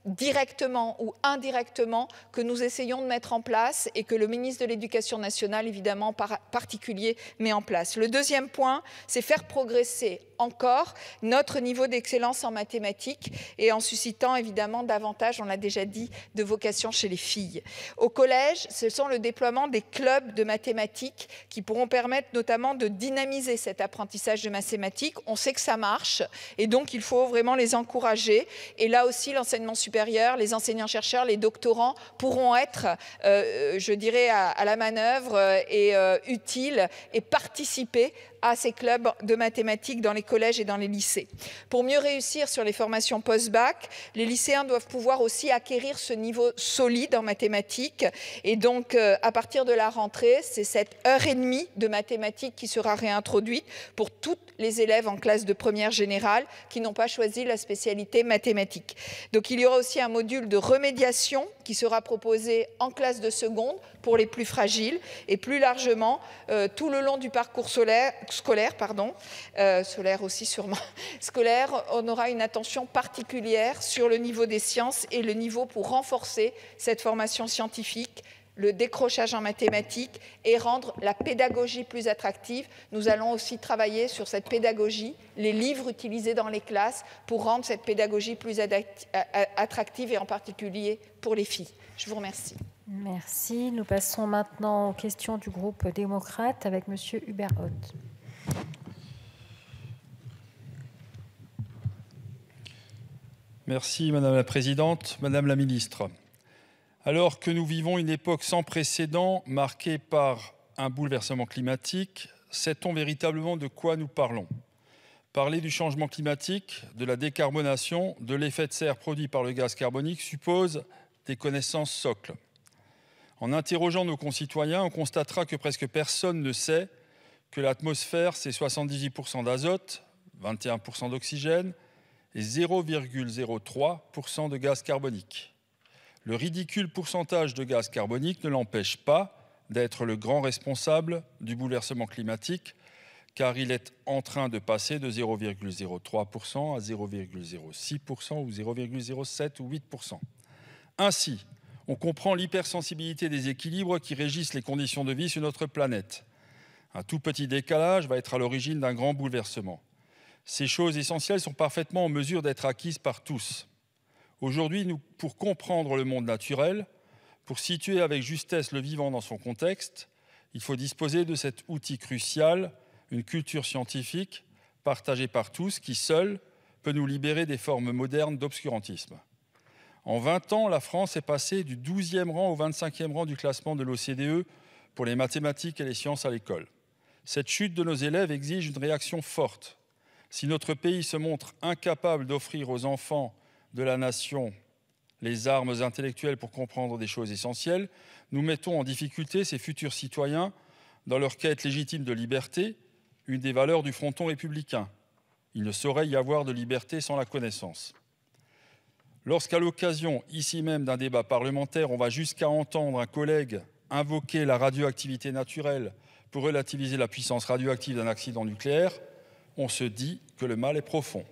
directement ou indirectement que nous essayons de mettre en place et que le ministre de l'Éducation nationale, évidemment, particulier, met en place. Le deuxième point, c'est faire progresser encore notre niveau d'excellence en mathématiques et en suscitant évidemment davantage, on l'a déjà dit, de vocation chez les filles. Au collège, ce sont le déploiement des clubs de mathématiques qui pourront permettre notamment de dynamiser cet apprentissage de mathématiques. On sait que ça marche et donc il faut vraiment les encourager. Et là aussi, l'enseignement supérieur, les enseignants-chercheurs, les doctorants pourront être, je dirais, à la manœuvre et utiles et participer à ces clubs de mathématiques dans les collèges et dans les lycées. Pour mieux réussir sur les formations post-bac, les lycéens doivent pouvoir aussi acquérir ce niveau solide en mathématiques. Et donc, à partir de la rentrée, c'est cette heure et demie de mathématiques qui sera réintroduite pour tous les élèves en classe de première générale qui n'ont pas choisi la spécialité mathématiques. Donc, il y aura aussi un module de remédiation qui sera proposé en classe de seconde pour les plus fragiles et plus largement tout le long du parcours scolaire, aussi sûrement, scolaire, on aura une attention particulière sur le niveau des sciences et le niveau pour renforcer cette formation scientifique, le décrochage en mathématiques et rendre la pédagogie plus attractive. Nous allons aussi travailler sur cette pédagogie, les livres utilisés dans les classes pour rendre cette pédagogie plus attractive et en particulier pour les filles. Je vous remercie. Merci. Nous passons maintenant aux questions du groupe démocrate avec M. Hubert Ott. Merci Madame la Présidente, Madame la Ministre. Alors que nous vivons une époque sans précédent marquée par un bouleversement climatique, sait-on véritablement de quoi nous parlons? Parler du changement climatique, de la décarbonation, de l'effet de serre produit par le gaz carbonique suppose des connaissances socles. En interrogeant nos concitoyens, on constatera que presque personne ne sait que l'atmosphère, c'est 78% d'azote, 21% d'oxygène et 0,03% de gaz carbonique. Le ridicule pourcentage de gaz carbonique ne l'empêche pas d'être le grand responsable du bouleversement climatique, car il est en train de passer de 0,03% à 0,06% ou 0,07 ou 8%. Ainsi, on comprend l'hypersensibilité des équilibres qui régissent les conditions de vie sur notre planète. Un tout petit décalage va être à l'origine d'un grand bouleversement. Ces choses essentielles sont parfaitement en mesure d'être acquises par tous. Aujourd'hui, pour comprendre le monde naturel, pour situer avec justesse le vivant dans son contexte, il faut disposer de cet outil crucial, une culture scientifique partagée par tous, qui seule peut nous libérer des formes modernes d'obscurantisme. En 20 ans, la France est passée du 12e rang au 25e rang du classement de l'OCDE pour les mathématiques et les sciences à l'école. Cette chute de nos élèves exige une réaction forte. Si notre pays se montre incapable d'offrir aux enfants de la nation les armes intellectuelles pour comprendre des choses essentielles, nous mettons en difficulté ces futurs citoyens dans leur quête légitime de liberté, une des valeurs du fronton républicain. Il ne saurait y avoir de liberté sans la connaissance. Lorsqu'à l'occasion, ici même, d'un débat parlementaire, on va jusqu'à entendre un collègue invoquer la radioactivité naturelle pour relativiser la puissance radioactive d'un accident nucléaire, on se dit que le mal est profond.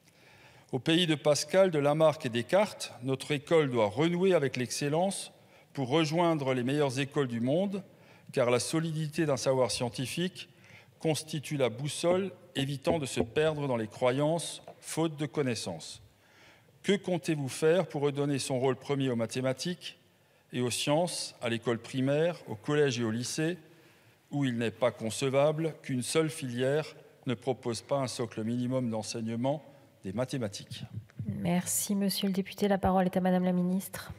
Au pays de Pascal, de Lamarck et Descartes, notre école doit renouer avec l'excellence pour rejoindre les meilleures écoles du monde, car la solidité d'un savoir scientifique constitue la boussole, évitant de se perdre dans les croyances, faute de connaissances. Que comptez-vous faire pour redonner son rôle premier aux mathématiques et aux sciences, à l'école primaire, au collège et au lycée, où il n'est pas concevable qu'une seule filière ne propose pas un socle minimum d'enseignement des mathématiques? Merci, Monsieur le député. La parole est à Madame la Ministre.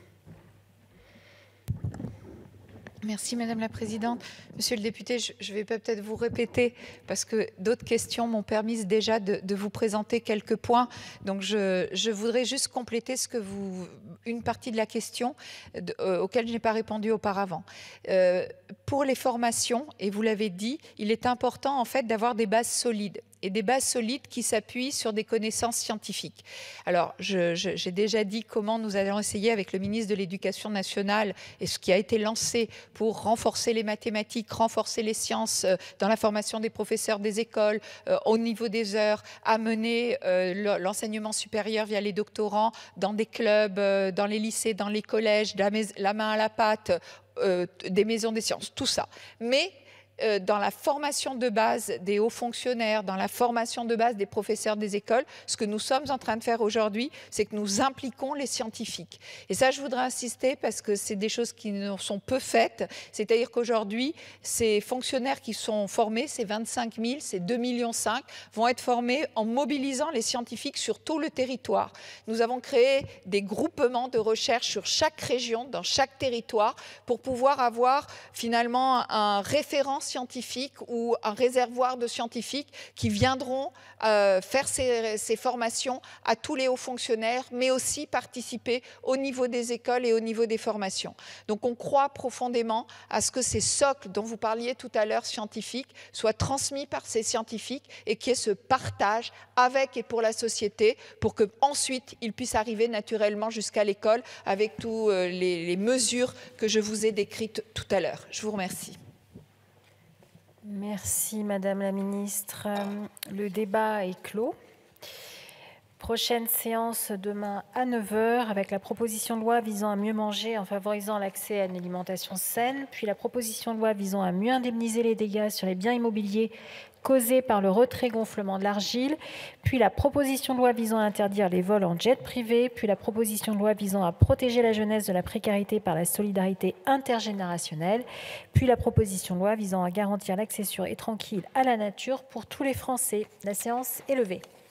Merci Madame la Présidente. Monsieur le député, je vais peut-être vous répéter parce que d'autres questions m'ont permis déjà de vous présenter quelques points. Donc je voudrais juste compléter une partie de la question auquel je n'ai pas répondu auparavant. Pour les formations, et vous l'avez dit, il est important en fait d'avoir des bases solides. et des bases solides qui s'appuient sur des connaissances scientifiques. Alors, j'ai déjà dit comment nous allons essayer avec le ministre de l'Éducation nationale et ce qui a été lancé pour renforcer les mathématiques, renforcer les sciences dans la formation des professeurs des écoles, au niveau des heures, amener l'enseignement supérieur via les doctorants dans des clubs, dans les lycées, dans les collèges, la main à la pâte, des maisons des sciences, tout ça. Mais dans la formation de base des hauts fonctionnaires, dans la formation de base des professeurs des écoles, ce que nous sommes en train de faire aujourd'hui, c'est que nous impliquons les scientifiques. Et ça, je voudrais insister parce que c'est des choses qui sont peu faites. C'est-à-dire qu'aujourd'hui, ces fonctionnaires qui sont formés, ces 25 000, ces 2,5 millions, vont être formés en mobilisant les scientifiques sur tout le territoire. Nous avons créé des groupements de recherche sur chaque région, dans chaque territoire, pour pouvoir avoir finalement un référent scientifiques ou un réservoir de scientifiques qui viendront faire ces formations à tous les hauts fonctionnaires, mais aussi participer au niveau des écoles et au niveau des formations. Donc on croit profondément à ce que ces socles dont vous parliez tout à l'heure scientifiques soient transmis par ces scientifiques et qu'il y ait ce partage avec et pour la société pour qu'ensuite ils puissent arriver naturellement jusqu'à l'école avec toutes les mesures que je vous ai décrites tout à l'heure. Je vous remercie. Merci Madame la Ministre. Le débat est clos. Prochaine séance demain à 9 h avec la proposition de loi visant à mieux manger en favorisant l'accès à une alimentation saine, puis la proposition de loi visant à mieux indemniser les dégâts sur les biens immobiliers causés par le retrait-gonflement de l'argile, puis la proposition de loi visant à interdire les vols en jet privé, puis la proposition de loi visant à protéger la jeunesse de la précarité par la solidarité intergénérationnelle, puis la proposition de loi visant à garantir l'accès sûr et tranquille à la nature pour tous les Français. La séance est levée.